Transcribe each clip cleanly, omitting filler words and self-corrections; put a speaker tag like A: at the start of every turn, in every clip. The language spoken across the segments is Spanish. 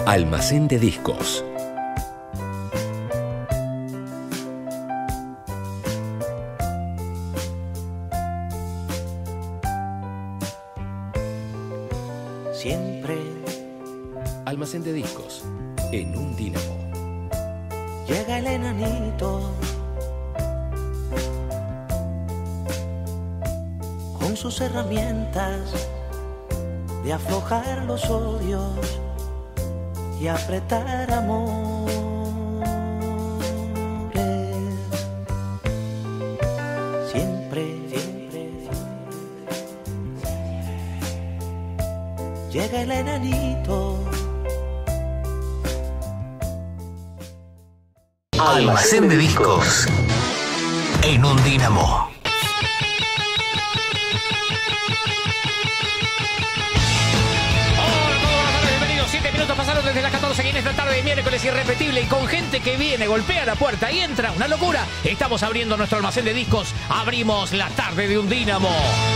A: Almacén de discos.
B: Siempre
A: Almacén de discos. En un dínamo.
B: llega el enanito con sus herramientas de aflojar los odios y apretar amores. Siempre llega el enanito.
C: Almacén de discos. En un dínamo.
D: Pasaron desde las 14 en esta tarde de miércoles irrepetible y con gente que viene, golpea la puerta y entra. Una locura. Estamos abriendo nuestro almacén de discos. Abrimos la tarde de un dínamo.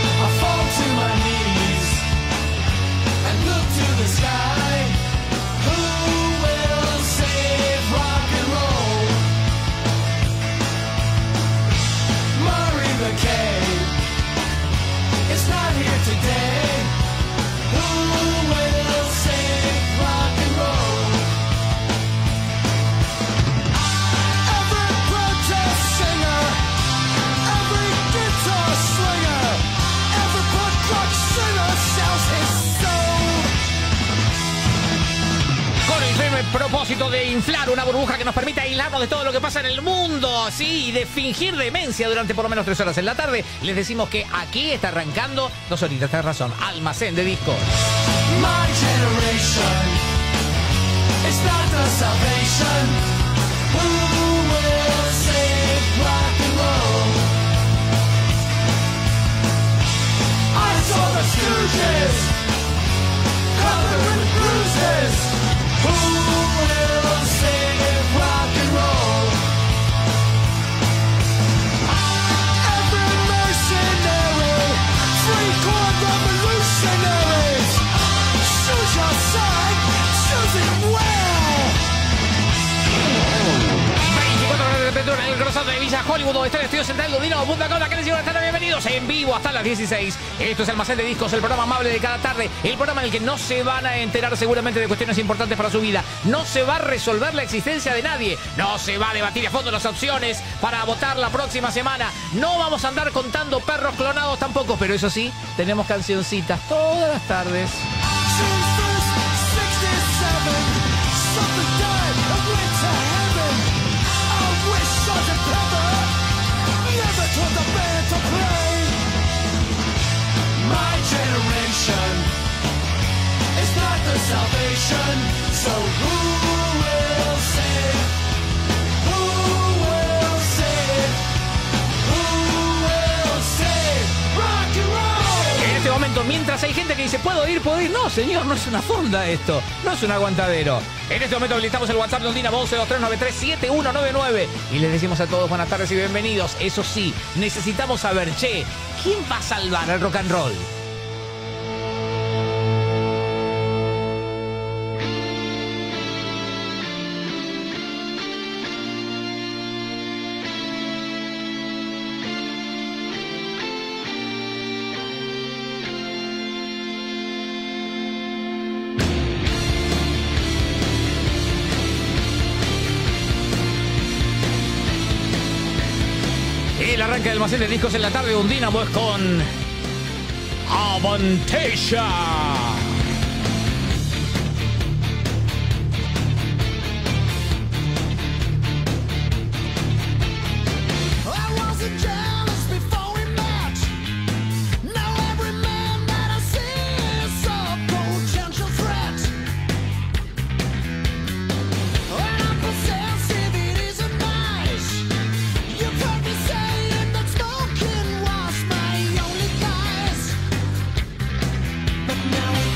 D: Propósito de inflar una burbuja que nos permita aislarnos de todo lo que pasa en el mundo, sí, y de fingir demencia durante por lo menos 3 horas en la tarde. Les decimos que aquí está arrancando 2 horitas, tenés razón, Almacén de discos.
E: My generation is not the salvation. Who will save rock and roll? I saw the Stooges covered with bruises. Who will save rock and roll? Every mercenary, free-corn revolutionaries. Choose your side, choose it well.
D: 24 horas de temperatura en el corazón de Villa Hollywood, donde está el estudio central de Dínamo.com. ¿Qué les digo? Bienvenidos en vivo hasta las 16. Esto es Almacén de Discos, el programa amable de cada tarde. El programa en el que no se van a enterar seguramente de cuestiones importantes para su vida. No se va a resolver la existencia de nadie. No se va a debatir a fondo las opciones para votar la próxima semana. No vamos a andar contando perros clonados tampoco. Pero eso sí, tenemos cancioncitas todas las tardes.
E: My generation is not the salvation. So who will save? Who will save? Who will save? Rock and roll.
D: En este momento, mientras hay gente que dice, ¿puedo ir? No, señor, no es una fonda esto. No es un aguantadero. En este momento habilitamos el WhatsApp de un Dínamo 1123937199 y les decimos a todos buenas tardes y bienvenidos. Eso sí, necesitamos saber, che, ¿quién va a salvar al rock and roll? El arranque del almacén de discos en la tarde de un Dínamo es con Avantasia.
E: Now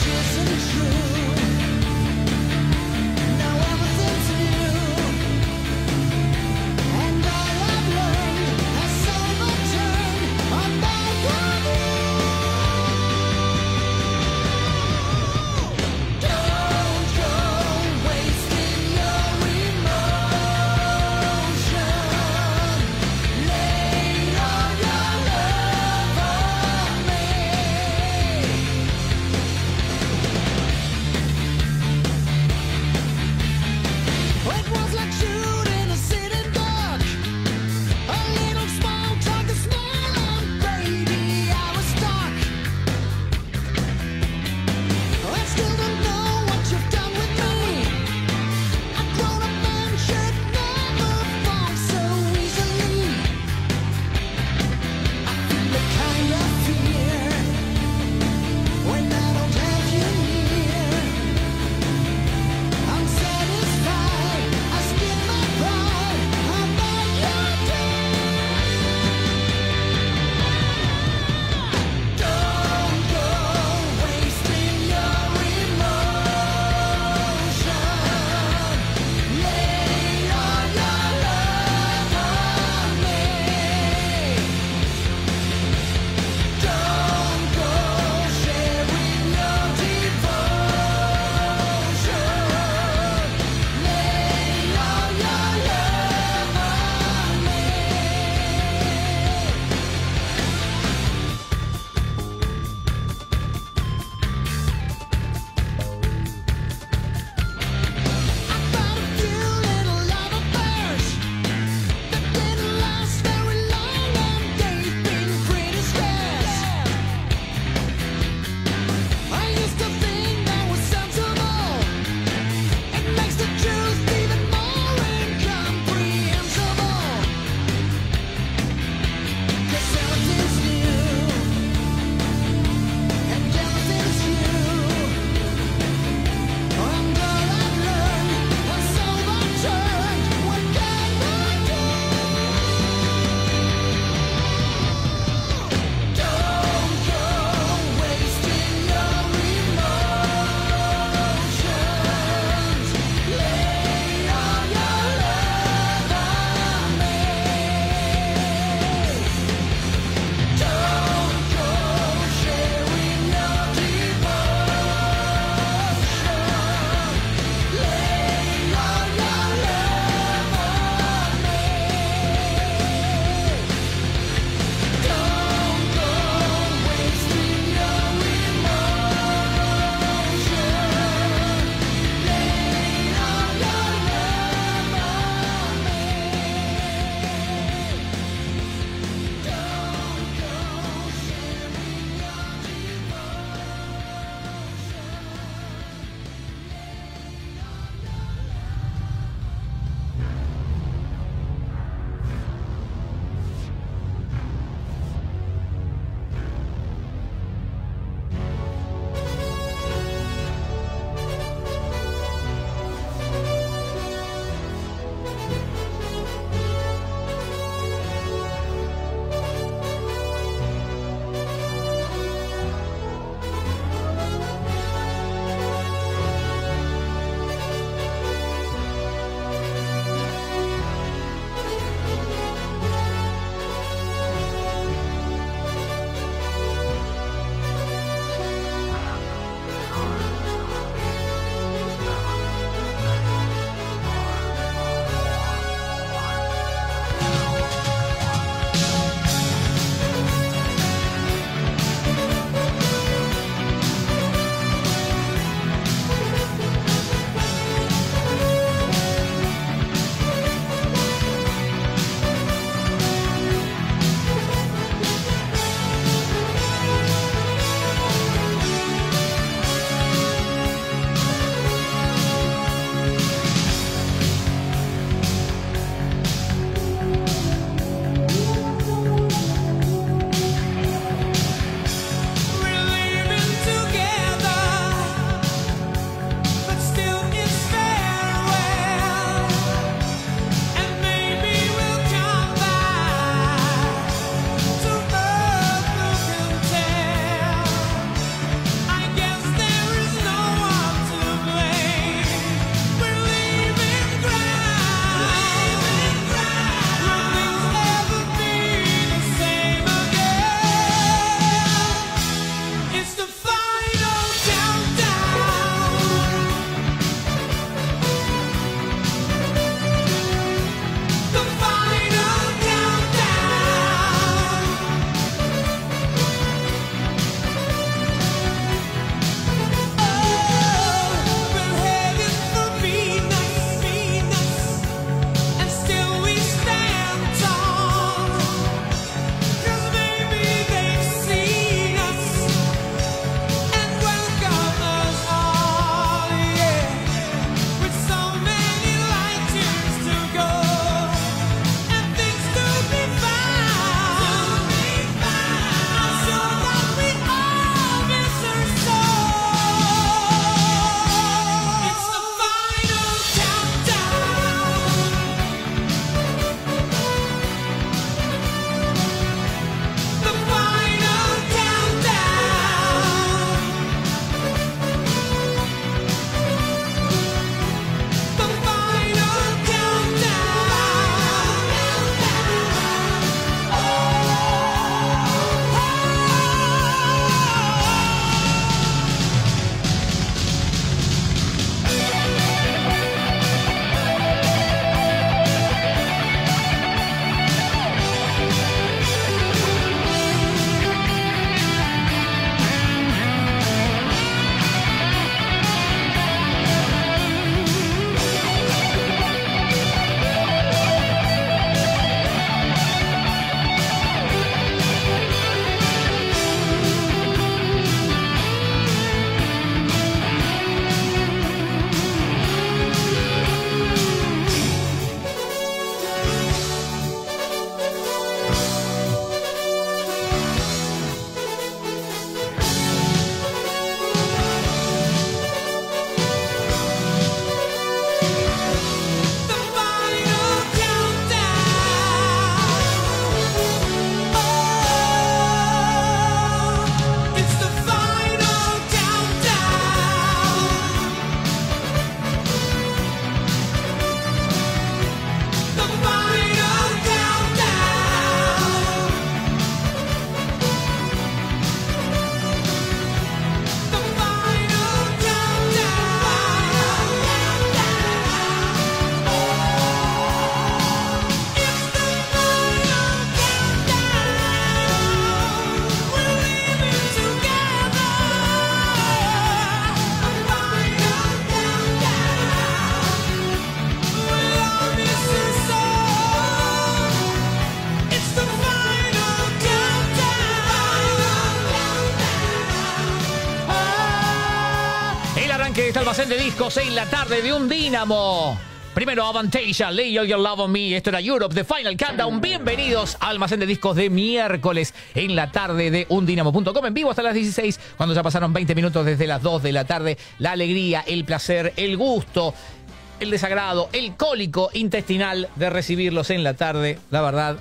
D: Almacén de discos en la tarde de Undinamo. Primero Avantasia, Lay All Your Love on Me. Esto era Europe, The Final Countdown. Bienvenidos a Almacén de discos de miércoles en la tarde de Undinamo.com. En vivo hasta las 16, cuando ya pasaron 20 minutos desde las 2 de la tarde. La alegría, el placer, el gusto, el desagrado, el cólico intestinal de recibirlos en la tarde. La verdad,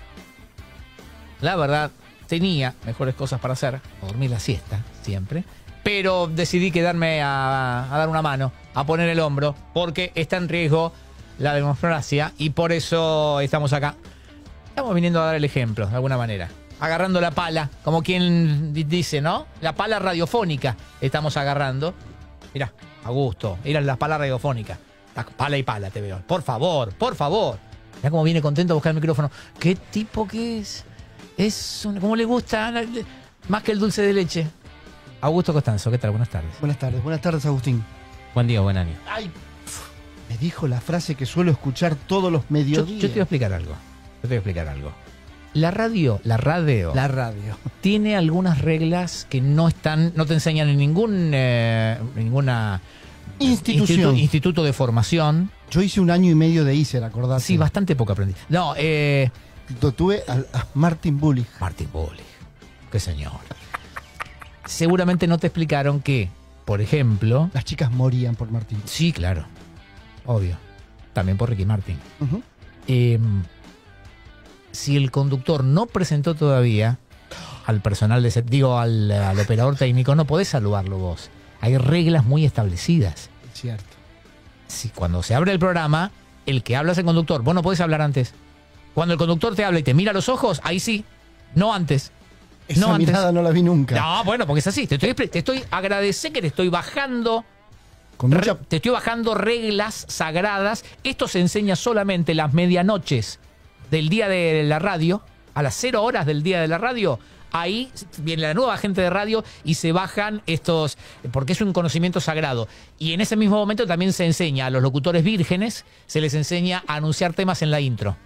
D: tenía mejores cosas para hacer. Dormir la siesta, siempre. Pero decidí quedarme a dar una mano, a poner el hombro, porque está en riesgo la democracia y por eso estamos acá. Estamos viniendo a dar el ejemplo, de alguna manera. Agarrando la pala, como quien dice, ¿no? La pala radiofónica estamos agarrando. Mirá, a gusto. Mirá la pala radiofónica. Pala y pala te veo. Por favor. Mirá cómo viene contento a buscar el micrófono. ¿Qué tipo que es? ¿Cómo le gusta? Más que el dulce de leche. Augusto Costanzo, ¿qué tal? Buenas tardes.
F: Buenas tardes, Agustín.
D: Buen día, buen año.
F: Ay, me dijo la frase que suelo escuchar todos los mediodías.
D: Yo te voy a explicar algo. La radio tiene algunas reglas que no te enseñan en ninguna instituto de formación.
F: Yo hice 1 año y medio de ISER, acordate.
D: Sí, bastante poco aprendí. No,
F: Lo tuve a Martin Bullich.
D: Qué señor. Seguramente no te explicaron que, por ejemplo...
F: Las chicas morían por Martin.
D: Sí, claro. Obvio. También por Ricky Martin.
F: Uh-huh.
D: Si el conductor no presentó todavía al personal al operador técnico, no podés saludarlo vos. Hay reglas muy establecidas.
F: Cierto.
D: Si cuando se abre el programa, el que habla es el conductor. Vos no podés hablar antes. Cuando el conductor te habla y te mira a los ojos, ahí sí. No antes.
F: Esa mirada no la vi nunca.
D: No, bueno, porque es así. Agradecé que te estoy bajando. Te estoy bajando reglas sagradas. Esto se enseña solamente las medianoches del día de la radio, a las 0 horas del día de la radio. Ahí viene la nueva gente de radio y se bajan estos, porque es un conocimiento sagrado. Y en ese mismo momento también se enseña a los locutores vírgenes, se les enseña a anunciar temas en la intro.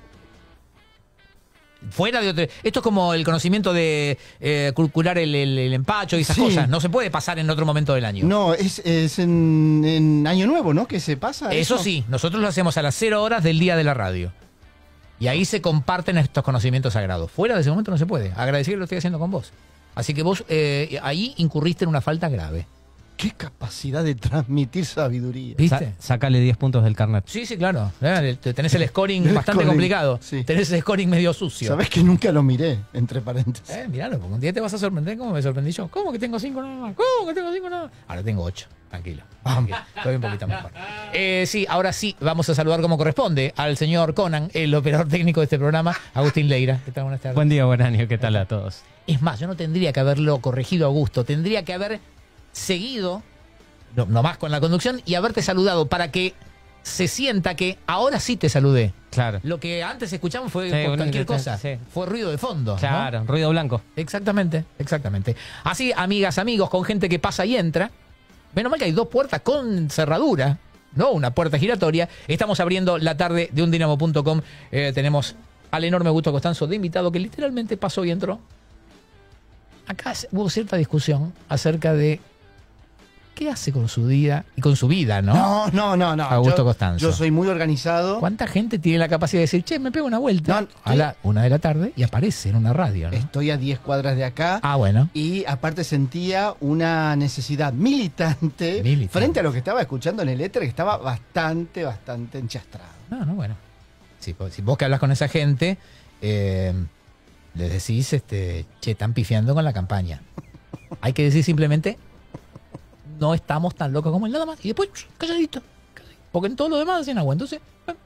D: Fuera de otro. Esto es como el conocimiento de calcular el empacho y esas cosas. No se puede pasar en otro momento del año.
F: No, es en Año Nuevo, ¿no? Que se pasa.
D: Eso sí, nosotros lo hacemos a las 0 horas del día de la radio. Y ahí se comparten estos conocimientos sagrados. Fuera de ese momento no se puede. Agradecer que lo estoy haciendo con vos. Así que vos ahí incurriste en una falta grave.
F: Qué capacidad de transmitir sabiduría.
D: ¿Viste?
G: Sácale 10 puntos del carnet.
D: Sí, claro. Tenés el scoring bastante complicado.
F: Sí.
D: Tenés el scoring medio sucio.
F: Sabés que nunca lo miré, entre paréntesis.
D: Miralo, porque un día te vas a sorprender como me sorprendí yo. ¿Cómo que tengo 5 nada más? Ahora tengo 8. Tranquilo. Estoy un poquito mejor. Sí, ahora sí, vamos a saludar como corresponde al señor Conan, el operador técnico de este programa, Agustín Leira. ¿Qué tal? Buenas tardes.
G: Buen día, buen año. ¿Qué tal a todos?
D: Es más, yo no tendría que haberlo corregido a Augusto. Tendría que haber seguido nomás con la conducción y haberte saludado para que se sienta que ahora sí te saludé.
G: Claro.
D: Lo que antes escuchamos fue cualquier cosa. Sí. Fue ruido de fondo.
G: Claro,
D: ¿no?
G: Ruido blanco.
D: Exactamente. Así, amigas, amigos, con gente que pasa y entra. Menos mal que hay 2 puertas con cerradura, no una puerta giratoria. Estamos abriendo la tarde de Undinamo.com. Tenemos al enorme Augusto Costanzo de invitado que literalmente pasó y entró. Acá hubo cierta discusión acerca de qué hace con su día y con su vida, ¿no?
F: No.
D: Augusto Costanzo.
F: Yo soy muy organizado.
D: ¿Cuánta gente tiene la capacidad de decir, che, me pego una vuelta a la 1 de la tarde y aparece en una radio, ¿no?
F: Estoy a 10 cuadras de acá.
D: Ah, bueno.
F: Y aparte sentía una necesidad militante frente a lo que estaba escuchando en el éter, que estaba bastante enchastrado.
D: No, bueno. Si vos que hablas con esa gente, les decís, che, están pifiando con la campaña. Hay que decir simplemente, no estamos tan locos como él, nada más. Y después, calladito. Porque en todo lo demás hacen agua. Entonces,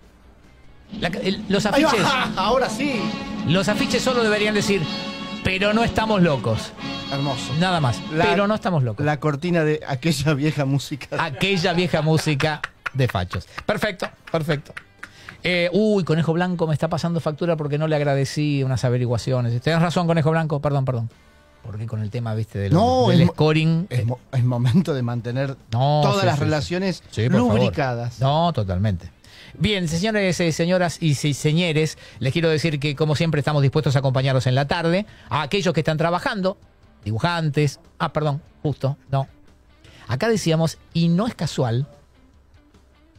D: los afiches.
F: Ahora sí.
D: Los afiches solo deberían decir, pero no estamos locos.
F: Hermoso.
D: Nada más. Pero no estamos locos.
F: La cortina de aquella vieja música.
D: Aquella vieja música de fachos. Perfecto. Conejo Blanco me está pasando factura porque no le agradecí unas averiguaciones. Tenés razón, Conejo Blanco. Perdón. Porque con el tema, viste, del scoring...
F: Es momento de mantener todas las relaciones lubricadas.
D: No, totalmente. Bien, señores, señoras y señores, les quiero decir que, como siempre, estamos dispuestos a acompañarlos en la tarde. A aquellos que están trabajando, dibujantes... Acá decíamos, y no es casual,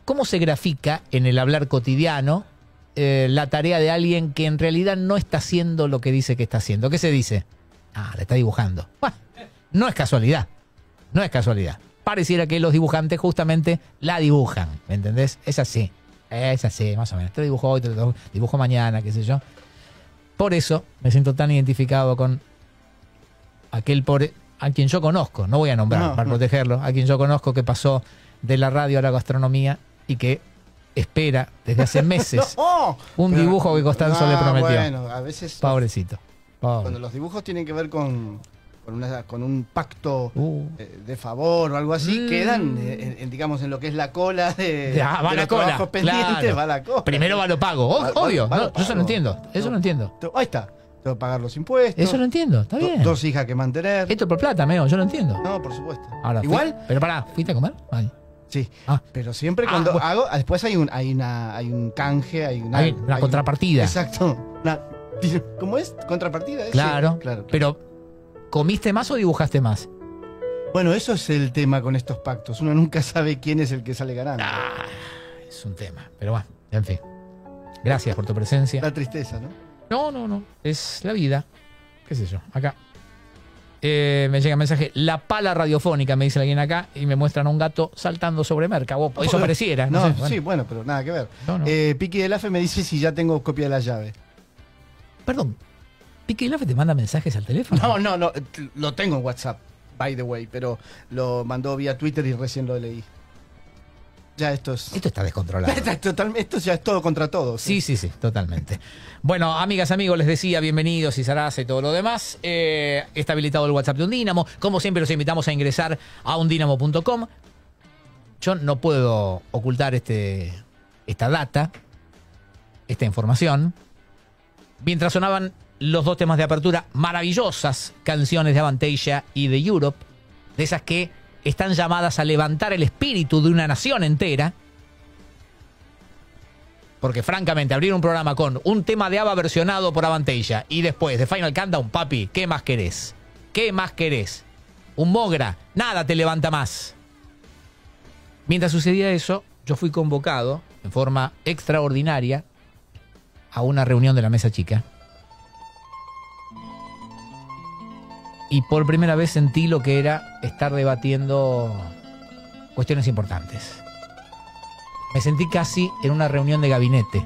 D: ¿cómo se grafica en el hablar cotidiano la tarea de alguien que en realidad no está haciendo lo que dice que está haciendo? ¿Qué se dice? Ah, la está dibujando. Bah, no es casualidad. No es casualidad. Pareciera que los dibujantes justamente la dibujan. ¿Me entendés? Es así. Es así, más o menos. Te lo dibujo hoy, te lo dibujo mañana, qué sé yo. Por eso me siento tan identificado con aquel pobre, a quien yo conozco, no voy a nombrar para protegerlo, a quien yo conozco que pasó de la radio a la gastronomía y que espera desde hace meses un dibujo que Costanzo le prometió.
F: Bueno, a veces
D: Pobrecito. Pobre.
F: Cuando los dibujos tienen que ver con un pacto de favor o algo así, quedan, digamos, en lo que es la cola de
D: va la
F: los
D: cola.
F: trabajos pendientes,
D: Claro.
F: va la cola.
D: Primero va lo pago. Obvio.
F: Va lo
D: No, yo eso
F: pago.
D: no entiendo. Eso no entiendo.
F: Ahí está. Tengo que pagar los impuestos.
D: Eso lo entiendo. Está bien.
F: Dos hijas que mantener.
D: Esto es por plata, Meo. Yo lo entiendo.
F: No, por supuesto.
D: Ahora,
F: Igual,
D: pero pará, ¿fuiste a comer? Ay.
F: sí.
D: Ah.
F: Pero siempre cuando
D: bueno.
F: hago, después hay un canje, hay una,
D: Hay una contrapartida.
F: Exacto. ¿Cómo es? ¿Contrapartida?
D: Claro,
F: Sí, claro.
D: Pero, ¿comiste más o dibujaste más?
F: Bueno, eso es el tema con estos pactos. Uno nunca sabe quién es el que sale ganando.
D: Es un tema. Pero bueno, en fin. Gracias por tu presencia.
F: La tristeza, ¿no?
D: No. Es la vida. ¿Qué sé yo? Acá. Me llega un mensaje. La pala radiofónica, me dice alguien acá, y me muestran a un gato saltando sobre merca. Eso pareciera. No, sé, bueno.
F: Sí, bueno, pero nada que ver.
D: No.
F: Piqui del Afe me dice si ya tengo copia de la llave.
D: Perdón. ¿Piqui Lafe te manda mensajes al teléfono?
F: No. Lo tengo en WhatsApp, by the way, pero lo mandó vía Twitter y recién lo leí. Ya esto es...
D: Esto está descontrolado.
F: Esto ya es todo contra todo.
D: Sí, totalmente. Bueno, amigas, amigos, les decía bienvenidos y Sarasa y todo lo demás. Está habilitado el WhatsApp de Undínamo. Como siempre, los invitamos a ingresar a undinamo.com. Yo no puedo ocultar esta data, esta información. Mientras sonaban los dos temas de apertura, maravillosas canciones de Avantasia y de Europe, de esas que están llamadas a levantar el espíritu de una nación entera. Porque francamente, abrir un programa con un tema de ABBA versionado por Avantasia y después de Final Countdown, papi, ¿qué más querés? ¿Qué más querés? Un Mogra, nada te levanta más. Mientras sucedía eso, yo fui convocado en forma extraordinaria a una reunión de la mesa chica. Y por primera vez sentí lo que era estar debatiendo cuestiones importantes. Me sentí casi en una reunión de gabinete.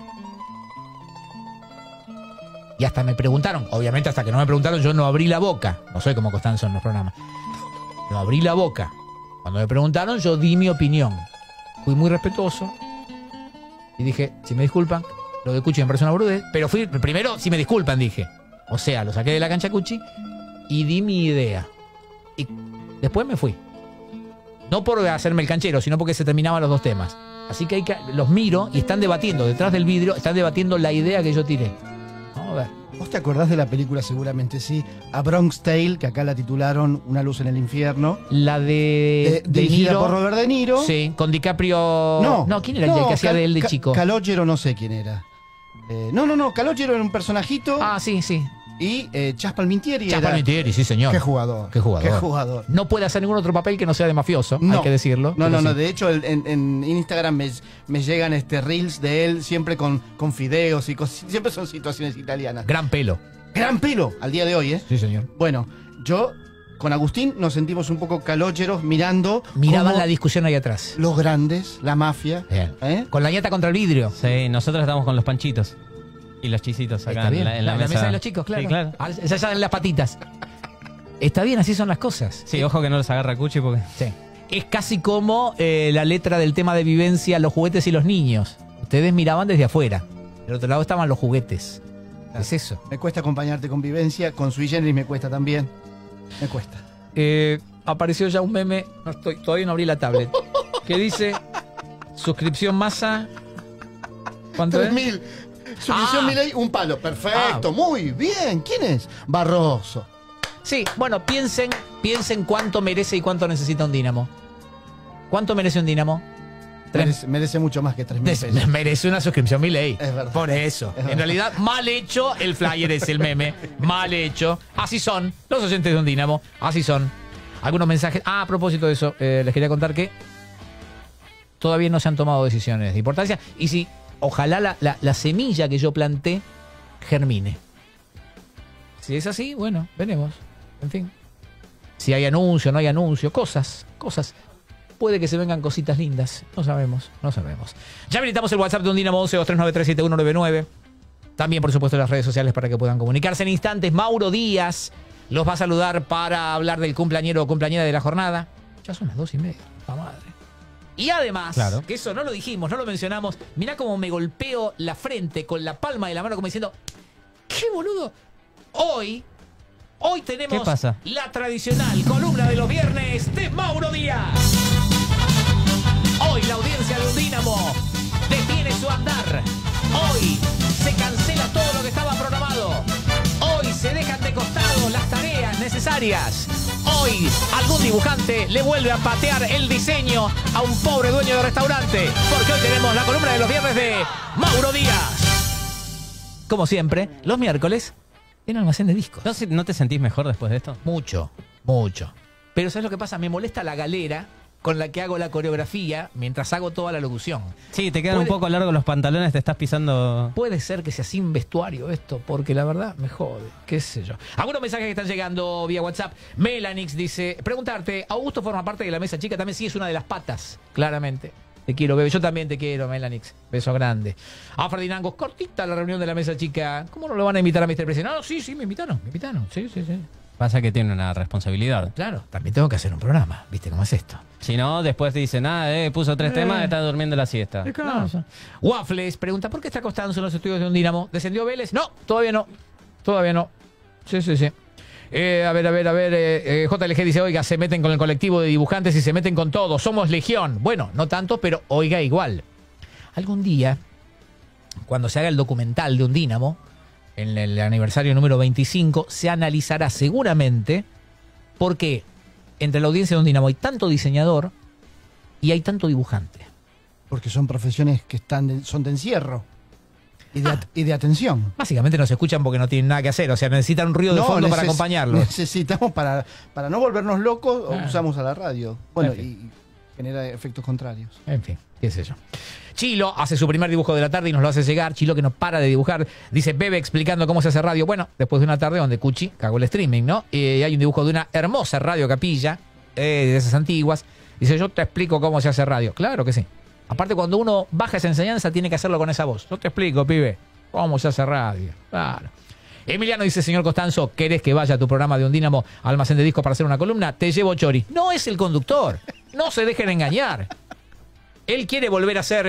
D: Y hasta me preguntaron, obviamente hasta que no me preguntaron yo no abrí la boca. No soy como Costanzo en los programas. No abrí la boca. Cuando me preguntaron yo di mi opinión. Fui muy respetuoso. Y dije, si me disculpan, lo de Cuchi me parece una boludez. Pero fui, primero, si me disculpan, dije. O sea, lo saqué de la cancha Cuchi y di mi idea. Y después me fui. No por hacerme el canchero, sino porque se terminaban los dos temas. Así que, los miro y están debatiendo, detrás del vidrio, están debatiendo la idea que yo tiré. Vamos a ver.
F: ¿Vos te acordás de la película? Seguramente sí. A Bronx Tale, que acá la titularon Una luz en el infierno.
D: La de
F: dirigida
D: Niro.
F: por Robert De Niro.
D: Sí, con DiCaprio. No, ¿quién era el que hacía de él de chico?
F: Calogero, no sé quién era. No, Calogero era un personajito.
D: Ah, sí.
F: Y Chas Palminteri
D: Chas Palminteri, sí, señor.
F: Qué jugador.
D: No puede hacer ningún otro papel que no sea de mafioso, hay que decirlo.
F: No. De hecho, en Instagram me llegan reels de él siempre con fideos y cosas. Siempre son situaciones italianas.
D: Gran pelo.
F: Al día de hoy, ¿eh?
D: Sí, señor.
F: Bueno, yo con Agustín nos sentimos un poco calógeros miraban
D: la discusión ahí atrás.
F: Los grandes, la mafia.
D: Bien. Con la ñata contra el vidrio.
G: Sí, nosotros estamos con los panchitos. Y los chisitos acá
D: Está bien.
G: en la
D: mesa de los chicos, claro.
G: Sí, claro.
D: Ya saben las patitas. Está bien, así son las cosas.
G: Sí, ojo que no los agarra Cuchi porque...
D: Sí. Es casi como la letra del tema de vivencia, los juguetes y los niños. Ustedes miraban desde afuera. Del otro lado estaban los juguetes.
F: Claro.
D: Es eso.
F: Me cuesta acompañarte con vivencia, con Sui Generis me cuesta también. Me cuesta.
D: Apareció ya un meme, todavía no abrí la tablet, que dice, suscripción masa... ¿Cuánto es?
F: 3.000. Suscripción Milei, un palo. Perfecto, muy bien. ¿Quién es? Barroso.
D: Sí, bueno, piensen cuánto merece y cuánto necesita un Dínamo. ¿Cuánto merece un Dínamo?
F: Merece mucho más que 3.000 pesos.
D: Merece una suscripción Milei.
F: Es verdad.
D: Por eso.
F: Es verdad.
D: En realidad, mal hecho el flyer es el meme. Mal hecho. Así son los oyentes de un Dínamo. Así son. Algunos mensajes. A propósito de eso, les quería contar que todavía no se han tomado decisiones de importancia. Y si, ojalá la semilla que yo planté germine. Si es así, bueno, veremos. En fin. Si hay anuncio, no hay anuncio, cosas. Puede que se vengan cositas lindas. No sabemos. Ya habilitamos el WhatsApp de Undinamo 11-2393-7199. También, por supuesto, las redes sociales para que puedan comunicarse. En instantes, Mauro Díaz los va a saludar para hablar del cumpleañero o cumpleañera de la jornada. Ya son las 2:30. La madre. Y además,
G: claro,
D: que eso no lo dijimos, no lo mencionamos. Mirá cómo me golpeo la frente con la palma de la mano como diciendo, ¡qué boludo! Hoy tenemos
G: ¿qué pasa?
D: La tradicional columna de los viernes de Mauro Díaz. Hoy la audiencia de Undinamo detiene su andar. Hoy se cancela todo lo que estaba programado. Hoy se dejan de costado las tareas necesarias. Hoy algún dibujante le vuelve a patear el diseño a un pobre dueño de restaurante. Porque hoy tenemos la columna de los viernes de Mauro Díaz. Como siempre, los miércoles en Almacén de Discos.
G: ¿No te sentís mejor después de esto?
D: Mucho. Pero ¿sabes lo que pasa? Me molesta la galera con la que hago la coreografía mientras hago toda la locución.
G: Sí, te quedan un poco largos los pantalones, te estás pisando.
D: Puede ser que sea sin vestuario esto, porque la verdad me jode, qué sé yo. Algunos mensajes que están llegando vía WhatsApp. Melanix dice, preguntarte, ¿Augusto forma parte de la mesa chica? También sí es una de las patas, claramente. Te quiero, bebé. Yo también te quiero, Melanix. Beso grande. A Ferdinand, cortita la reunión de la mesa chica. ¿Cómo no lo van a invitar a Mr. Presidente? No, sí, me invitaron. Sí.
G: Pasa que tiene una responsabilidad.
D: Claro, también tengo que hacer un programa. ¿Viste cómo es esto?
G: Si no, después te dicen, puso 3 temas, está durmiendo la siesta.
D: No. Waffles pregunta, ¿por qué está Costanzo en los estudios de Undinamo? ¿Descendió Vélez? No, todavía no. Sí. A ver, JLG dice, oiga, se meten con el colectivo de dibujantes y se meten con todos. Somos legión. Bueno, no tanto, pero oiga igual. Algún día, cuando se haga el documental de Undinamo, en el aniversario número 25, se analizará seguramente por qué entre la audiencia de Undinamo hay tanto diseñador y hay tanto dibujante.
F: Porque son profesiones que son de encierro y de atención.
D: Básicamente nos escuchan porque no tienen nada que hacer, o sea, necesitan un ruido de fondo para acompañarlos.
F: Necesitamos, para no volvernos locos, usamos a la radio. Bueno, y genera efectos contrarios.
D: En fin, qué sé yo. Chilo hace su primer dibujo de la tarde y nos lo hace llegar. Chilo que no para de dibujar. Dice, Bebe explicando cómo se hace radio. Bueno, después de una tarde donde Cuchi cagó el streaming, ¿no? Hay un dibujo de una hermosa radio capilla, de esas antiguas. Dice, yo te explico cómo se hace radio. Claro que sí. Aparte, cuando uno baja esa enseñanza, tiene que hacerlo con esa voz. Yo te explico, pibe, cómo se hace radio. Claro. Emiliano dice, señor Costanzo, ¿querés que vaya a tu programa de Undinamo Almacén de Discos para hacer una columna? Te llevo chori. No es el conductor. No se dejen engañar. Él quiere volver a hacer,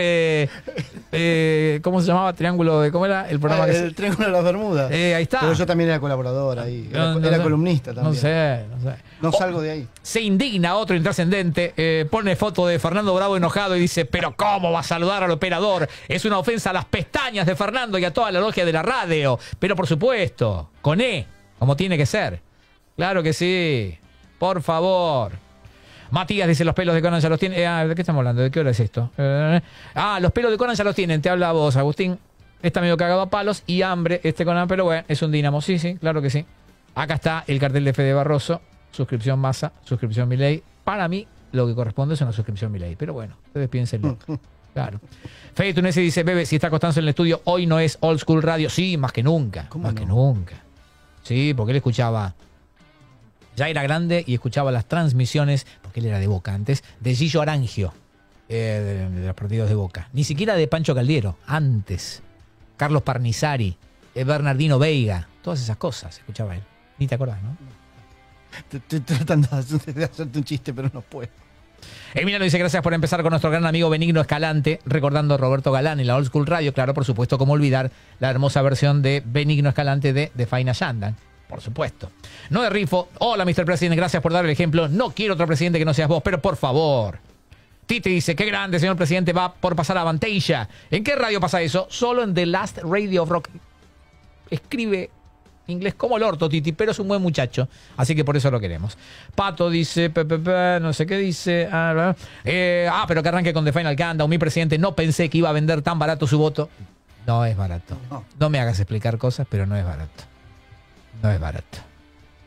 D: ¿cómo se llamaba? Triángulo de, ¿cómo era? El programa
F: el Triángulo de las Bermudas.
D: Ahí está.
F: Pero yo también era colaborador ahí. Era columnista también.
D: No sé.
F: No salgo de ahí.
D: Se indigna otro intrascendente, pone foto de Fernando Bravo enojado y dice, pero ¿cómo va a saludar al operador? Es una ofensa a las pestañas de Fernando y a toda la logia de la radio. Pero por supuesto, con como tiene que ser. Claro que sí. Por favor. Matías dice, los pelos de Conan ya los tienen. ¿De qué estamos hablando? ¿De qué hora es esto? Los pelos de Conan ya los tienen. Te habla vos, Agustín. Está medio cagado a palos y hambre Conan, pero bueno, es un Dínamo. Sí, claro que sí. Acá está el cartel de Fede Barroso. Suscripción Massa, suscripción Milei. Para mí, lo que corresponde es una suscripción Milei. Pero bueno, ustedes piénsenlo. Claro. Fede Tunesi dice, Bebe, si está Costanzo en el estudio, hoy no es Old School Radio. Sí, más que nunca. Más que nunca. Sí, porque él escuchaba... Ya era grande y escuchaba las transmisiones, porque él era de Boca antes, de Gillo Arangio, de los partidos de Boca. Ni siquiera de Pancho Caldiero, antes. Carlos Parnizari, Bernardino Veiga, todas esas cosas escuchaba él. Ni te acordás, ¿no?
F: Estoy tratando de hacerte un chiste, pero no puedo.
D: Emiliano dice, gracias por empezar con nuestro gran amigo Benigno Escalante, recordando a Roberto Galán en la Old School Radio. Claro, por supuesto, cómo olvidar la hermosa versión de Benigno Escalante de Faina Yandan. Por supuesto. No de rifo. Hola, Mr. Presidente, gracias por dar el ejemplo. No quiero otro presidente que no seas vos, pero por favor. Titi dice, qué grande, señor presidente, va por pasar a Banteilla. ¿En qué radio pasa eso? Solo en The Last Radio of Rock. Escribe inglés como el orto, Titi, pero es un buen muchacho. Así que por eso lo queremos. Pato dice, no sé qué dice. Pero que arranque con The Final Countdown. Mi presidente, no pensé que iba a vender tan barato su voto. No es barato. No me hagas explicar cosas, pero no es barato. No es barato.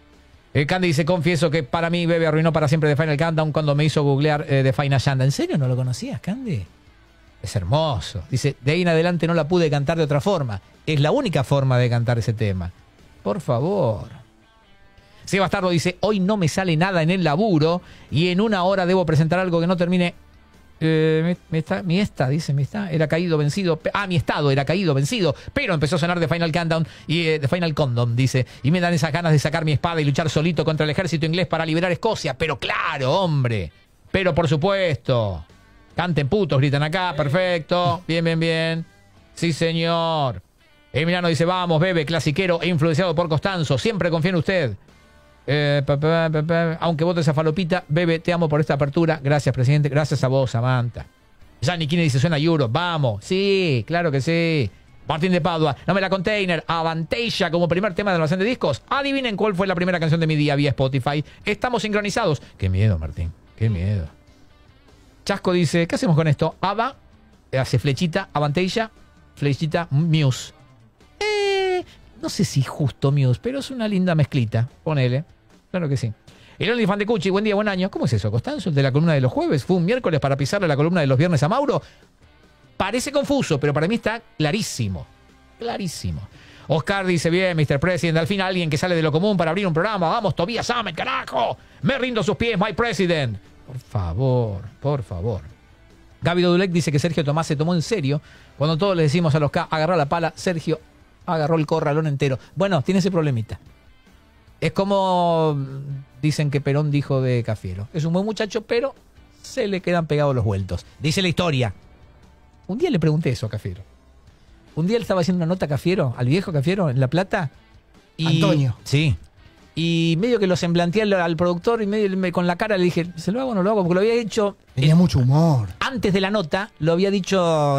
D: Candy dice, confieso que para mí Bebe arruinó para siempre The Final Countdown cuando me hizo googlear The Final Countdown. ¿En serio no lo conocías, Candy? Es hermoso. Dice, de ahí en adelante no la pude cantar de otra forma. Es la única forma de cantar ese tema. Por favor. Sebastardo dice, hoy no me sale nada en el laburo y en una hora debo presentar algo que no termine. Mi estado era caído vencido. Mi estado era caído vencido, pero empezó a sonar The Final Countdown y The Final Condom, dice, y me dan esas ganas de sacar mi espada y luchar solito contra el ejército inglés para liberar Escocia. Pero claro, hombre, pero por supuesto. Canten putos, gritan acá, perfecto, bien. Sí, señor. Emiliano dice, vamos, Bebe, clasiquero e influenciado por Costanzo, siempre confío en usted. Aunque votes a Falopita, Bebe, te amo por esta apertura. Gracias, presidente. Gracias a vos, Samantha. Gianni Kine dice, suena Euro. Vamos. Sí, claro que sí. Martín de Padua, no me la container. Avantasia como primer tema del almacén de discos. Adivinen cuál fue la primera canción de mi día vía Spotify. Estamos sincronizados. Qué miedo, Martín. Qué miedo. Chasco dice, ¿qué hacemos con esto? Ava, hace flechita, Avantasia, flechita, Muse. No sé si justo Muse, pero es una linda mezclita. Ponele. Claro que sí. El OnlyFans de Cuchi, buen día, buen año. ¿Cómo es eso, Costanzo? ¿El de la columna de los jueves? ¿Fue un miércoles para pisarle la columna de los viernes a Mauro? Parece confuso, pero para mí está clarísimo. Clarísimo. Oscar dice, bien, Mr. President, al final alguien que sale de lo común para abrir un programa. Vamos, Tobias Sammet, carajo. Me rindo a sus pies, my president. Por favor, por favor. Gaby Dudulek dice que Sergio Tomás se tomó en serio. Cuando todos le decimos a los K, agarrá la pala, Sergio agarró el corralón entero. Bueno, tiene ese problemita. Es como dicen que Perón dijo de Cafiero. Es un buen muchacho, pero se le quedan pegados los vueltos. Dice la historia. Un día le pregunté eso a Cafiero. Un día él estaba haciendo una nota a Cafiero, al viejo Cafiero, en La Plata. Y,
F: Antonio.
D: Sí. Y medio que lo semblanteé al productor y medio con la cara le dije, ¿se lo hago o no lo hago? Porque lo había hecho...
F: Tenía mucho humor.
D: Antes de la nota, lo había dicho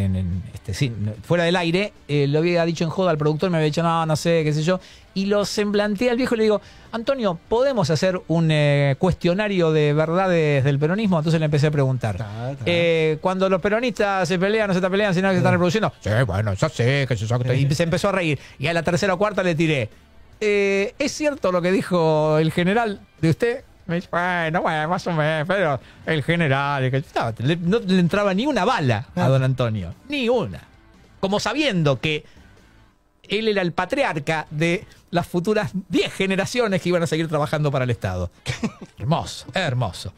D: fuera del aire, lo había dicho en joda al productor, me había dicho, no sé, qué sé yo. Y lo semblanteé al viejo y le digo, Antonio, ¿podemos hacer un cuestionario de verdades del peronismo? Entonces le empecé a preguntar. Cuando los peronistas se pelean, no se pelean, sino que se están reproduciendo. Sí, bueno, ya sé, que yo... Y se empezó a reír. Y a la tercera o cuarta le tiré. ¿Es cierto lo que dijo el general de usted? Me dice, bueno, más o menos, pero el general... No le entraba ni una bala a don Antonio. Ni una. Como sabiendo que él era el patriarca de las futuras 10 generaciones que iban a seguir trabajando para el Estado. Hermoso, hermoso.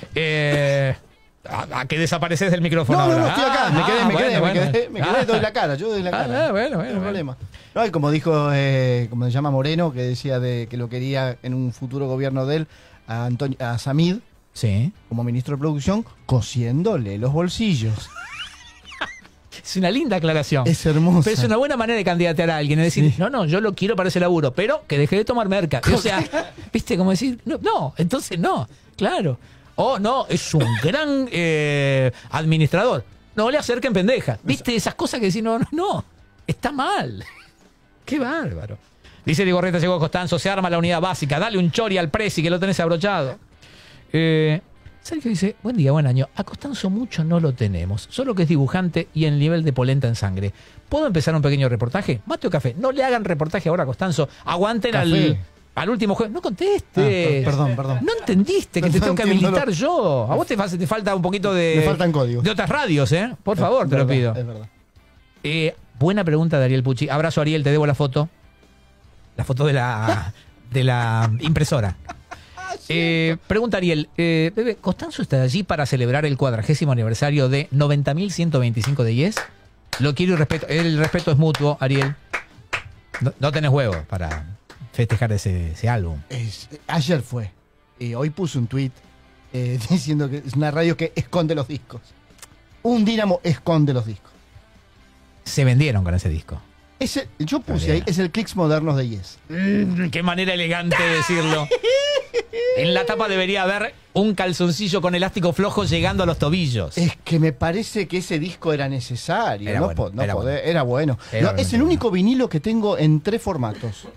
D: A que desapareces del micrófono.
F: No, estoy acá. Me quedé, doy la cara. Yo doy la cara.
D: Bueno.
F: No hay problema. No, y como dijo, como se llama Moreno, que decía que lo quería en un futuro gobierno de él, a Samid,
D: sí,
F: como ministro de producción, cosiéndole los bolsillos.
D: Es una linda aclaración.
F: Es hermosa.
D: Pero es una buena manera de candidatear a alguien. Es decir,
F: Sí.
D: no, yo lo quiero para ese laburo, pero que deje de tomar merca. O sea, ¿viste? Como decir, no, entonces no. Claro. No, es un gran administrador. No le acerquen pendeja. ¿Viste? Esas cosas que decís, no. Está mal. Qué bárbaro. Dice Diego Reta, llegó Costanzo, se arma la unidad básica. Dale un chori al presi que lo tenés abrochado. Sergio dice, buen día, buen año. A Costanzo mucho no lo tenemos, solo que es dibujante y el nivel de polenta en sangre. ¿Puedo empezar un pequeño reportaje? ¿Mate o café? No le hagan reportaje ahora a Costanzo. Aguanten al último juego. No contestes.
F: Perdón.
D: No entendiste que te tengo que habilitar yo. A vos te falta un poquito de...
F: Me faltan códigos.
D: De otras radios, ¿eh? Por favor, te lo pido.
F: Es verdad.
D: Buena pregunta de Ariel Pucci. Abrazo, Ariel, te debo la foto. La foto de la impresora. Pregunta Ariel, Bebe, ¿Costanzo está allí para celebrar el 40º aniversario de 90.125 de Yes? Lo quiero y respeto. El respeto es mutuo, Ariel. No tenés huevo para festejar ese álbum.
F: Ayer fue. Hoy puse un tweet diciendo que es una radio que esconde los discos. Un Dínamo esconde los discos.
D: Se vendieron con ese disco.
F: Yo puse ahí, es el Clicks modernos de Yes.
D: Qué manera elegante de decirlo. En la tapa debería haber un calzoncillo con elástico flojo llegando a los tobillos.
F: Es que me parece que ese disco era necesario.
D: Era bueno.
F: Es el único vinilo que tengo en 3 formatos.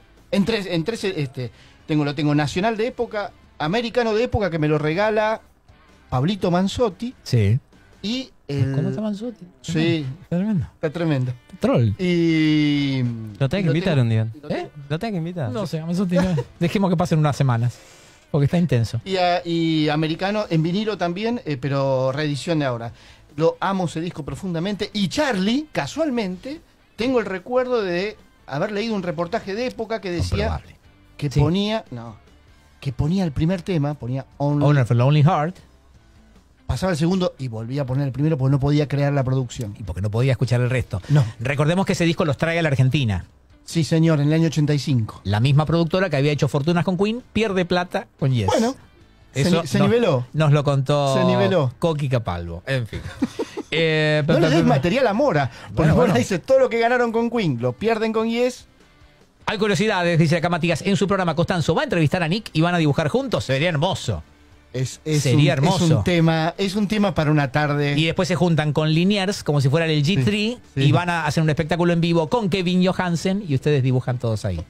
F: Lo tengo nacional de época, americano de época, que me lo regala Pablito Manzotti.
D: Sí.
F: Y
D: ¿Cómo está Manzotti?
F: Sí,
D: Tremendo.
F: está tremendo.
D: Troll.
F: Y...
G: Lo tengo que invitar un día. Lo tengo que invitar.
D: No sé, Manzotti, no. Dejemos que pasen unas semanas. Porque está intenso.
F: Y americano en vinilo también, pero reedición de ahora. Lo amo ese disco profundamente. Y Charlie, casualmente, tengo el recuerdo de haber leído un reportaje de época que decía
D: Comprobable.
F: que
D: Sí.
F: ponía el primer tema, ponía
D: Owner for Lonely Heart.
F: pasaba el segundo y volvía a poner el primero porque no podía crear la producción.
D: Y porque no podía escuchar el resto.
F: No.
D: Recordemos que ese disco los trae a la Argentina.
F: Sí, señor, en el año 85.
D: La misma productora que había hecho fortunas con Queen pierde plata con Yes.
F: Bueno,
D: Eso
F: se niveló.
D: Nos lo contó
F: Se niveló.
D: Coqui Capalvo. En fin.
F: No le des material a Mora. Porque
D: Bueno.
F: Mora dice, todo lo que ganaron con Queen lo pierden con Yes.
D: Hay curiosidades, dice acá Matías. En su programa Costanzo va a entrevistar a Nick y van a dibujar juntos. Sería hermoso. Sería hermoso.
F: Es un tema para una tarde.
D: Y después se juntan con Liniers, como si fueran el G3,
F: Sí.
D: y van a hacer un espectáculo en vivo con Kevin Johansen y ustedes dibujan todos ahí.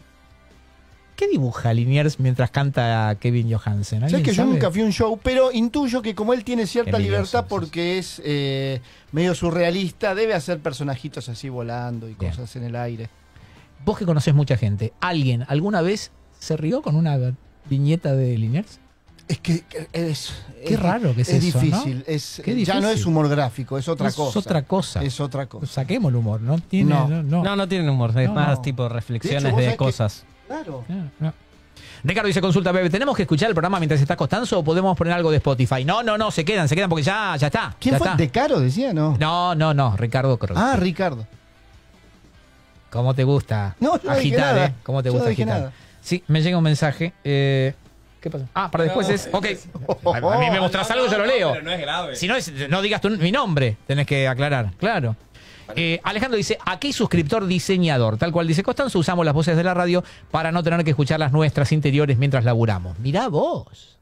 D: ¿Qué dibuja Liniers mientras canta Kevin Johansen?
F: Sabes que yo nunca fui a un show, pero intuyo que como él tiene cierta
D: Envidioso,
F: libertad
D: sí.
F: porque es medio surrealista, debe hacer personajitos así volando y
D: Bien.
F: cosas en el aire.
D: Vos que conocés mucha gente, ¿alguien alguna vez se rió con una viñeta de Liniers?
F: Es que
D: Qué raro que es eso,
F: difícil.
D: ¿no?
F: Es,
D: Qué
F: ya no
D: difícil.
F: es humor gráfico, es otra
D: Es
F: cosa.
D: otra cosa.
F: Es otra cosa.
D: Saquemos el humor, ¿no? Tiene,
F: No.
G: No tienen humor. Es
D: No,
G: más
F: no.
G: tipo
F: De
G: reflexiones
F: hecho, vos
G: de
F: sabés que-
G: cosas.
F: Claro.
D: No. Ricardo dice, consulta, bebé, ¿tenemos que escuchar el programa mientras está Costanzo o podemos poner algo de Spotify? No, se quedan porque ya está.
F: ¿Quién
D: ya
F: fue?
D: está.
F: ¿De Caro decía? No.
D: No, Ricardo Cruz.
F: Ah, Ricardo.
D: ¿Cómo te gusta
F: No, yo no dije
D: agitar,
F: nada.
D: ¿Cómo te
F: Yo no
D: gusta
F: dije
D: agitar?
F: nada.
D: Sí, me llega un mensaje. ¿Qué pasa? Ah, para después es... Ok. A mí me mostrás algo, yo lo leo.
G: Pero no es grave.
D: Si no, no digas mi nombre, tenés que aclarar, claro. Alejandro dice, aquí suscriptor diseñador, tal cual dice Costanzo, usamos las voces de la radio para no tener que escuchar las nuestras interiores mientras laburamos. Mirá vos.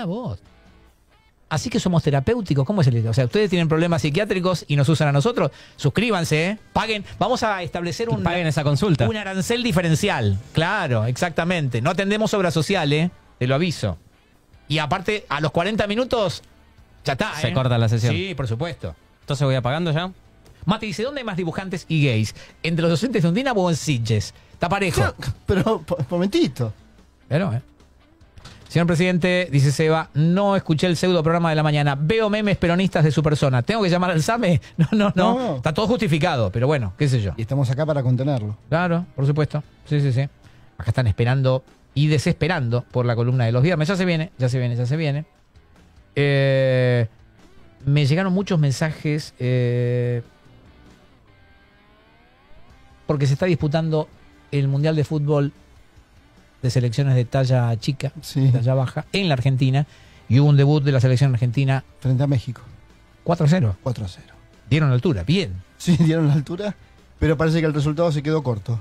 D: Así que somos terapéuticos, ¿cómo es el? O sea, ustedes tienen problemas psiquiátricos y nos usan a nosotros, suscríbanse, paguen, vamos a establecer
G: Paguen esa consulta.
D: un arancel diferencial, claro, exactamente. No atendemos obra social, te lo aviso. Y aparte, a los 40 minutos, ya está.
G: Se corta la sesión.
D: Sí, por supuesto.
G: Entonces voy apagando ya.
D: Mati dice, ¿dónde hay más dibujantes y gays? ¿Entre los docentes de Undina o en Sitges? Está parejo.
F: Pero, momentito.
D: Pero, Señor presidente, dice Seba, no escuché el pseudo programa de la mañana. Veo memes peronistas de su persona. ¿Tengo que llamar al SAME? No.
F: No.
D: Está todo justificado, pero bueno, qué sé yo.
F: Y estamos acá para contenerlo.
D: Claro, por supuesto. Sí. Acá están esperando y desesperando por la columna de los viernes. Ya se viene. Me llegaron muchos mensajes porque se está disputando el Mundial de Fútbol de selecciones de talla chica,
F: Sí.
D: talla baja, en la Argentina. Y hubo un debut de la selección argentina
F: Frente a México.
D: 4-0.
F: 4-0.
D: Dieron altura, bien.
F: Sí, dieron la altura, pero parece que el resultado se quedó corto.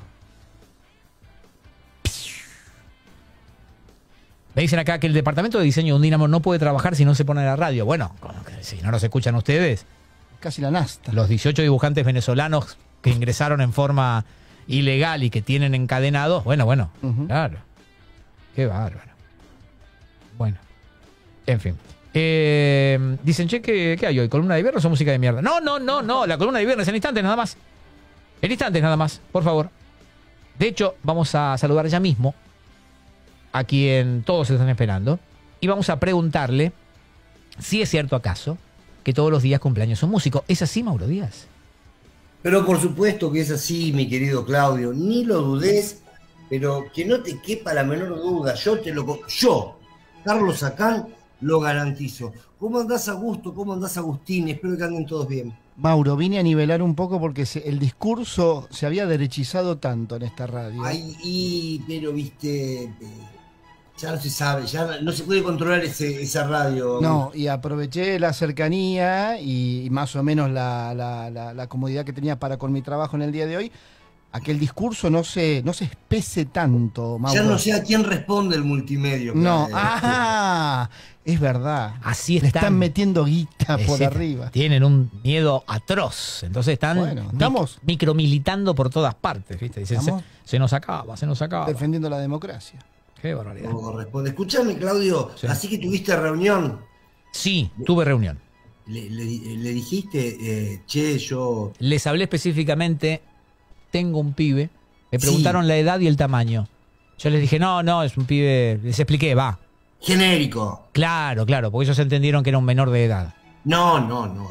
D: Me dicen acá que el departamento de diseño de Undinamo no puede trabajar si no se pone la radio. Bueno, si no nos escuchan ustedes,
F: Casi la nasta.
D: los 18 dibujantes venezolanos que ingresaron en forma ilegal y que tienen encadenados, bueno,
F: Ujú.
D: claro. Qué bárbaro. Bueno, en fin. Dicen, che, ¿qué hay hoy? ¿Columna de viernes o música de mierda? No, la columna de viernes en instantes nada más. En instantes nada más, por favor. De hecho, vamos a saludar ya mismo a quien todos están esperando y vamos a preguntarle si es cierto acaso que todos los días cumpleaños son músicos. ¿Es así, Mauro Díaz?
H: Pero por supuesto que es así, mi querido Claudio, ni lo dudes, pero que no te quepa la menor duda, yo, Carlos Sacán, lo garantizo. ¿Cómo andás, Augusto? ¿Cómo andás, Agustín? Espero que anden todos bien.
F: Mauro, vine a nivelar un poco porque el discurso se había derechizado tanto en esta radio.
H: Pero viste, ya no se sabe, ya no se puede controlar esa radio.
F: No, y aproveché la cercanía y más o menos la comodidad que tenía para con mi trabajo en el día de hoy. Aquel discurso no se espese tanto, Mauro.
H: Ya no sé a quién responde el multimedio.
F: No,
H: Claudio.
F: es verdad.
D: Así
F: Le
D: están.
F: están metiendo guita por
D: Sí,
F: arriba.
D: Tienen un miedo atroz. Entonces están
F: Bueno, estamos-
D: micromilitando por todas partes, ¿viste? Dicen,
F: Estamos-
D: se nos acaba.
F: Defendiendo la democracia.
D: Qué barbaridad.
H: No corresponde. Escúchame, Claudio,
D: Sí.
H: así que tuviste reunión.
D: Sí, tuve reunión.
H: le dijiste, che, yo...
D: Les hablé específicamente, tengo un pibe. Me preguntaron la edad y el tamaño. Yo les dije, no, es un pibe. Les expliqué, va.
H: Genérico.
D: Claro, porque ellos entendieron que era un menor de edad.
H: No.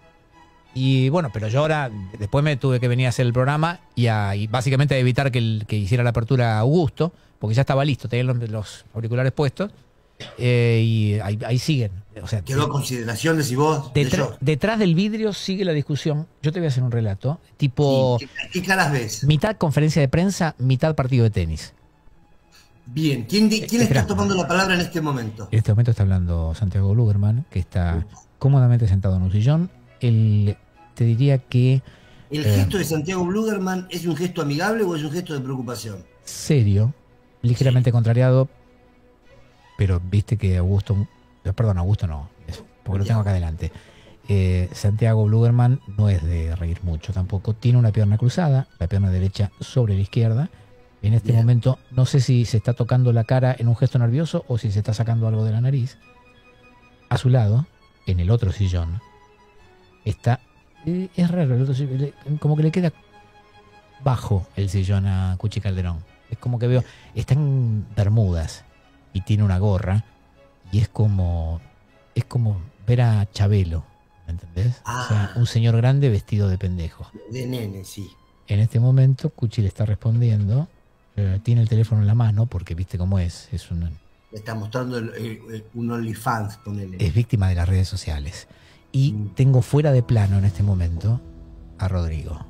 D: Y bueno, pero yo ahora, después me tuve que venir a hacer el programa y básicamente a evitar que hiciera la apertura Augusto, porque ya estaba listo, tenía los auriculares puestos. Y ahí siguen. O sea,
H: Quedó a consideración, decís vos.
D: Detrás del vidrio sigue la discusión. Yo te voy a hacer un relato. Tipo.
H: Sí, ¿qué caras ves?
D: Mitad conferencia de prensa, mitad partido de tenis.
H: Bien. ¿Quién está tomando la palabra en este momento?
D: En este momento está hablando Santiago Blugerman, que está cómodamente sentado en un sillón. Él te diría que.
H: ¿El gesto de Santiago Blugerman es un gesto amigable o es un gesto de preocupación?
D: Serio, ligeramente contrariado. Pero viste que Augusto no, porque lo tengo acá adelante. Santiago Blugerman no es de reír mucho tampoco. Tiene una pierna cruzada, la pierna derecha sobre la izquierda. En este momento no sé si se está tocando la cara en un gesto nervioso o si se está sacando algo de la nariz. A su lado, en el otro sillón, está... es raro, el otro sillón, como que le queda bajo el sillón a Cuchi Calderón. Es como que veo... Está en bermudas y tiene una gorra y es como ver a Chabelo, ¿me entendés? O sea, un señor grande vestido de pendejo.
H: De nene, sí.
D: En este momento Cuchi le está respondiendo, tiene el teléfono en la mano porque viste cómo es
H: Le está mostrando un OnlyFans, ponele.
D: Es víctima de las redes sociales. Y tengo fuera de plano en este momento a Rodrigo.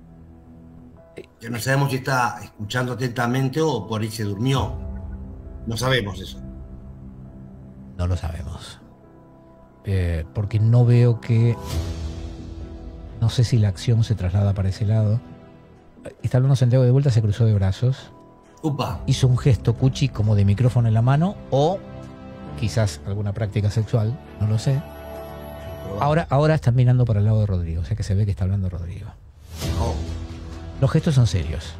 H: Que no sabemos si está escuchando atentamente o por ahí se durmió. No sabemos eso.
D: No lo sabemos. Porque no veo que... No sé si la acción se traslada para ese lado. Está hablando Santiago de vuelta, se cruzó de brazos.
H: Upa.
D: Hizo un gesto Cuchi como de micrófono en la mano o quizás alguna práctica sexual, no lo sé. Ahora están mirando para el lado de Rodrigo, o sea que se ve que está hablando Rodrigo.
H: Oh.
D: Los gestos son serios.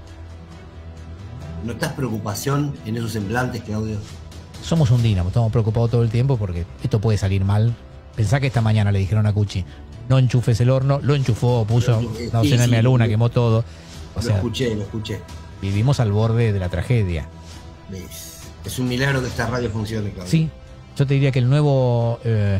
H: ¿Notas preocupación en esos semblantes, Claudio?
D: Somos un dínamo, estamos preocupados todo el tiempo porque esto puede salir mal. Pensá que esta mañana le dijeron a Cuchi, no enchufes el horno, lo enchufó, puso una docena de media luna, quemó todo.
H: Lo escuché.
D: Vivimos al borde de la tragedia.
H: Es un milagro que esta radio funcione, Claudio.
D: Sí, yo te diría que el nuevo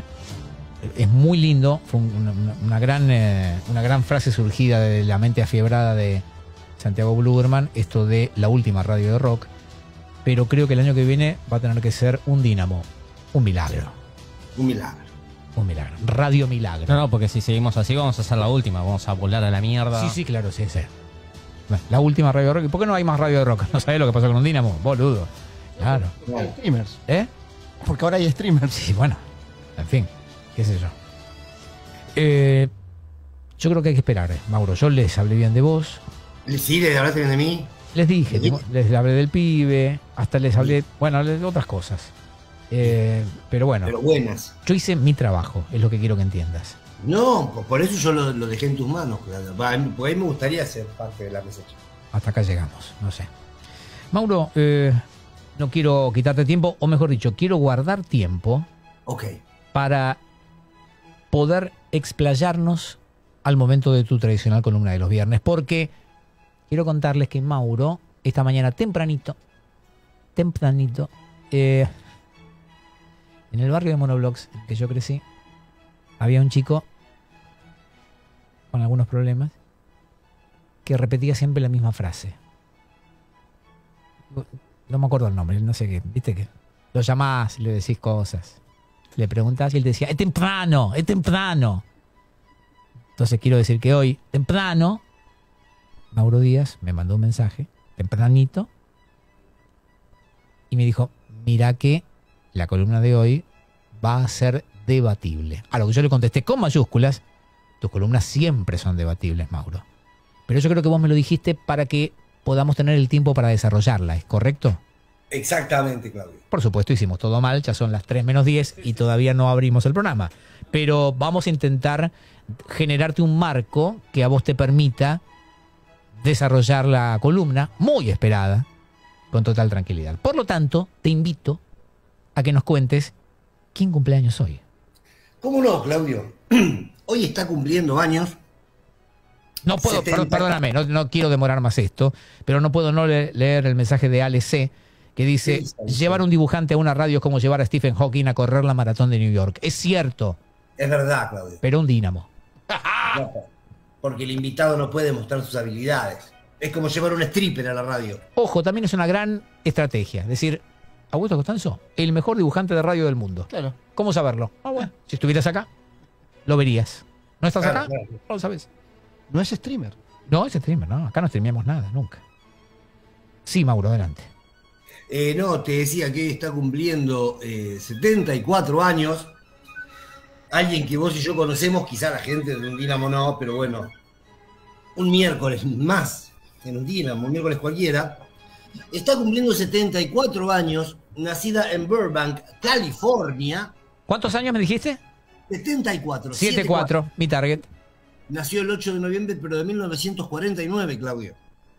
D: es muy lindo, fue una gran frase surgida de la mente afiebrada de Santiago Blugerman, esto de la última radio de rock, pero creo que el año que viene va a tener que ser un dínamo, un milagro.
H: Un milagro.
D: Radio Milagro.
G: No, porque si seguimos así vamos a hacer la última, vamos a volar a la mierda.
D: Sí, claro, sí. Bueno, la última radio de rock. ¿Y por qué no hay más radio de rock? ¿No sabés lo que pasó con un dínamo? Boludo. Claro.
F: Hay streamers. Porque ahora hay streamers.
D: Sí, bueno. En fin, qué sé yo. Yo creo que hay que esperar, Mauro. Yo les hablé bien de vos.
H: ¿Sí? ¿Le hablaste bien de mí?
D: Les dije, les hablé del pibe, hasta les hablé, de otras cosas. Pero bueno.
H: Pero buenas.
D: Yo hice mi trabajo, es lo que quiero que entiendas.
H: No, por eso yo lo dejé en tus manos, claro. Porque a mí me gustaría ser parte de la cosecha.
D: Hasta acá llegamos, no sé. Mauro, no quiero quitarte tiempo, o mejor dicho, quiero guardar tiempo para poder explayarnos al momento de tu tradicional columna de los viernes, porque quiero contarles que Mauro, esta mañana tempranito, en el barrio de Monoblocks en que yo crecí, había un chico con algunos problemas que repetía siempre la misma frase. No me acuerdo el nombre, no sé qué, viste que lo llamás, le decís cosas, le preguntás y él decía, es temprano. Entonces quiero decir que hoy, temprano, Mauro Díaz me mandó un mensaje, tempranito, y me dijo, mira que la columna de hoy va a ser debatible. A lo que yo le contesté con mayúsculas, tus columnas siempre son debatibles, Mauro. Pero yo creo que vos me lo dijiste para que podamos tener el tiempo para desarrollarla, ¿es correcto?
H: Exactamente, Claudio.
D: Por supuesto, hicimos todo mal, ya son las 3 menos 10 y todavía no abrimos el programa. Pero vamos a intentar generarte un marco que a vos te permita desarrollar la columna, muy esperada, con total tranquilidad. Por lo tanto, te invito a que nos cuentes quién cumpleaños hoy.
H: ¿Cómo no, Claudio? Hoy está cumpliendo años.
D: No puedo,
H: 70.
D: perdóname, no quiero demorar más esto, pero no puedo no leer el mensaje de Ale C, que dice, llevar un dibujante a una radio es como llevar a Stephen Hawking a correr la maratón de New York. Es cierto,
H: Es verdad, Claudio.
D: pero un dínamo.
H: No, porque el invitado no puede mostrar sus habilidades. Es como llevar un stripper a la radio.
D: Ojo, también es una gran estrategia. Es decir, Augusto Costanzo, el mejor dibujante de radio del mundo.
F: Claro.
D: ¿Cómo saberlo? Bueno, si estuvieras acá, lo verías. ¿No estás
H: Claro,
D: acá?
H: claro.
D: No lo sabes.
F: No es streamer.
D: No, es streamer, no. Acá no streameamos nada, nunca. Sí, Mauro, adelante.
H: No, te decía que está cumpliendo 74 años. Alguien que vos y yo conocemos, quizá la gente de un Dínamo no, pero bueno, un miércoles más en un Dínamo, un miércoles cualquiera. Está cumpliendo 74 años, nacida en Burbank, California.
D: ¿Cuántos años me dijiste?
H: 74.
D: 7-4, mi target.
H: Nació el 8 de noviembre, pero de 1949, Claudio.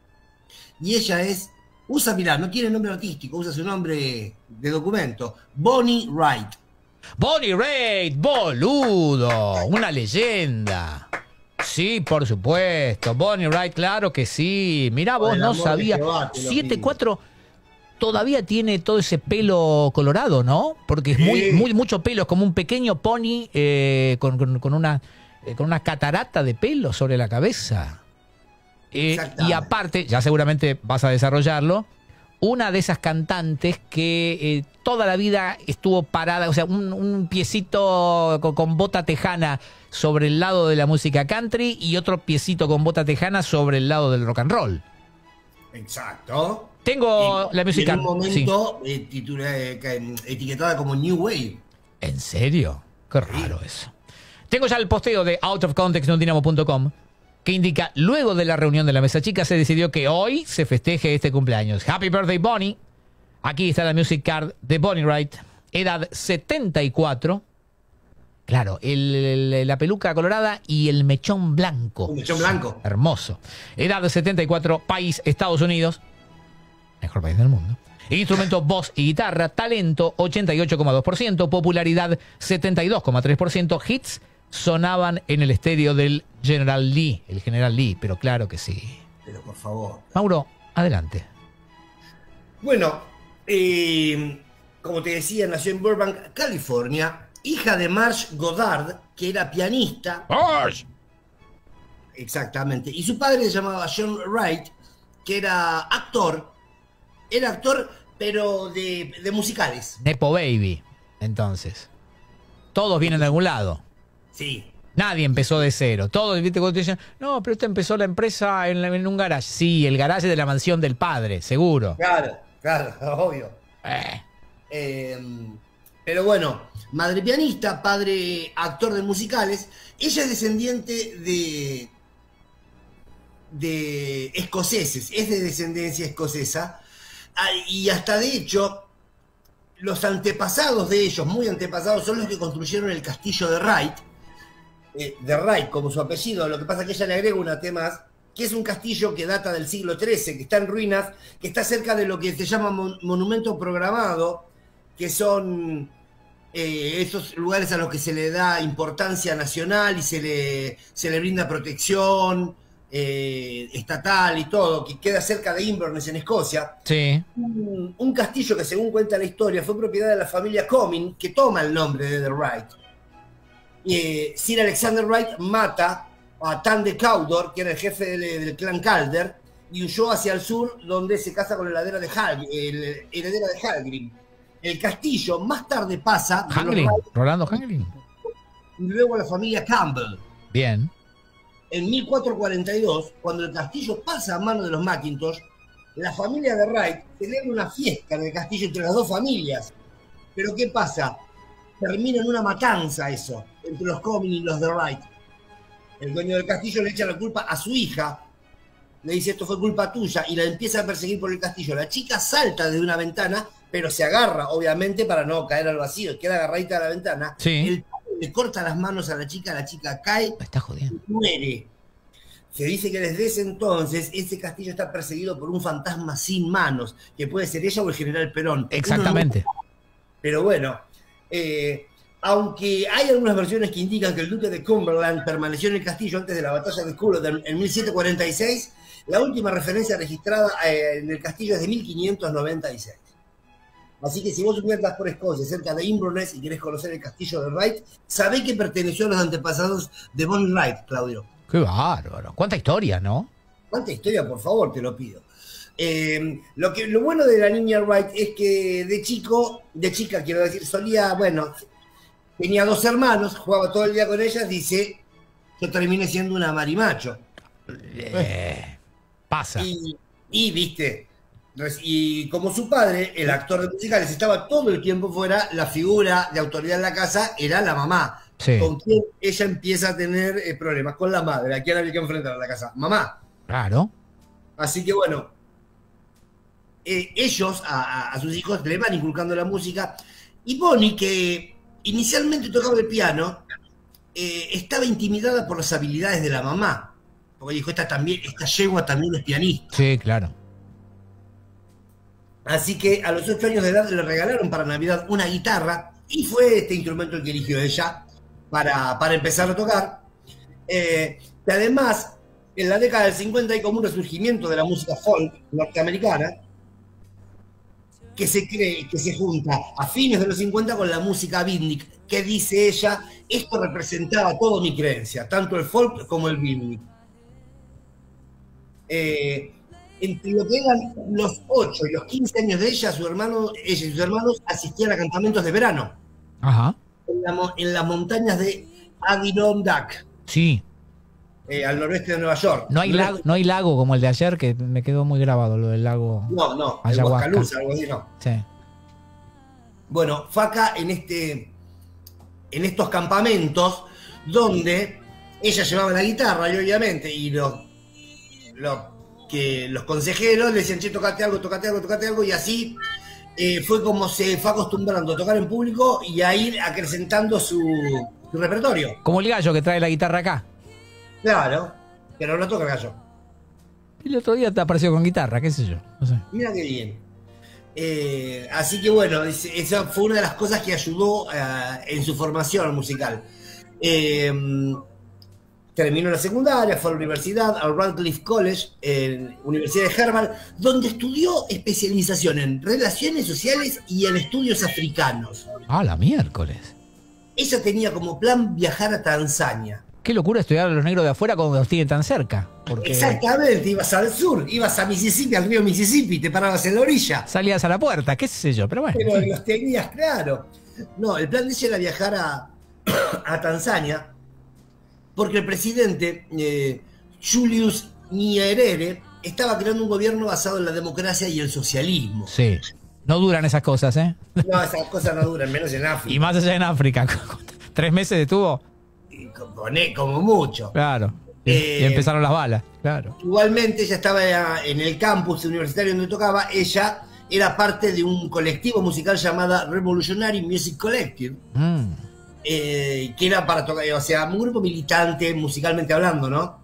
H: Y ella mirá, no tiene nombre artístico, usa su nombre de documento. Bonnie Wright.
D: Bonnie Raitt, boludo, una leyenda. Sí, por supuesto. Bonnie Wright, claro que sí. Mirá, vos
H: Por el
D: no
H: amor de
D: sabía.
H: Jehová, te lo
D: 7-4 todavía tiene todo ese pelo colorado, ¿no? Porque es
H: Sí.
D: mucho pelo, es como un pequeño pony con una catarata de pelo sobre la cabeza. Y
H: Exactamente.
D: aparte, ya seguramente vas a desarrollarlo, una de esas cantantes que toda la vida estuvo parada, o sea, un piecito con bota tejana sobre el lado de la música country y otro piecito con bota tejana sobre el lado del rock and roll.
H: Exacto.
D: Tengo
H: Y-
D: la música.
H: En un momento etiquetada como New Wave.
D: ¿En serio? Qué raro eso. Tengo ya el posteo de Out of Context de undinamo.com que indica, luego de la reunión de la mesa chica se decidió que hoy se festeje este cumpleaños. Happy birthday, Bonnie. Aquí está la music card de Bonnie Wright. Edad 74. Claro, la peluca colorada y el mechón blanco.
H: Un mechón blanco.
D: Hermoso. Edad 74, país Estados Unidos. Mejor país del mundo. Instrumento voz y guitarra, talento 88,2%, popularidad 72,3%, hits sonaban en el estéreo del General Lee, el General Lee, pero claro que sí.
H: Pero por favor.
D: Mauro, adelante.
H: Bueno, como te decía, nació en Burbank, California, hija de Marge Goddard, que era pianista. Exactamente. Y su padre se llamaba John Wright, que era actor. Era actor, pero de musicales.
D: Nepo Baby, entonces. Todos vienen de algún lado.
H: Sí.
D: Nadie empezó de cero. Todos, ¿viste? Cuando te dicen, no, pero usted empezó la empresa en un garage. Sí, el garage de la mansión del padre, seguro.
H: Claro, obvio. Pero bueno, madre pianista, padre actor de musicales. Ella es descendiente de escoceses, es de descendencia escocesa. Y hasta de hecho, los antepasados de ellos, muy antepasados, son los que construyeron el castillo de Wright. De Wright, como su apellido. Lo que pasa es que ella le agrega una T más, que es un castillo que data del siglo XIII, que está en ruinas, que está cerca de lo que se llama monumento programado, que son esos lugares a los que se le da importancia nacional y se le brinda protección estatal y todo, que queda cerca de Inverness, en Escocia.
D: Sí.
H: Un castillo que, según cuenta la historia, fue propiedad de la familia Comyn, que toma el nombre de The Wright. Sir Alexander Wright mata a Tan de Cawdor, que era el jefe del clan Calder, y huyó hacia el sur, donde se casa con la heredera de Hallgrim. El castillo más tarde pasa de los
D: Hangling,
H: Wright,
D: Rolando Hangling.
H: y luego a la familia Campbell.
D: Bien.
H: En 1442, cuando el castillo pasa a manos de los Mackintosh, la familia de Wright celebra una fiesta en el castillo entre las dos familias. Pero ¿qué pasa? Termina en una matanza eso, entre los Comyn y los de Wright. El dueño del castillo le echa la culpa a su hija, le dice esto fue culpa tuya, y la empieza a perseguir por el castillo. La chica salta desde una ventana, pero se agarra, obviamente, para no caer al vacío, queda agarradita a la ventana.
D: Sí.
H: El padre le corta las manos a la chica cae
D: Me está jodiendo.
H: y muere. Se dice que desde ese entonces ese castillo está perseguido por un fantasma sin manos, que puede ser ella o el general Perón.
D: Exactamente.
H: Pero bueno, aunque hay algunas versiones que indican que el duque de Cumberland permaneció en el castillo antes de la batalla de Culloden en 1746, la última referencia registrada en el castillo es de 1596. Así que si vos andas por Escocia, cerca de Inverness, y querés conocer el castillo de Wright, sabé que perteneció a los antepasados de Bonnie Wright, Claudio.
D: Qué bárbaro. Cuánta historia, ¿no?
H: ¿Cuánta historia, por favor, te lo pido? Lo bueno de la niña Wright es que de chica, quiero decir, solía, bueno, tenía 2 hermanos, jugaba todo el día con ellas, dice, yo terminé siendo una marimacho.
D: Pasa.
H: Y viste, y como su padre, el actor de musicales, estaba todo el tiempo fuera, la figura de autoridad en la casa era la mamá.
D: Sí.
H: Con quien ella empieza a tener problemas, con la madre, a quien había que enfrentar a la casa, mamá.
D: Claro.
H: Así que bueno, ellos a sus hijos le van inculcando la música, y Bonnie, que inicialmente tocaba el piano, estaba intimidada por las habilidades de la mamá, porque dijo, esta yegua también es pianista.
D: Sí, claro.
H: Así que a los 8 años de edad le regalaron para Navidad una guitarra, y fue este instrumento el que eligió ella para empezar a tocar. Que además, en la década del 50 hay como un resurgimiento de la música folk norteamericana, que se cree que se junta a fines de los 50 con la música beatnik, que dice ella, esto representaba toda mi creencia, tanto el folk como el beatnik. Entre lo que eran los 8 y los 15 años de ella, ella y sus hermanos asistían a campamentos de verano.
D: Ajá.
H: En las montañas de Adirondack.
D: Sí.
H: Al noroeste de Nueva York.
D: No hay lago como el de ayer, que me quedó muy grabado lo del lago.
H: No, el
D: Ayahuasca.
H: Huascalusa, algo así, no.
D: Sí.
H: Bueno, fue acá en estos campamentos donde ella llevaba la guitarra, y obviamente, y los consejeros le decían, che, tocate algo, y así fue como se fue acostumbrando a tocar en público y a ir acrecentando su repertorio.
D: Como el gallo que trae la guitarra acá.
H: Claro, pero no toca el gallo.
D: Y el otro día te apareció con guitarra, qué sé yo. No sé.
H: Mira qué bien. Así que bueno, esa fue una de las cosas que ayudó en su formación musical. Terminó la secundaria, fue a la universidad, al Radcliffe College, en Universidad de Harvard, donde estudió especialización en relaciones sociales y en estudios africanos.
D: Ah, la miércoles.
H: Ella tenía como plan viajar a Tanzania.
D: Qué locura estudiar a los negros de afuera cuando los tienen tan cerca. Porque
H: Exactamente, ibas al sur, ibas a Mississippi, al río Mississippi, te parabas en la orilla.
D: salías a la puerta, qué sé yo, pero bueno.
H: Pero los tenías, claro. No, el plan de ella era viajar a Tanzania, porque el presidente Julius Nyerere estaba creando un gobierno basado en la democracia y el socialismo.
D: Sí. No duran esas cosas, ¿eh?
H: No, esas cosas no duran, menos en África.
D: Y más allá en África. 3 meses estuvo.
H: Como mucho.
D: Claro. Y empezaron las balas, claro.
H: Igualmente, ella estaba en el campus universitario donde tocaba. Ella era parte de un colectivo musical llamada Revolutionary Music Collective. Que era para tocar, o sea, un grupo militante musicalmente hablando, ¿no?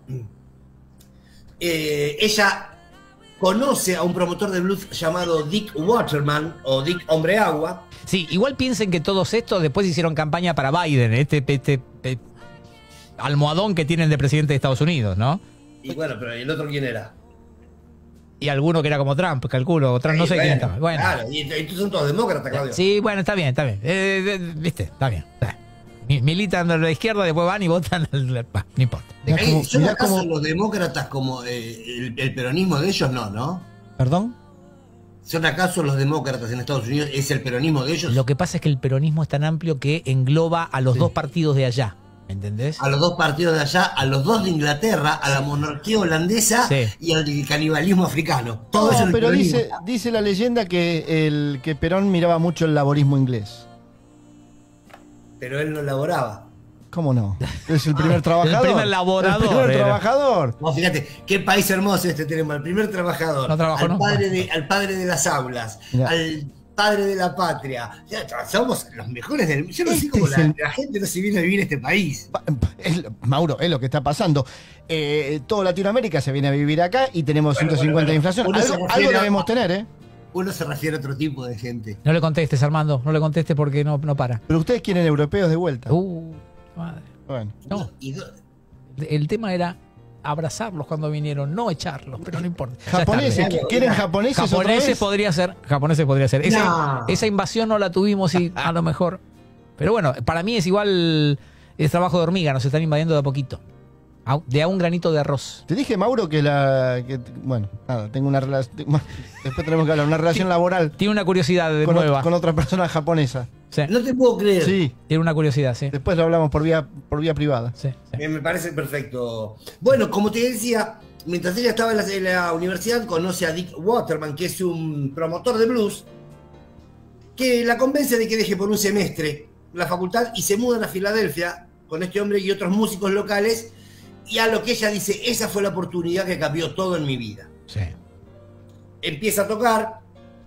H: Ella conoce a un promotor de blues llamado Dick Waterman, o Dick Hombre Agua.
D: Sí, igual piensen que todos estos después hicieron campaña para Biden, este almohadón que tienen de presidente de Estados Unidos, ¿no?
H: Y bueno, pero ¿y el otro quién era?
D: Y alguno que era como Trump, calculo, Trump, no sé quién estaba. Bueno.
H: Claro, y estos son todos demócratas, Claudio.
D: Sí, bueno, está bien. Viste, está bien. Militan a la izquierda, después van y votan no importa.
H: ¿Son acaso los demócratas como el peronismo de ellos? No.
D: ¿Perdón?
H: ¿Son acaso los demócratas en Estados Unidos? ¿Es el peronismo de ellos?
D: Lo que pasa es que el peronismo es tan amplio que engloba a los dos partidos de allá. ¿Entendés?
H: A los dos partidos de allá, a los dos de Inglaterra, a la monarquía holandesa y al canibalismo africano. Todo eso
F: pero dice la leyenda que Perón miraba mucho el laborismo inglés.
H: Pero él no laboraba.
F: ¿Cómo no? Es el primer trabajador.
D: El primer laborador.
F: El primer trabajador.
H: No, fíjate, qué país hermoso tenemos. El primer trabajador.
D: No trabajó,
H: al padre de las aulas.
F: Mirá.
H: Al padre de la patria. Ya, somos los mejores del mundo. Yo no sé cómo la gente no se viene a vivir en este país.
F: Mauro, es lo que está pasando. Toda Latinoamérica se viene a vivir acá y tenemos 150 de inflación. Algo debemos tener, ¿eh?
H: uno se refiere a otro tipo de gente.
D: No le contestes, Armando, no le contestes porque no para.
F: Pero ustedes quieren europeos de vuelta.
D: Madre.
F: Bueno.
D: No,
H: Y-
D: el tema era abrazarlos cuando vinieron, no echarlos, pero no importa. Ya es
F: Japoneses,
D: tarde.
F: ¿quieren japoneses otra
D: Japoneses
F: vez?
D: podría ser, japoneses podría ser.
H: No.
D: Esa invasión no la tuvimos y a lo mejor. Pero bueno, para mí es igual, es trabajo de hormiga, nos están invadiendo de a poquito. De a un granito de arroz.
F: Te dije, Mauro, bueno, nada, tengo una relación. Después tenemos que hablar, una relación laboral
D: Tiene una curiosidad de nueva.
F: con otra persona japonesa.
D: Sí.
H: No te puedo creer.
F: Sí,
D: Tiene una curiosidad, sí.
F: después lo hablamos por vía privada.
D: Sí, sí.
H: Me parece perfecto. Bueno, como te decía, mientras ella estaba en la universidad, conoce a Dick Waterman, que es un promotor de blues, que la convence de que deje por un semestre la facultad y se mudan a Filadelfia con este hombre y otros músicos locales. Y a lo que ella dice, esa fue la oportunidad que cambió todo en mi vida.
D: Sí.
H: Empieza a tocar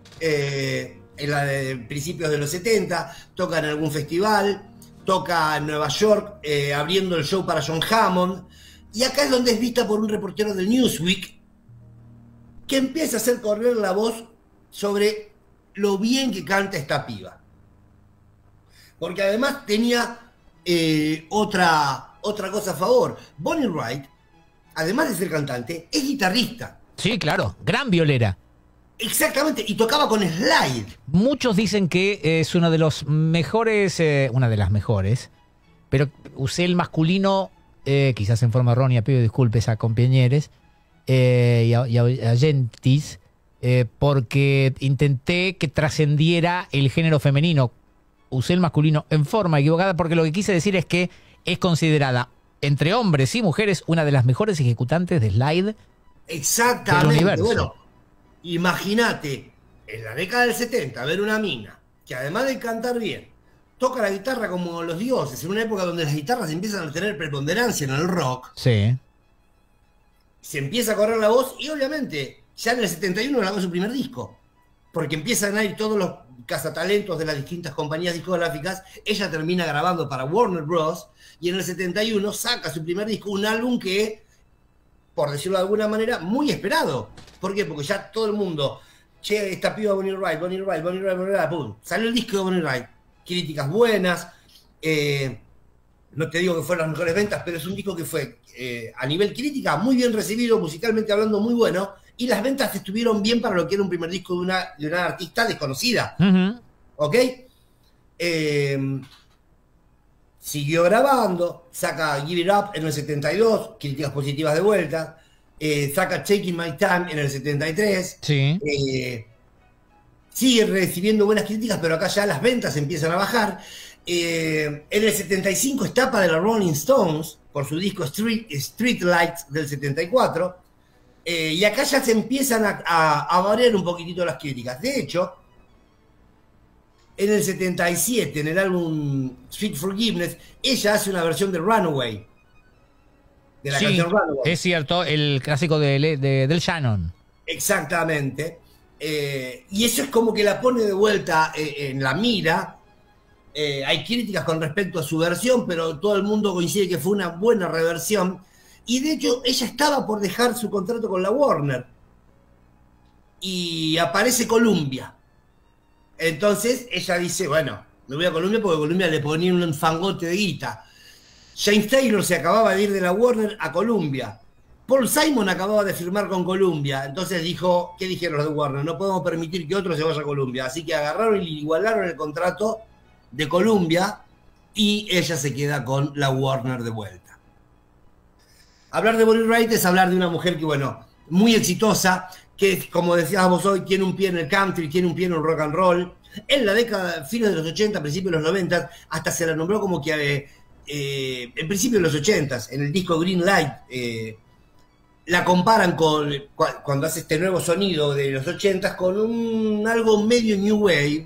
H: en principios de los 70, toca en algún festival, toca en Nueva York abriendo el show para John Hammond, y acá es donde es vista por un reportero del Newsweek que empieza a hacer correr la voz sobre lo bien que canta esta piba. Porque además tenía otra cosa a favor. Bonnie Wright, además de ser cantante, es guitarrista.
D: Sí, claro, gran violera.
H: Exactamente, y tocaba con slide.
D: Muchos dicen que es uno de los mejores, una de las mejores, pero usé el masculino, quizás en forma errónea, pido disculpas a compañeros y a gentis, porque intenté que trascendiera el género femenino. Usé el masculino en forma equivocada porque lo que quise decir es que es considerada, entre hombres y mujeres, una de las mejores ejecutantes de slide
H: Exactamente.
D: del universo.
H: Bueno, imagínate, en la década del 70, ver una mina que además de cantar bien, toca la guitarra como los dioses, en una época donde las guitarras empiezan a tener preponderancia en el rock,
D: Sí.
H: se empieza a correr la voz y obviamente ya en el 71 grabó su primer disco, porque empiezan a ir todos los cazatalentos de las distintas compañías discográficas. Ella termina grabando para Warner Bros. Y en el 71 saca su primer disco, un álbum que, por decirlo de alguna manera, muy esperado. ¿Por qué? Porque ya todo el mundo, che, esta piba Bonnie Wright, pum, salió el disco de Bonnie Wright. Críticas buenas, no te digo que fueron las mejores ventas, pero es un disco que fue, a nivel crítica, muy bien recibido, musicalmente hablando muy bueno, y las ventas estuvieron bien para lo que era un primer disco de una artista desconocida.
D: Ujú.
H: ¿Ok? Siguió grabando, saca Give It Up en el 72, críticas positivas de vuelta, saca Taking My Time en el 73,
D: Sí.
H: sigue recibiendo buenas críticas, pero acá ya las ventas empiezan a bajar. En el 75 es tapa de la Rolling Stones por su disco Street Lights del 74, y acá ya se empiezan a variar un poquitito las críticas. De hecho, en el 77, en el álbum Sweet Forgiveness, ella hace una versión de Runaway, de la
D: Sí,
H: canción Runaway.
D: es cierto, el clásico del Shannon.
H: Exactamente. Y eso es como que la pone de vuelta en la mira. Hay críticas con respecto a su versión, pero todo el mundo coincide que fue una buena reversión. Y de hecho, ella estaba por dejar su contrato con la Warner. Y aparece Columbia. Entonces ella dice, bueno, me voy a Columbia porque Columbia le ponía un fangote de guita. James Taylor se acababa de ir de la Warner a Columbia. Paul Simon acababa de firmar con Columbia. Entonces dijo, ¿qué dijeron los de Warner? No podemos permitir que otro se vaya a Columbia. Así que agarraron y igualaron el contrato de Columbia y ella se queda con la Warner de vuelta. Hablar de Bonnie Wright es hablar de una mujer que, bueno, muy exitosa, que, como decíamos hoy, tiene un pie en el country, tiene un pie en el rock and roll. En la década, fines de los 80, principios de los 90, hasta se la nombró como que, en principio de los 80, en el disco Green Light, la comparan con, cuando hace este nuevo sonido de los 80, con algo medio New Wave.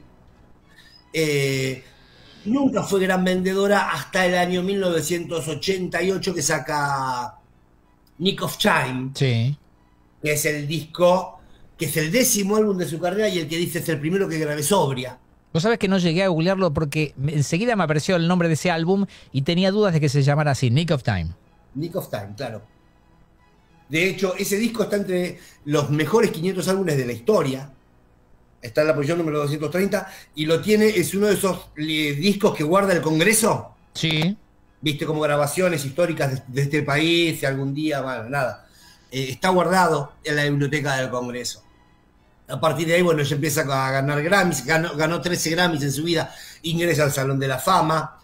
H: Nunca fue gran vendedora hasta el año 1988 que saca Nick of Time,
D: Sí.
H: que es el disco, que es el 10º álbum de su carrera y el que dice es el primero que grabé sobria.
D: Vos sabés que no llegué a googlearlo porque enseguida me apareció el nombre de ese álbum y tenía dudas de que se llamara así, Nick of Time.
H: Nick of Time, claro. De hecho, ese disco está entre los mejores 500 álbumes de la historia. está en la posición número 230 y lo tiene, es uno de esos discos que guarda el Congreso.
D: Sí.
H: Viste, como grabaciones históricas de este país, si algún día, bueno, nada. Está guardado en la biblioteca del Congreso. A partir de ahí, bueno, ella empieza a ganar Grammys, ganó 13 Grammys en su vida, ingresa al Salón de la Fama.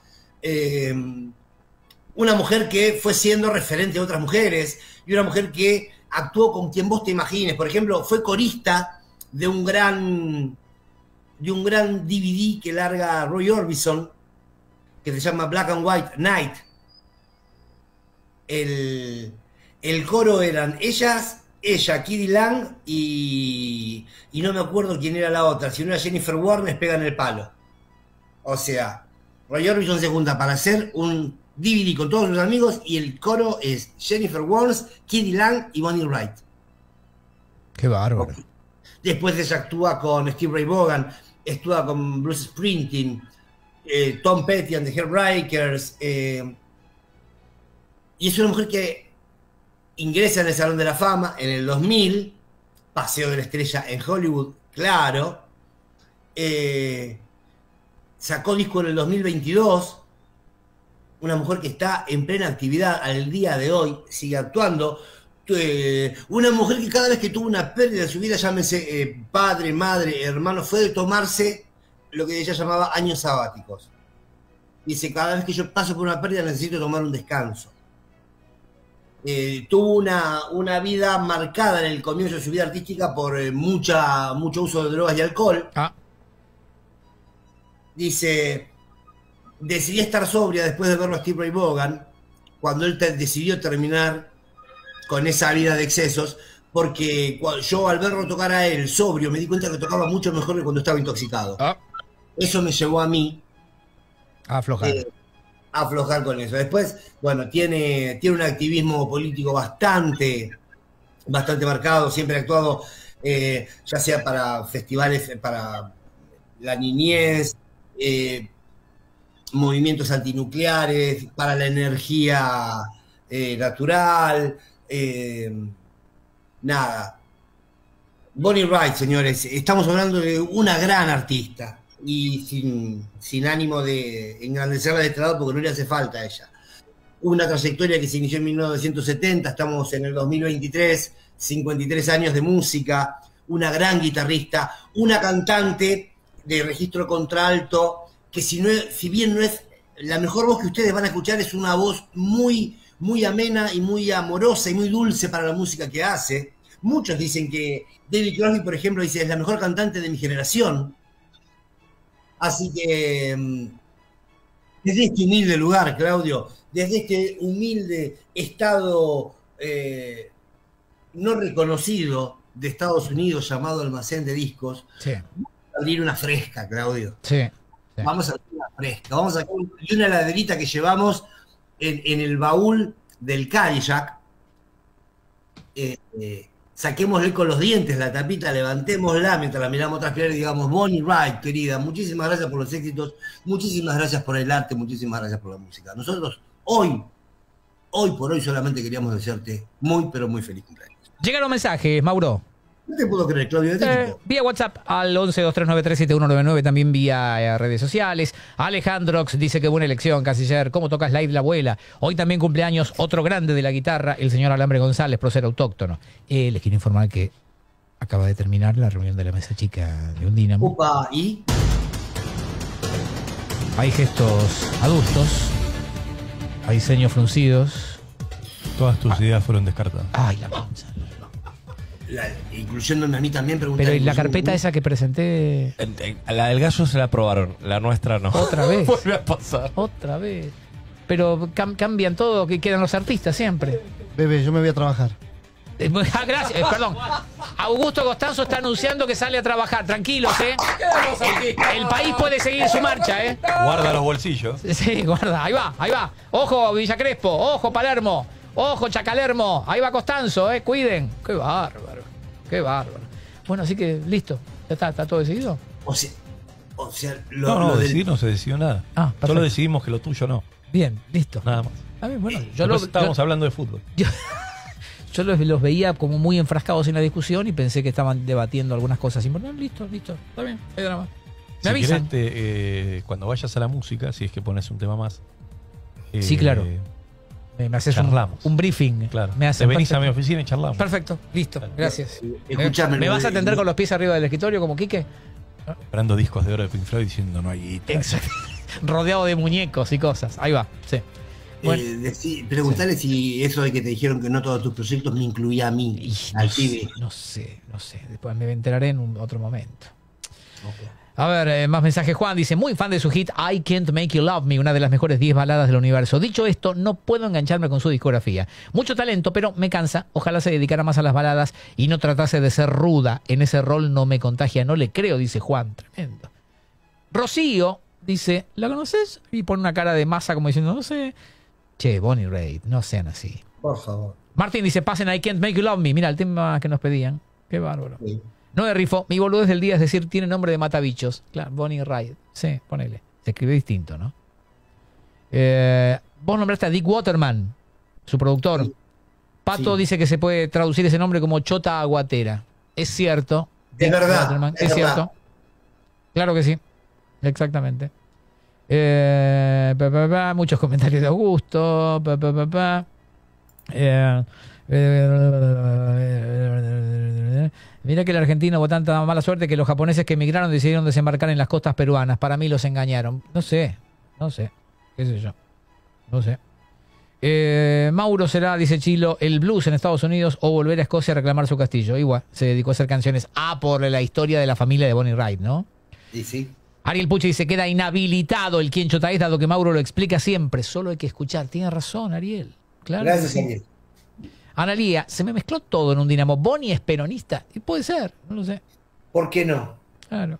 H: Una mujer que fue siendo referente a otras mujeres y una mujer que actuó con quien vos te imagines. Por ejemplo, fue corista de un gran DVD que larga Roy Orbison, que se llama Black and White Night. El coro eran ella, Kiddy Lang y no me acuerdo quién era la otra. Si no era Jennifer Warnes, pegan el palo. O sea, Roy Orbison se junta para hacer un DVD con todos sus amigos y el coro es Jennifer Warnes, Kiddy Lang y Bonnie Wright.
D: Qué bárbaro.
H: Después ella actúa con Steve Ray Vaughan, actúa con Bruce Springsteen, Tom Petty and the Heartbreakers, y es una mujer que ingresa en el Salón de la Fama en el 2000, Paseo de la Estrella en Hollywood, claro, sacó disco en el 2022, una mujer que está en plena actividad al día de hoy, sigue actuando. Una mujer que cada vez que tuvo una pérdida en su vida, llámese padre, madre, hermano, fue de tomarse lo que ella llamaba años sabáticos. Dice, cada vez que yo paso por una pérdida necesito tomar un descanso. Tuvo una vida marcada en el comienzo de su vida artística por mucho uso de drogas y alcohol. Dice, decidí estar sobria después de verlo a Steve Ray Vaughan, cuando él decidió terminar con esa vida de excesos, porque yo al verlo tocar a él sobrio me di cuenta que tocaba mucho mejor que cuando estaba intoxicado. Eso me llevó a mí
D: a aflojar.
H: Aflojar con eso. Después, bueno, tiene un activismo político bastante marcado, siempre ha actuado ya sea para festivales, para la niñez, movimientos antinucleares, para la energía natural, nada. Bonnie Wright, señores, estamos hablando de una gran artista y sin ánimo de engrandecerla de este lado porque no le hace falta a ella. Una trayectoria que se inició en 1970, estamos en el 2023, 53 años de música, una gran guitarrista, una cantante de registro contralto, que si bien no es la mejor voz que ustedes van a escuchar, es una voz muy amena y muy amorosa y muy dulce para la música que hace. Muchos dicen que David Crosby, por ejemplo, dice, es la mejor cantante de mi generación. Así que, desde este humilde lugar, Claudio, desde este humilde estado no reconocido de Estados Unidos llamado Almacén de Discos,
D: sí.
H: Vamos a abrir una fresca, Claudio.
D: Sí.
H: Vamos a abrir una fresca. Vamos a sacar una heladerita que llevamos en el baúl del Cadillac. Saquémosle con los dientes la tapita, levantémosla mientras la miramos transpirar y digamos, Bonnie Wright, querida, muchísimas gracias por los éxitos, muchísimas gracias por el arte, muchísimas gracias por la música. Nosotros hoy por hoy solamente queríamos desearte muy, pero muy feliz cumpleaños.
D: Llegaron mensajes, Mauro.
H: No te puedo creer, Claudio.
D: Vía WhatsApp al 1123937199, también vía redes sociales. Alejandrox dice que buena elección, Canciller. ¿Cómo tocas la Isla Abuela? Hoy también cumpleaños otro grande de la guitarra, el señor Alambre González, prócer autóctono. Les quiero informar que acaba de terminar la reunión de la mesa chica de Undinamo.
H: Opa, ¿y?
D: Hay gestos adultos, hay ceños fruncidos.
I: Todas tus ideas fueron descartadas.
D: Ay, la panza.
H: Incluyéndome a mí también,
D: pero ¿y la carpeta esa que presenté?
I: La del gallo se la aprobaron, la nuestra no.
D: ¿Otra vez?
I: Vuelve a pasar.
D: Otra vez. Pero cambian todo, que quedan los artistas siempre.
F: Bebé, yo me voy a trabajar.
D: Gracias, perdón. Augusto Costanzo está anunciando que sale a trabajar. Tranquilos, El país puede seguir su marcha,
I: Guarda los bolsillos.
D: Sí, guarda. Ahí va. Ojo, Villa Crespo. Ojo, Palermo. Ojo, Chacalermo. Ahí va Costanzo, cuiden. Qué bárbaro. Bueno, así que listo. ¿Ya está todo decidido?
H: O sea,
I: decidir no se decidió nada. Solo decidimos que lo tuyo no.
D: Bien, listo.
I: Nada más.
D: Bueno,
I: estábamos hablando de fútbol.
D: Yo los veía como muy enfrascados en la discusión y pensé que estaban debatiendo algunas cosas importantes. Listo, está bien, hay drama. Me avisan.
I: Cuando vayas a la música, si es que pones un tema más.
D: Sí, claro. Me haces un briefing.
I: Claro.
D: Me
I: te venís a mi oficina y charlamos.
D: Perfecto, listo, gracias.
H: Escuchame,
D: ¿Me vas a atender con los pies arriba del escritorio como Quique?
I: Esperando discos de oro de Pink Floyd diciendo no hay guita.
D: Exacto. Rodeado de muñecos y cosas. Ahí va, sí. Bueno.
H: Preguntale si eso de que te dijeron que no todos tus proyectos me incluía a mí, al pibe.
D: No sé. Después me enteraré en otro momento.
H: Okay.
D: A ver, más mensajes. Juan dice, muy fan de su hit I Can't Make You Love Me, una de las mejores 10 baladas del universo. Dicho esto, no puedo engancharme con su discografía. Mucho talento, pero me cansa. Ojalá se dedicara más a las baladas y no tratase de ser ruda. En ese rol no me contagia, no le creo, dice Juan. Tremendo. Rocío dice, ¿la conoces? Y pone una cara de masa como diciendo, no sé. Che, Bonnie Raitt, no sean así.
H: Por favor.
D: Martín dice, pasen I Can't Make You Love Me. Mira, el tema que nos pedían. Qué bárbaro. Sí. No de rifo, mi boludez del día es decir, tiene nombre de matabichos. Claro, Bonnie Raitt. Sí, ponele. Se escribe distinto, ¿no? Vos nombraste a Dick Waterman, su productor. Sí. Pato dice que se puede traducir ese nombre como chota aguatera. Es cierto.
H: Es verdad.
D: Waterman. Es cierto. Claro que sí. Exactamente. Muchos comentarios de Augusto. Mira que el argentino hubo tanta mala suerte que los japoneses que emigraron decidieron desembarcar en las costas peruanas. Para mí los engañaron. No sé. ¿Qué sé yo? No sé. Mauro será, dice Chilo, el blues en Estados Unidos o volver a Escocia a reclamar su castillo. Igual, se dedicó a hacer canciones por la historia de la familia de Bonnie Raitt, ¿no?
H: Sí.
D: Ariel Puche dice, queda inhabilitado el quien chota es, dado que Mauro lo explica siempre. Solo hay que escuchar. Tiene razón, Ariel. Claro.
H: Gracias, Ariel.
D: Analía, se me mezcló todo en un Dinamo. Bonnie es peronista. Y puede ser, no lo sé.
H: ¿Por qué no?
D: Claro.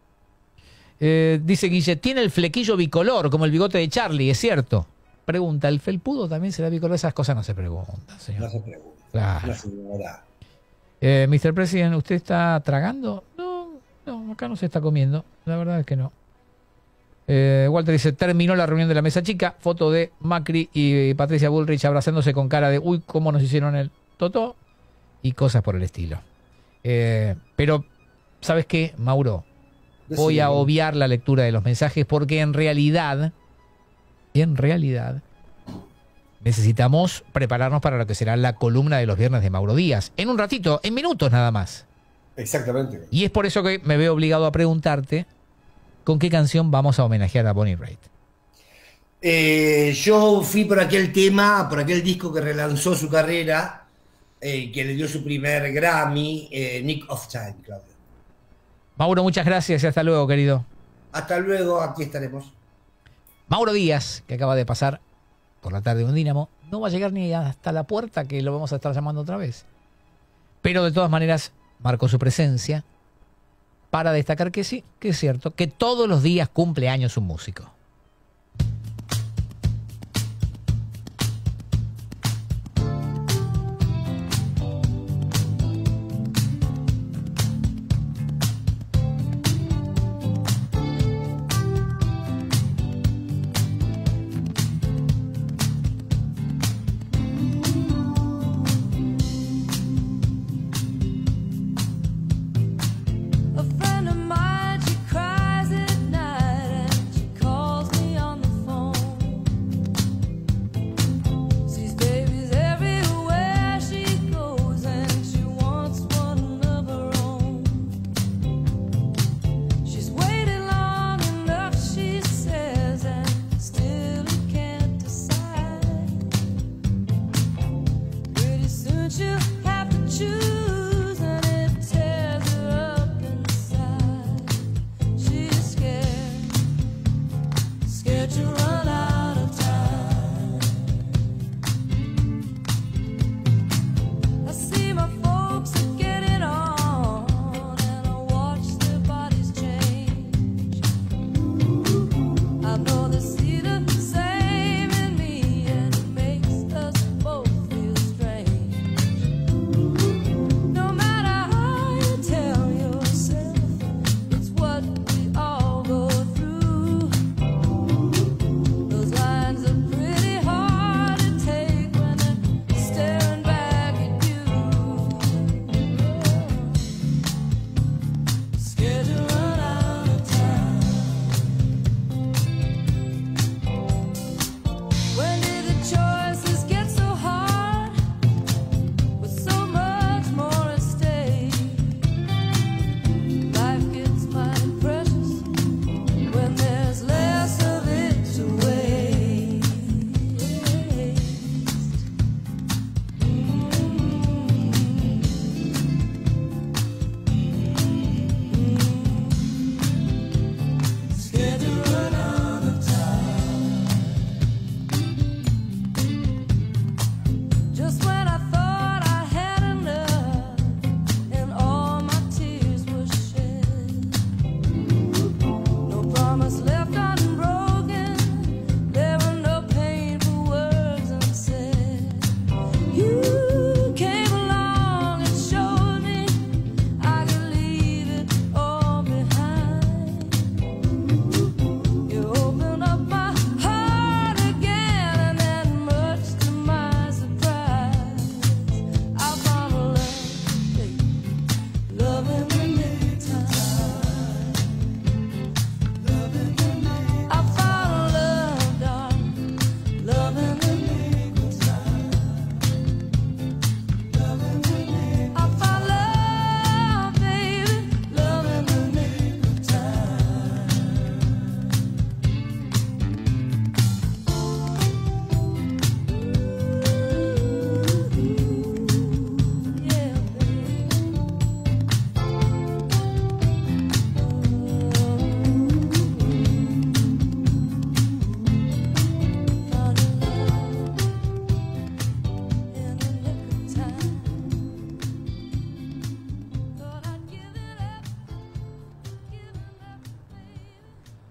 D: Dice Guille, tiene el flequillo bicolor, como el bigote de Charlie, es cierto. Pregunta, ¿el felpudo también será bicolor? Esas cosas no se preguntan, señor.
H: No se pregunta.
D: Claro.
H: No se pregunta.
D: Mr. President, ¿usted está tragando? No, acá no se está comiendo. La verdad es que no. Walter dice, terminó la reunión de la mesa chica. Foto de Macri y Patricia Bullrich abrazándose con cara de, uy, cómo nos hicieron el totó. Y cosas por el estilo. Pero, ¿sabes qué, Mauro? Voy a obviar la lectura de los mensajes porque en realidad necesitamos prepararnos para lo que será la columna de los viernes de Mauro Díaz. En un ratito, en minutos nada más.
H: Exactamente.
D: Y es por eso que me veo obligado a preguntarte con qué canción vamos a homenajear a Bonnie Raitt.
H: Yo fui por aquel tema, por aquel disco que relanzó su carrera, que le dio su primer Grammy, Nick of Time, Claudio.
D: Mauro, muchas gracias y hasta luego, querido.
H: Hasta luego, aquí estaremos.
D: Mauro Díaz, que acaba de pasar por la tarde de un Dínamo, no va a llegar ni hasta la puerta, que lo vamos a estar llamando otra vez. Pero de todas maneras, marcó su presencia para destacar que sí, que es cierto, que todos los días cumple años un músico.
E: A friend of mine, she cries at night and she calls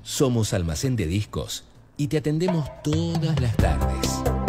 A: Somos Almacén de Discos y te atendemos todas las tardes.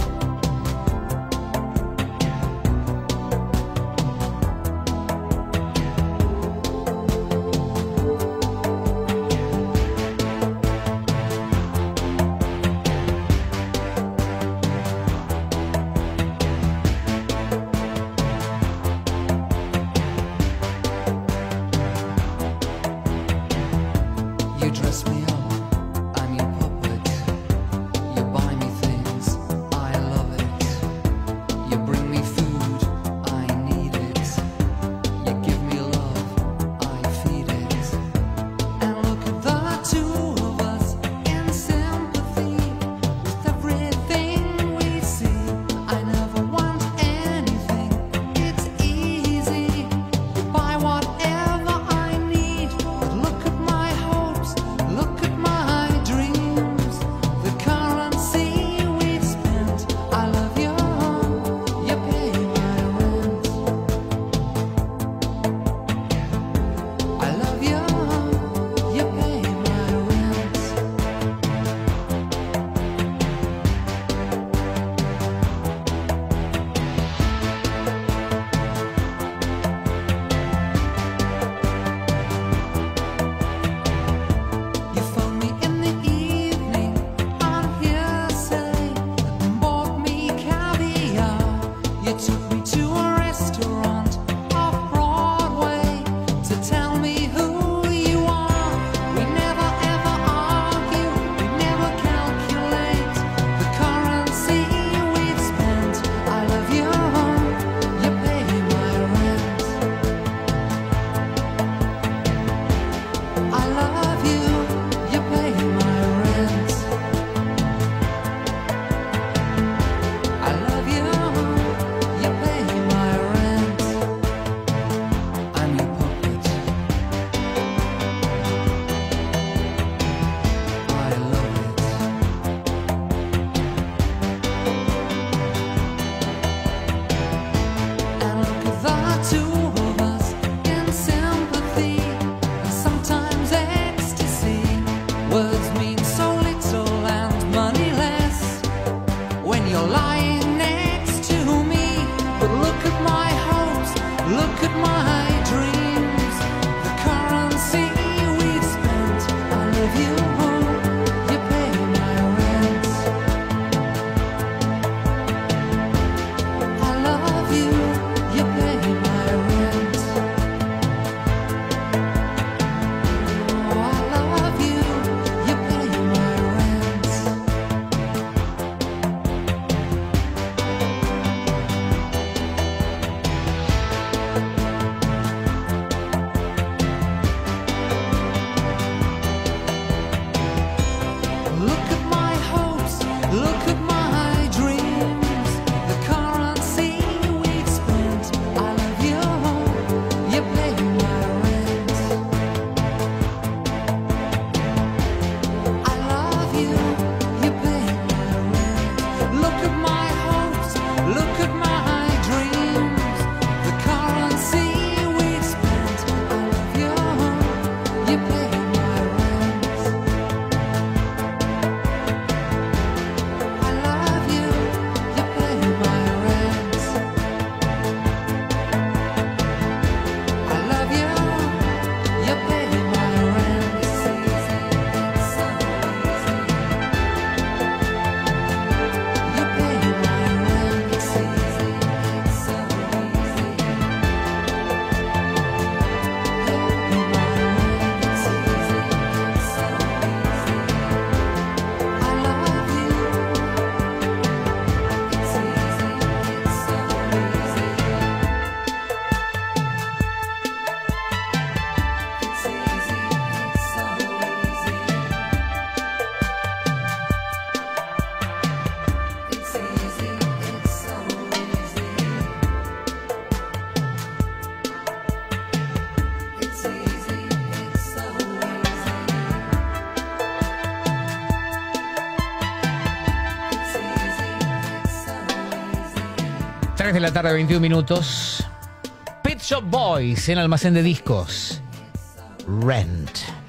D: De la tarde, 21 minutos. Pet Shop Boys en Almacén de Discos. Rent.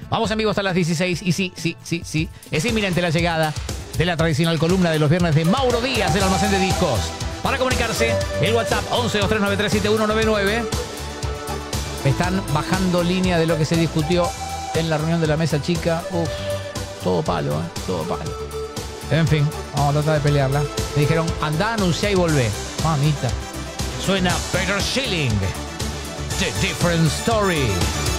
D: Vamos en vivo hasta las 16 y sí, es inminente la llegada de la tradicional columna de los viernes de Mauro Díaz del Almacén de Discos. Para comunicarse, el WhatsApp 1123937199. Están bajando línea de lo que se discutió en la reunión de la mesa chica. Uf, todo palo, todo palo. En fin, vamos a tratar de pelearla. Me dijeron, andá, anunciá y volvé. Mamita. Suena Peter Schilling. The Different Story.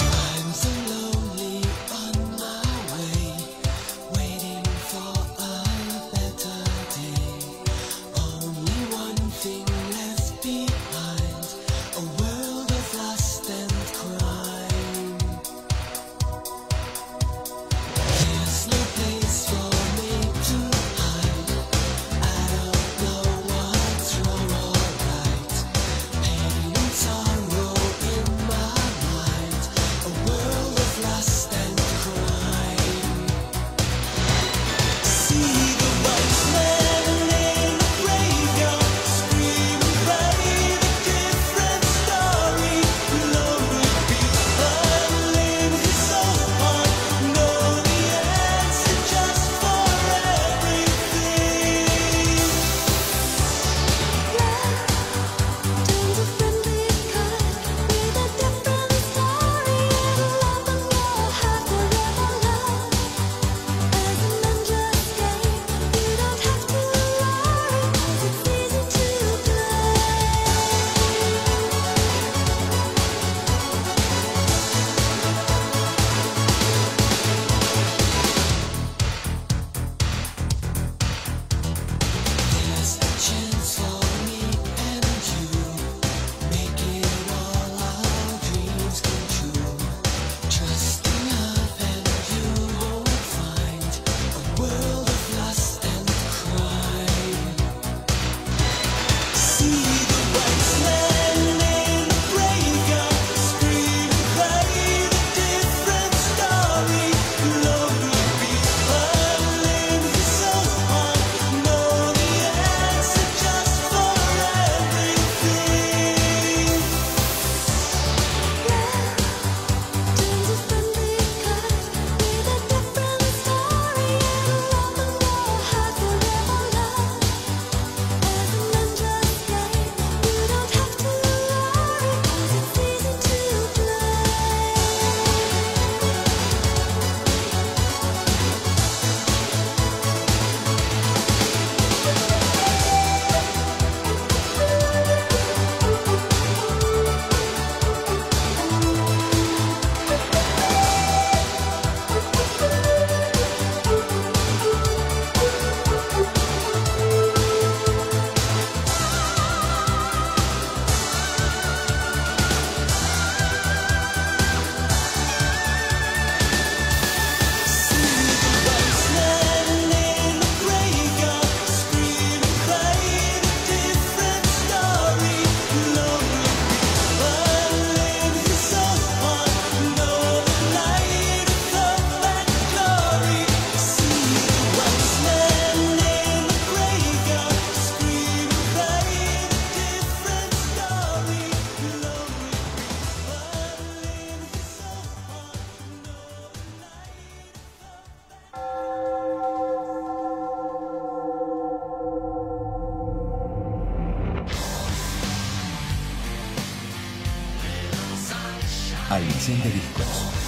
A: Almacén de Discos.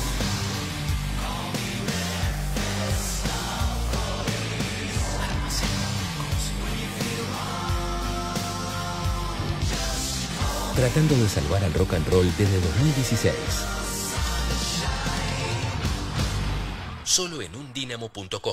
A: Tratando de salvar al rock and roll desde 2016. Solo en undinamo.com.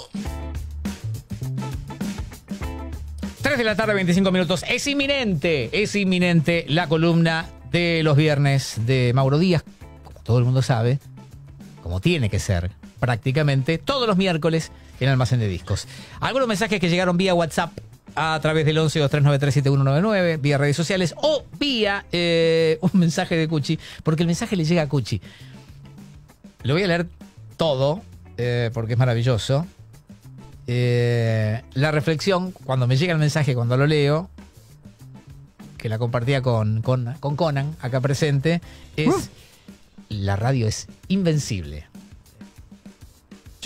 D: 3 de la tarde, 25 minutos. Es inminente la columna de los viernes de Mauro Díaz, como todo el mundo sabe, como tiene que ser, prácticamente todos los miércoles en Almacén de Discos. Algunos mensajes que llegaron vía WhatsApp a través del 1123937199, vía redes sociales o vía un mensaje de Cuchi, porque el mensaje le llega a Cuchi. Lo voy a leer todo, porque es maravilloso. La reflexión, cuando me llega el mensaje, cuando lo leo, que la compartía con Conan, acá presente, es: la radio es invencible.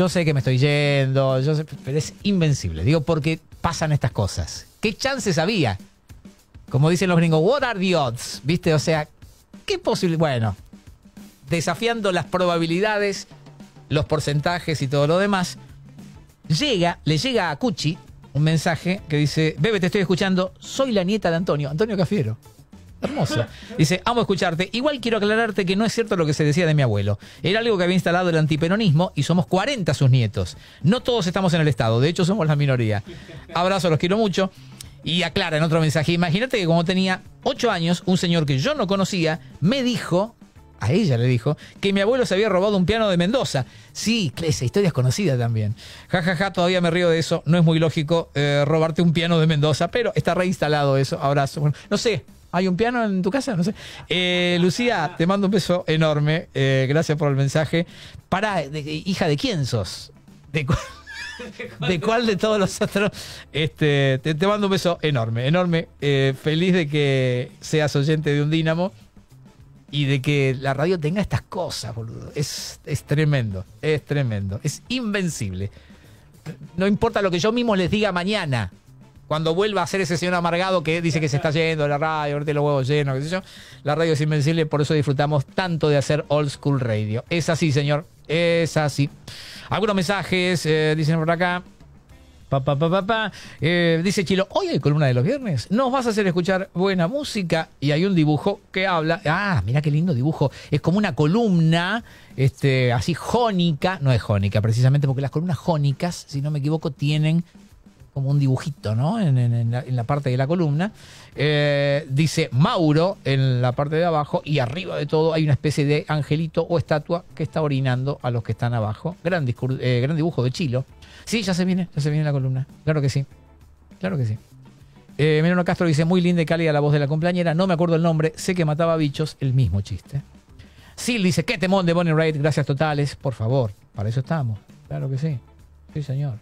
D: Yo sé que me estoy yendo, yo sé, pero es invencible. Digo, porque pasan estas cosas. ¿Qué chances había? Como dicen los gringos, what are the odds? ¿Viste? O sea, ¿qué posible? Bueno, desafiando las probabilidades, los porcentajes y todo lo demás, le llega a Cuchi un mensaje que dice: Bebe, te estoy escuchando, soy la nieta de Antonio Cafiero. Hermoso. Dice: amo escucharte. Igual quiero aclararte que no es cierto lo que se decía de mi abuelo. Era algo que había instalado el antiperonismo y somos 40 sus nietos. No todos estamos en el Estado, de hecho somos la minoría. Abrazo, los quiero mucho. Y aclara en otro mensaje: imagínate que como tenía 8 años, un señor que yo no conocía me dijo, a ella le dijo, que mi abuelo se había robado un piano de Mendoza. Sí, esa historia es conocida también. Todavía me río de eso. No es muy lógico robarte un piano de Mendoza, pero está reinstalado eso. Abrazo. Bueno, no sé. ¿Hay un piano en tu casa? No sé. Lucía, te mando un beso enorme. Gracias por el mensaje. Hija, ¿de quién sos? ¿De cuál de todos los otros? Te mando un beso enorme, enorme. Feliz de que seas oyente de un Dínamo y de que la radio tenga estas cosas, boludo. Es tremendo, es tremendo. Es invencible. No importa lo que yo mismo les diga mañana. Cuando vuelva a ser ese señor amargado que dice que se está yendo de la radio, ahorita los huevos llenos, qué sé yo. La radio es invencible, por eso disfrutamos tanto de hacer Old School Radio. Es así, señor. Es así. Algunos mensajes, dicen por acá. Dice Chilo: hoy hay columna de los viernes. Nos vas a hacer escuchar buena música. Y hay un dibujo que habla. Ah, mira qué lindo dibujo. Es como una columna, así jónica. No es jónica, precisamente porque las columnas jónicas, si no me equivoco, tienen como un dibujito, ¿no? En la parte de la columna. Dice Mauro en la parte de abajo, y arriba de todo hay una especie de angelito o estatua que está orinando a los que están abajo. Gran dibujo de Chilo. Sí, ya se viene la columna. Claro que sí. Claro que sí. Menino Castro dice: muy linda y cálida la voz de la compañera. No me acuerdo el nombre. Sé que mataba bichos. El mismo chiste. Sil dice: qué temón de Bonnie Raitt. Gracias totales. Por favor. Para eso estamos. Claro que sí. Sí, señor.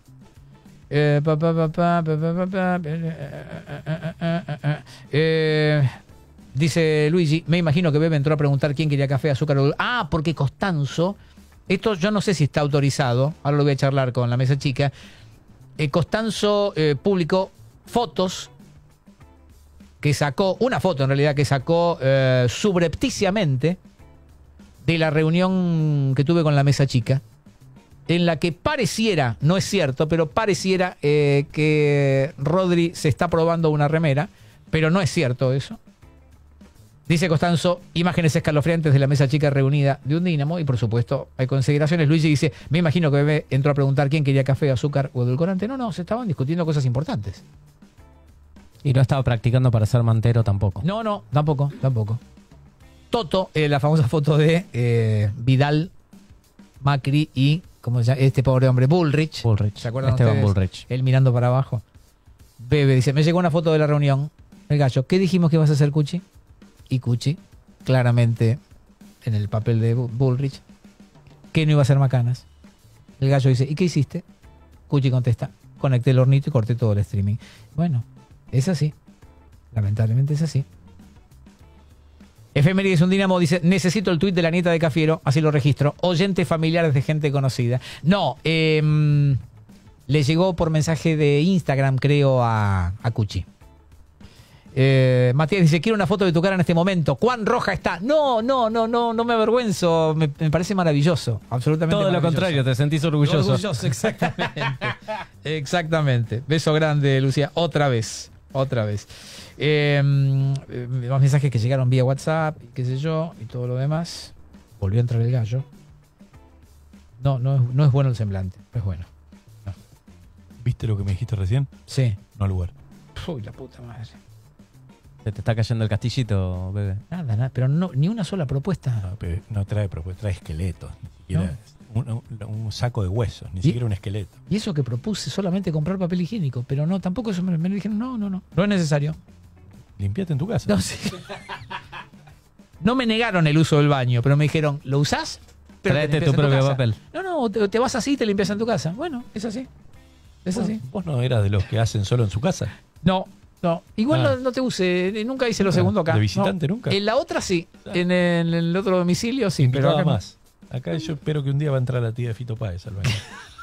D: Dice Luigi: me imagino que Bebe entró a preguntar quién quería café, azúcar o... Ah, porque Costanzo, esto yo no sé si está autorizado, ahora lo voy a charlar con la mesa chica. Costanzo publicó fotos que sacó, una foto en realidad que sacó subrepticiamente de la reunión que tuve con la mesa chica, en la que pareciera, no es cierto, pero pareciera que Rodri se está probando una remera, pero no es cierto eso. Dice Costanzo: imágenes escalofriantes de la mesa chica reunida de un Dínamo, y por supuesto hay consideraciones. Luigi dice: me imagino que Bebé entró a preguntar quién quería café, azúcar o edulcorante. No, se estaban discutiendo cosas importantes.
G: Y no estaba practicando para ser mantero tampoco.
D: No, tampoco. Toto, la famosa foto de Vidal, Macri y... ¿cómo se llama? Este pobre hombre, Bullrich. ¿Se acuerdan
G: Esteban
D: ustedes?
G: Bullrich.
D: Él mirando para abajo. Bebe dice: me llegó una foto de la reunión. El gallo: ¿qué dijimos que ibas a hacer, Cuchi? Y Cuchi, claramente en el papel de Bullrich, que no iba a hacer macanas. El gallo dice: ¿y qué hiciste? Cuchi contesta: conecté el hornito y corté todo el streaming. Bueno, es así. Lamentablemente es así. Efemérides un Dínamo dice: necesito el tuit de la nieta de Cafiero, así lo registro. Oyentes familiares de gente conocida. No, le llegó por mensaje de Instagram, creo, a Cuchi. Matías dice: quiero una foto de tu cara en este momento. ¿Cuán roja está? No me avergüenzo. Me parece maravilloso. Absolutamente
G: todo
D: maravilloso.
G: Lo contrario, te sentís orgulloso.
D: Exactamente. Beso grande, Lucía. Otra vez. Los mensajes que llegaron vía WhatsApp, qué sé yo, y todo lo demás. Volvió a entrar el gallo. No es bueno el semblante. No es bueno. No.
I: ¿Viste lo que me dijiste recién?
D: Sí.
I: No al lugar.
D: Uy, la puta madre.
G: Se te está cayendo el castillito, Bebe.
D: Nada, pero ni una sola propuesta.
I: No trae propuesta, trae esqueletos. Ni siquiera un saco de huesos, ni siquiera un esqueleto.
D: Y eso que propuse solamente comprar papel higiénico, pero no, tampoco eso me dijeron: no es necesario.
I: Limpiate en tu casa.
D: No, sí. No me negaron el uso del baño, pero me dijeron: ¿lo usás? Pero
G: tráete tu propio papel.
D: No, te vas así y te limpias en tu casa. Bueno, es así.
I: ¿Vos no eras de los que hacen solo en su casa?
D: No. Igual no te use, nunca hice lo segundo acá.
I: ¿De visitante
D: no.
I: nunca?
D: En la otra sí, en el otro domicilio sí.
I: Pero acá más. Acá yo espero que un día va a entrar la tía de Fito Páez al baño.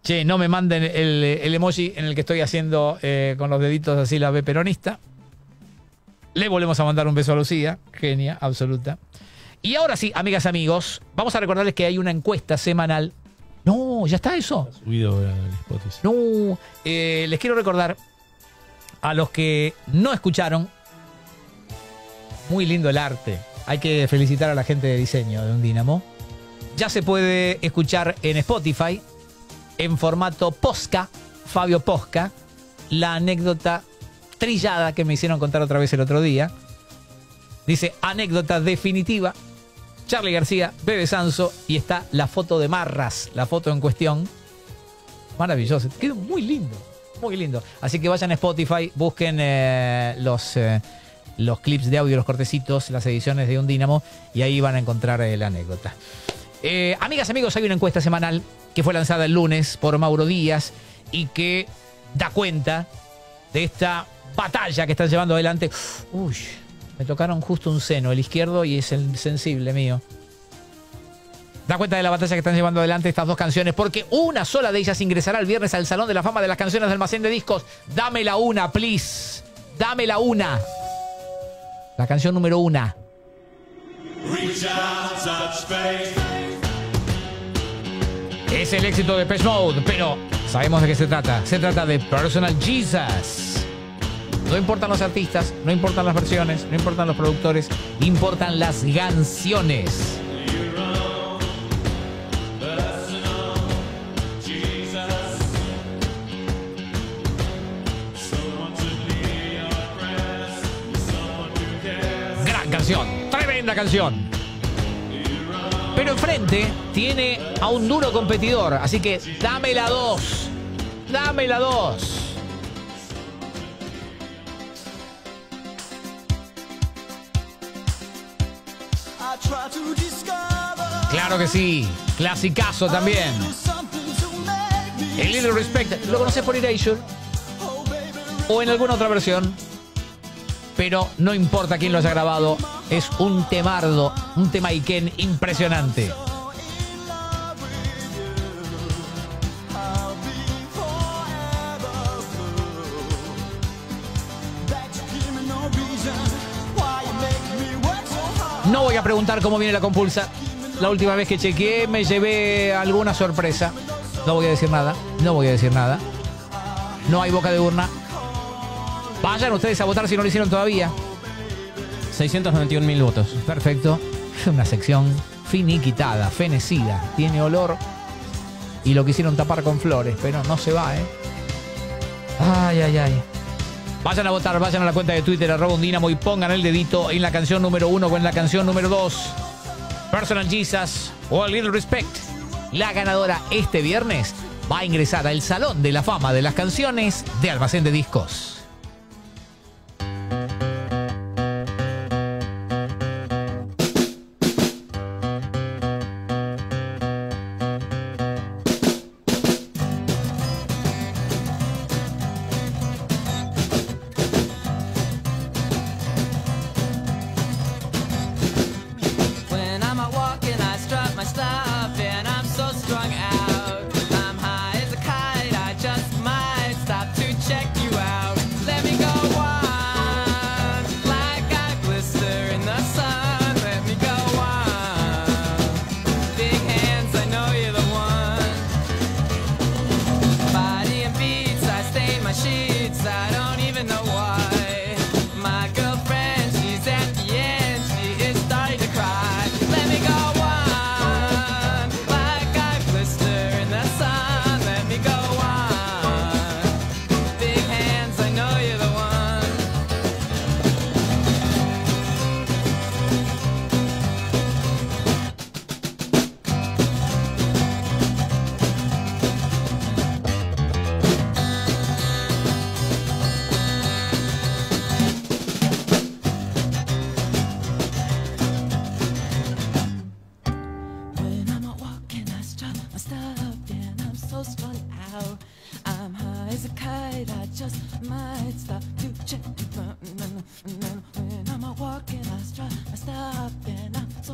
D: Che, no me manden el emoji en el que estoy haciendo con los deditos así la B peronista. Le volvemos a mandar un beso a Lucía. Genia, absoluta. Y ahora sí, amigas, amigos, vamos a recordarles que hay una encuesta semanal. No, ¿ya está eso?
I: Está subido el Spotify.
D: No, les quiero recordar a los que no escucharon. Muy lindo el arte. Hay que felicitar a la gente de diseño de Undinamo. Ya se puede escuchar en Spotify, en formato Posca, Fabio Posca, la anécdota trillada que me hicieron contar otra vez el otro día. Dice, anécdota definitiva, Charly García, Bebe Sanso, y está la foto de Marras, la foto en cuestión. Maravilloso, quedó muy lindo, muy lindo. Así que vayan a Spotify, busquen los clips de audio, los cortecitos, las ediciones de Undinamo, y ahí van a encontrar la anécdota. Amigas, amigos, hay una encuesta semanal que fue lanzada el lunes por Mauro Díaz y que da cuenta de esta batalla que están llevando adelante. Uy, me tocaron justo un seno, el izquierdo, y es el sensible mío. Da cuenta de la batalla que están llevando adelante estas dos canciones, porque una sola de ellas ingresará el viernes al Salón de la Fama de las Canciones del Almacén de Discos. Dámela una, please. Dámela una. La canción número 1. Es el éxito de Depeche Mode, pero sabemos de qué se trata. Se trata de Personal Jesus. No importan los artistas, no importan las versiones, no importan los productores, importan las canciones. Gran canción, tremenda canción. Pero enfrente tiene a un duro competidor, así que dame la 2. Dame la 2. Claro que sí, clasicazo también. El Little Respect, ¿lo conoces por Erasure? O en alguna otra versión. Pero no importa quién lo haya grabado, es un temardo, un tema Iken impresionante. No voy a preguntar cómo viene la compulsa. La última vez que chequeé me llevé alguna sorpresa. No voy a decir nada. No voy a decir nada. No hay boca de urna. Vayan ustedes a votar si no lo hicieron todavía.
G: 691.000 votos.
D: Perfecto. Una sección finiquitada, fenecida. Tiene olor. Y lo quisieron tapar con flores, pero no se va, ¿eh? Ay, ay, ay. Vayan a votar, vayan a la cuenta de Twitter, @Undinamo, y pongan el dedito en la canción número 1 o en la canción número 2. Personal Jesus o A Little Respect. La ganadora este viernes va a ingresar al Salón de la Fama de las Canciones de Almacén de Discos.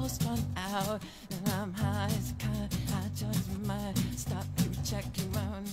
E: out and I'm high as a kite. I just might stop to check you out.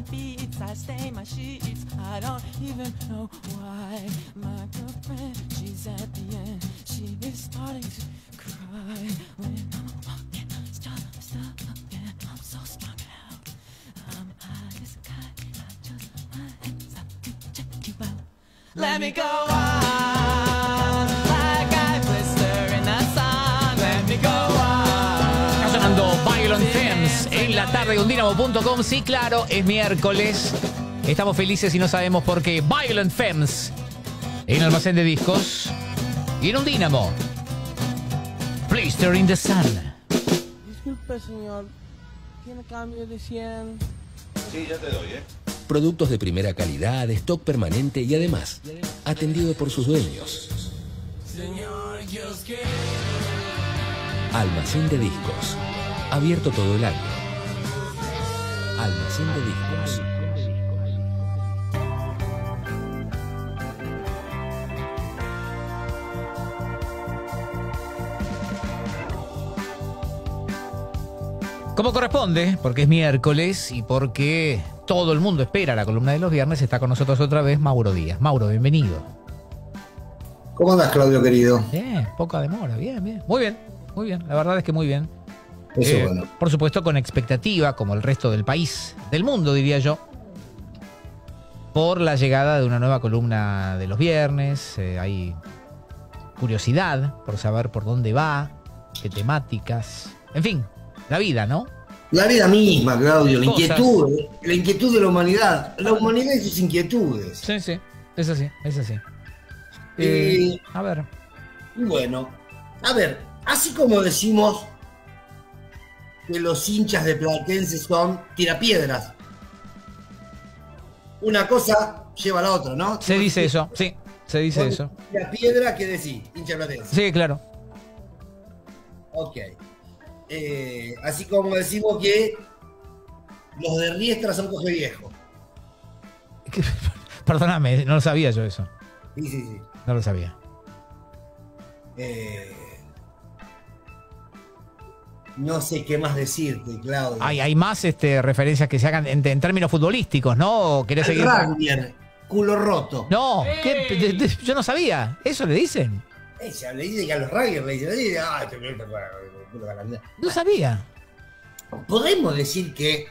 E: beats, I stain my sheets. I don't even know why. My girlfriend, she's at the end. She is starting to cry when I'm walking. Stop, again. I'm so strung out. I'm high as a kite. I just my hands up to check you out. Let me go on like I blister in the sun. Let me go on.
D: Está sonando Violent Femmes en la tarde de undinamo.com. Sí, claro, es miércoles. Estamos felices y no sabemos por qué. Violent Femmes en Almacén de Discos y en Undinamo. Blister in the Sun.
J: Disculpe, señor. ¿Tiene cambio de 100?
A: Sí, ya te doy, Productos de primera calidad, stock permanente y además atendido por sus dueños.
E: Señor, yo quiero.
A: Almacén de Discos. Abierto todo el año. Almacén de Discos.
D: Como corresponde, porque es miércoles y porque todo el mundo espera la columna de los viernes, está con nosotros otra vez Mauro Díaz. Mauro, bienvenido.
H: ¿Cómo andas, Claudio, querido?
D: Bien, poca demora, bien, bien. Muy bien, muy bien. La verdad es que muy bien.
H: Eso es bueno.
D: Por supuesto, con expectativa, como el resto del país, del mundo, diría yo, por la llegada de una nueva columna de los viernes. Hay curiosidad por saber por dónde va, qué temáticas. En fin, la vida, ¿no?
H: La vida misma, Claudio, la
D: Cosas.
H: inquietud de la humanidad. La humanidad y sus inquietudes.
D: Sí, sí, es así, es así. A ver.
H: Bueno, a ver, así como decimos que los hinchas de Platense son tirapiedras, una cosa lleva a la otra, ¿no?
D: Se dice eso, sí, se dice eso.
H: Tirapiedra, ¿qué decís? Hincha de Platense.
D: Sí, claro.
H: Ok. Así como decimos que los de Riestra son coge viejo.
D: Perdóname, no lo sabía yo eso.
H: Sí, sí, sí.
D: No lo sabía.
H: No sé qué más decirte, Claudio.
D: Hay más referencias que se hagan en términos futbolísticos, ¿no? ¿O querés seguir?
H: Rugby, culo roto.
D: No, yo no sabía. ¿Eso le dicen?
H: Se le dice que a los Raggers le dicen,
D: No sabía.
H: Podemos decir que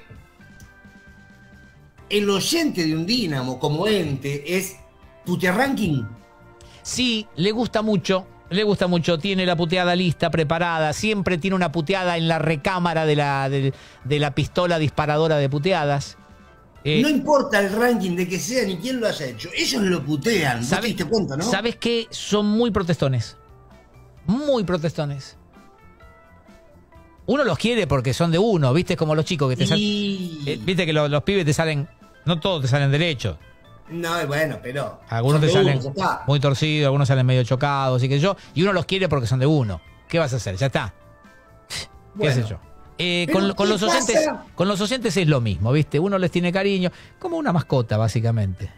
H: el oyente de Undinamo como ente es putearranking.
D: Sí, le gusta mucho, tiene la puteada lista, preparada, siempre tiene una puteada en la recámara de la pistola disparadora de puteadas.
H: No importa el ranking de que sea ni quién lo haya hecho, ellos lo putean, ¿vos te diste cuenta, no?
D: ¿Sabes qué? Son muy protestones. Muy protestones. Uno los quiere porque son de uno, ¿viste? Como los chicos que te salen. Viste que los pibes te salen. No todos te salen derechos.
H: No, bueno, pero.
D: Algunos te salen
H: uno, ya está.
D: muy torcidos, algunos salen medio chocados, así que y uno los quiere porque son de uno. ¿Qué vas a hacer? Ya está.
H: Bueno,
D: ¿qué sé yo? Con los oyentes es lo mismo, ¿viste? Uno les tiene cariño, como una mascota, básicamente.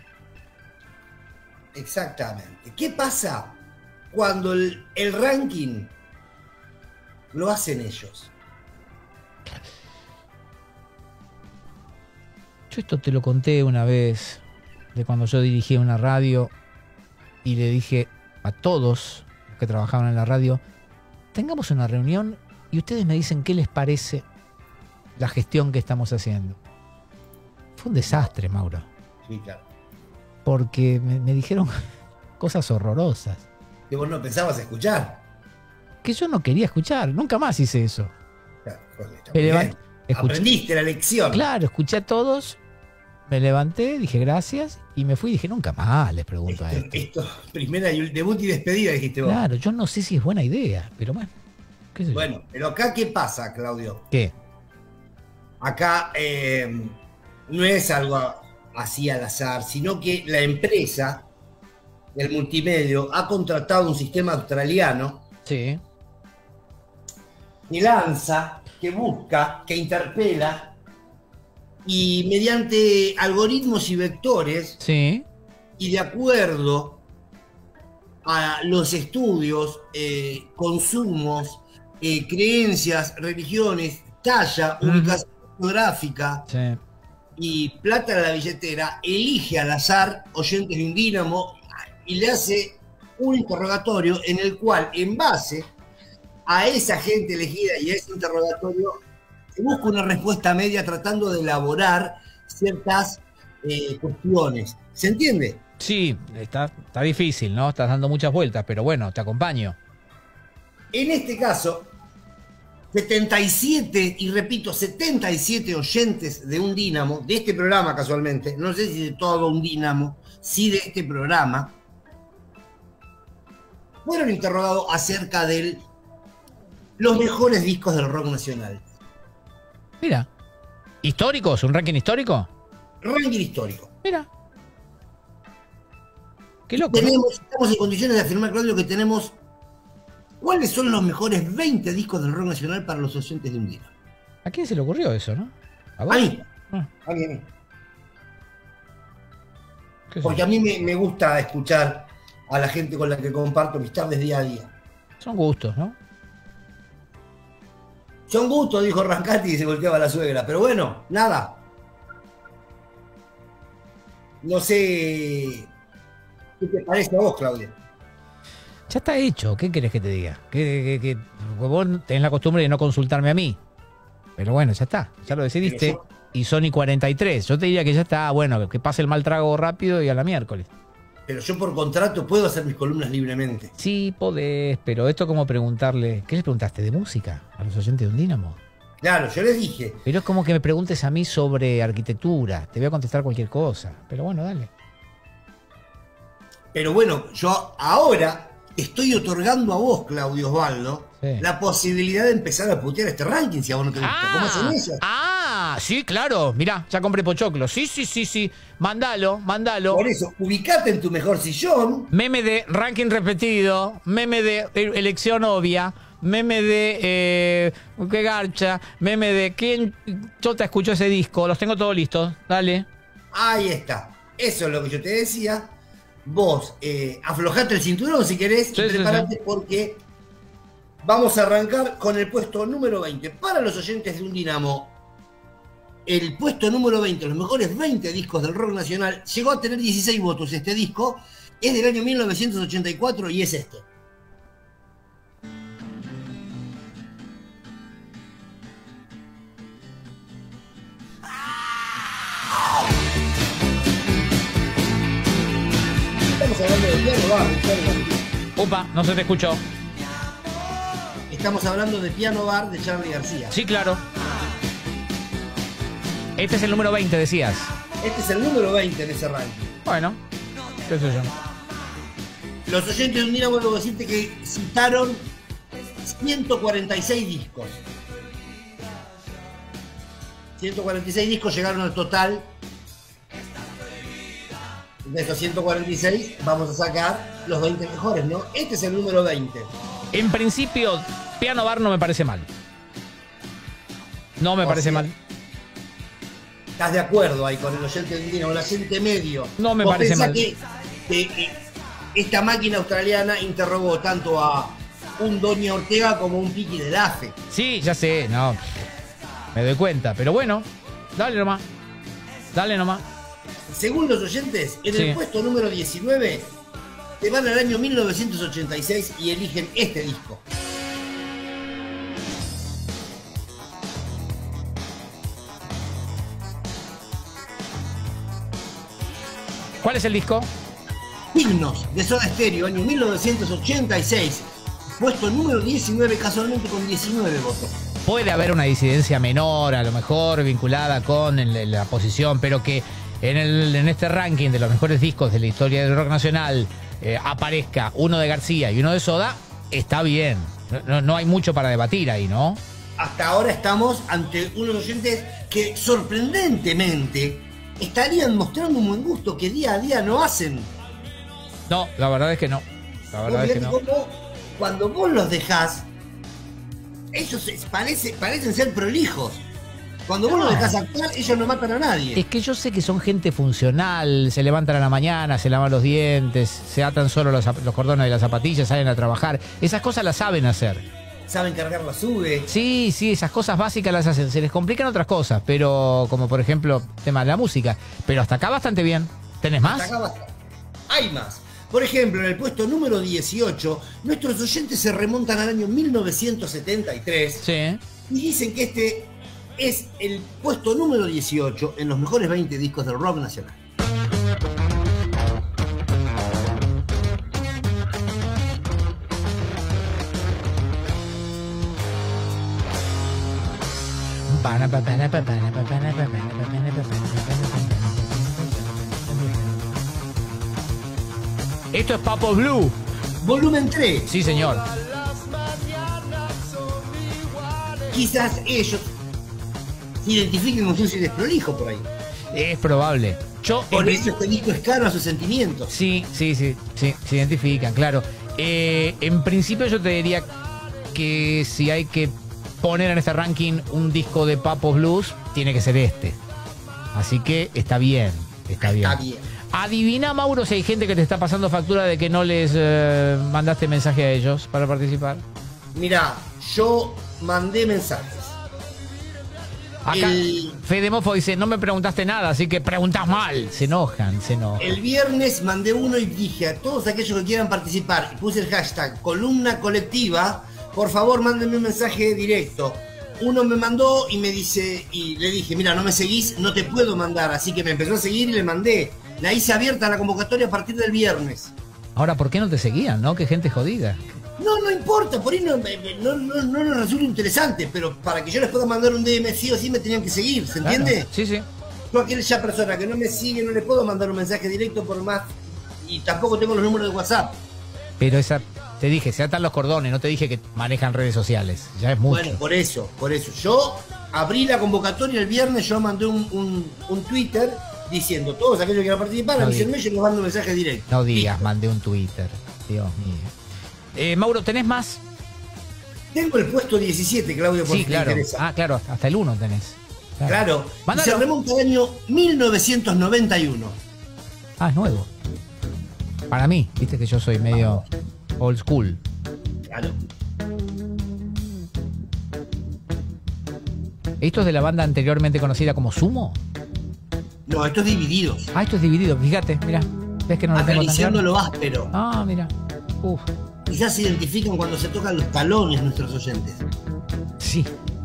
H: Exactamente. ¿Qué pasa cuando el ranking lo hacen ellos?
D: Yo esto te lo conté una vez, de cuando yo dirigía una radio y le dije a todos los que trabajaban en la radio, tengamos una reunión y ustedes me dicen qué les parece la gestión que estamos haciendo. Fue un desastre, Mauro.
H: Sí, claro.
D: Porque me dijeron cosas horrorosas.
H: Que vos no pensabas escuchar.
D: Que yo no quería escuchar. Nunca más hice eso.
H: Claro, está
D: Me
H: muy
D: levanté,
H: bien. Aprendiste la lección.
D: Claro, escuché a todos, me levanté, dije gracias y me fui y dije nunca más les pregunto a esto.
H: Esto, primera y debut y despedida, dijiste vos.
D: Claro, yo no sé si es buena idea, pero bueno. ¿Qué sé yo?
H: Bueno, pero acá, ¿qué pasa, Claudio?
D: ¿Qué?
H: Acá no es algo así al azar, sino que la empresa del multimedio ha contratado un sistema australiano
D: Sí.
H: que lanza, que busca, que interpela y mediante algoritmos y vectores
D: Sí.
H: y de acuerdo a los estudios, consumos, creencias, religiones, talla, ubicación geográfica
D: Sí.
H: y plata en la billetera, elige al azar oyentes de un Dínamo y le hace un interrogatorio en el cual, en base a esa gente elegida y a ese interrogatorio, se busca una respuesta media tratando de elaborar ciertas cuestiones. ¿Se entiende?
D: Sí, está difícil, ¿no? Estás dando muchas vueltas, pero bueno, te acompaño.
H: En este caso, 77, y repito, 77 oyentes de un Dínamo, de este programa casualmente, no sé si de todo un Dínamo, sí de este programa, fueron interrogados acerca de los mejores discos del rock nacional.
D: Mira, ¿históricos? ¿Un ranking histórico?
H: Ranking histórico.
D: Mira. Qué loco.
H: Estamos en condiciones de afirmar, Claudio, que tenemos cuáles son los mejores 20 discos del rock nacional para los oyentes de un Dínamo.
D: ¿A quién se le ocurrió eso, no?
H: ¿A mí? A mí. Porque a mí me gusta escuchar a la gente con la que comparto mis tardes día a día.
D: Son gustos, ¿no?
H: Son gustos, dijo Rancati y se volteaba la suegra. Pero bueno, nada. No sé qué te parece a vos, Claudia.
D: Ya está hecho. ¿Qué querés que te diga? Que vos tenés la costumbre de no consultarme a mí. Pero bueno, ya está. Ya lo decidiste. Y Sony 43. Yo te diría que ya está, bueno, que pase el mal trago rápido y a la miércoles.
H: Pero yo por contrato puedo hacer mis columnas libremente.
D: Sí, podés, pero esto como preguntarle... ¿Qué les preguntaste? ¿De música? ¿A los oyentes de un Dínamo?
H: Claro, yo les dije.
D: Pero es como que me preguntes a mí sobre arquitectura. Te voy a contestar cualquier cosa. Pero bueno, dale.
H: Pero bueno, yo ahora estoy otorgando a vos, Claudio Osvaldo,
D: Sí.
H: la posibilidad de empezar a putear este ranking si a vos no te gusta. ¿Cómo hacen eso?
D: Sí, claro. Mirá, ya compré pochoclo. Sí. Mándalo.
H: Por eso, ubicate en tu mejor sillón.
D: Meme de ranking repetido. Meme de elección obvia. Meme de qué garcha. Meme de quién chota escuchó ese disco. Los tengo todos listos. Dale.
H: Ahí está. Eso es lo que yo te decía. Vos, aflojate el cinturón si querés y prepárate porque vamos a arrancar con el puesto número 20. Para los oyentes de un Dínamo, el puesto número 20, los mejores 20 discos del rock nacional, llegó a tener 16 votos. Este disco es del año 1984 y es este. Estamos hablando de Piano Bar,
D: Upa, no se te escuchó.
H: Estamos hablando de Piano Bar de Charly García.
D: Sí, claro. Este es el número 20, decías.
H: Este es el número 20 en ese ranking.
D: Bueno, qué sé yo.
H: Los oyentes de un Dínamo, debo decirte que citaron 146 discos. 146 discos llegaron al total. De esos 146 vamos a sacar los 20 mejores, ¿no? Este es el número 20.
D: En principio, Piano Bar no me parece mal. No me parece mal.
H: ¿Estás de acuerdo ahí con el oyente de un Dínamo, el oyente medio?
D: No me parece mal.
H: Que esta máquina australiana interrogó tanto a un Doña Ortega como un Piqui del AFE.
D: Sí, ya sé, no. Me doy cuenta, pero bueno, dale nomás. Dale nomás.
H: Según los oyentes, en el puesto número 19 te van al año 1986 y eligen este disco.
D: ¿Cuál es el disco?
H: Himnos de Soda Stereo, año 1986. Puesto número 19, casualmente con 19 votos.
D: Puede haber una disidencia menor, a lo mejor vinculada con la posición, pero que en este ranking de los mejores discos de la historia del rock nacional aparezca uno de García y uno de Soda, está bien. No hay mucho para debatir ahí, ¿no?
H: Hasta ahora estamos ante unos oyentes que sorprendentemente estarían mostrando un buen gusto que día a día no hacen.
D: No, la verdad es que no. La verdad es que no.
H: Cuando vos los dejás, ellos parecen ser prolijos. Cuando vos los dejás actuar, ellos no matan a nadie.
D: Es que yo sé que son gente funcional, se levantan a la mañana, se lavan los dientes, se atan solo los cordones de las zapatillas, salen a trabajar. Esas cosas las saben hacer.
H: saben cargar la sube.
D: Sí, esas cosas básicas las hacen. Se les complican otras cosas, pero como por ejemplo, tema de la música. Pero hasta acá bastante bien. ¿Tenés más?
H: Hasta acá bastante. Hay más. Por ejemplo, en el puesto número 18, nuestros oyentes se remontan al año 1973.
D: Sí.
H: Y dicen que este es el puesto número 18 en los mejores 20 discos del rock nacional.
D: Esto es Papo Blue.
H: Volumen 3.
D: Sí, señor.
H: Quizás ellos se identifiquen con Sucio y Desprolijo por ahí.
D: Es probable.
H: Por eso este disco es caro a sus sentimientos.
D: Sí, se identifican, claro. En principio yo te diría que si hay que poner en este ranking un disco de Papo Blues, tiene que ser este. Así que está bien.
H: Está bien.
D: Adivina, Mauro, si hay gente que te está pasando factura de que no les mandaste mensaje a ellos para participar.
H: Mirá, yo mandé mensajes.
D: Acá Fede Mofo dice, no me preguntaste nada, así que preguntás mal. Se enojan.
H: El viernes mandé uno y dije a todos aquellos que quieran participar, y puse el hashtag columna colectiva, por favor mándenme un mensaje directo. Uno me mandó y me dice, y le dije, mira, no me seguís, no te puedo mandar, así que me empezó a seguir y le mandé. La hice abierta la convocatoria a partir del viernes.
D: Ahora, ¿por qué no te seguían, no? Qué gente jodida.
H: No importa, por ahí no les resulta interesante, pero para que yo les pueda mandar un DM sí o sí me tenían que seguir, ¿se entiende?
D: Claro. Sí.
H: Yo a aquella persona que no me sigue no le puedo mandar un mensaje directo por más, y tampoco tengo los números de WhatsApp.
D: Pero te dije, se atan los cordones, no te dije que manejan redes sociales, ya es mucho.
H: Bueno, por eso. Yo abrí la convocatoria el viernes, yo mandé un Twitter diciendo, todos aquellos que quieran participar, avísenme, yo les mando un mensaje directo.
D: No digas, mandé un Twitter, Dios mío. Mauro, ¿tenés más?
H: Tengo el puesto 17, Claudio, por
D: sí,
H: si
D: claro.
H: te interesa.
D: Ah, claro, hasta el 1 tenés.
H: Claro. Se remonta al año 1991.
D: Ah, es nuevo. Para mí, viste que yo soy medio old school.
H: Claro.
D: ¿Esto es de la banda anteriormente conocida como Sumo?
H: No, esto es Divididos.
D: Ah, esto es Dividido, fíjate, mira. ¿Ves que no lo tengo tan
H: Acariciando
D: claro?
H: lo áspero.
D: Ah, mira. Uf.
H: Quizás se identifican cuando se tocan los talones nuestros oyentes.
D: Sí.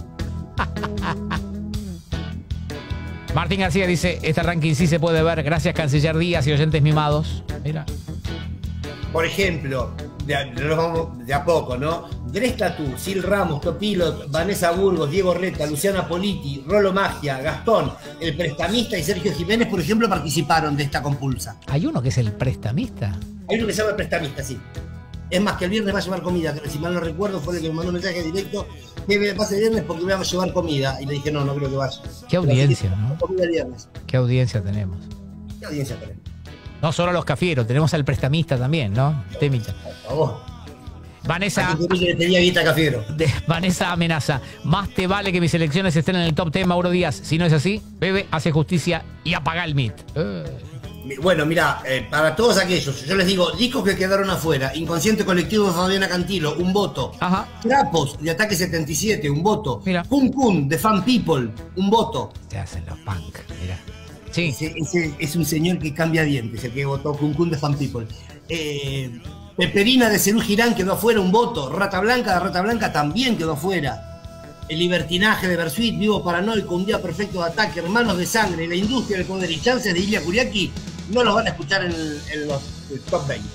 D: Martín García dice, este ranking sí se puede ver, gracias Canciller Díaz y oyentes mimados. Mira.
H: Por ejemplo, de a poco, ¿no? Gresta Tú, Sil Ramos, Topilot, Vanessa Burgos, Diego Reta, Luciana Politi, Rolo Magia, Gastón, el prestamista y Sergio Jiménez, por ejemplo, participaron de esta compulsa.
D: ¿Hay uno que es el prestamista?
H: Hay uno que se llama el prestamista, sí. Es más, que el viernes va a llevar comida, que si mal no recuerdo fue el que me mandó un mensaje directo, que me pase el viernes porque voy a llevar comida. Y le dije, no creo que vaya.
D: Qué audiencia, ¿no?
H: Comida el viernes.
D: Qué audiencia tenemos.
H: ¿Qué audiencia tenemos?
D: No solo a los cafieros, tenemos al prestamista también, ¿no? Temita.
H: Por favor.
D: Vanessa. Vanessa amenaza. Más te vale que mis elecciones estén en el top 10, Mauro Díaz. Si no es así, bebe, hace justicia y apaga el MIT.
H: Bueno, mira, para todos aquellos, yo les digo, discos que quedaron afuera, Inconsciente Colectivo de Fabiana Cantilo, un voto.
D: Ajá.
H: Trapos de Ataque 77, un voto.
D: Mira.
H: Kun Kun de Fan People, un voto.
D: Se hacen los punk, mira. Sí.
H: Ese es un señor que cambia dientes, el que votó Kun Kun de Fan People. Peperina de Cerú Girán quedó afuera, un voto. Rata Blanca de Rata Blanca también quedó afuera. El Libertinaje de Bersuit, Vivo Paranoico, Un Día Perfecto de Ataque, Hermanos de Sangre, La Industria del Poder y Chances de Ilia Kuriaki, no los van a escuchar en los top 20.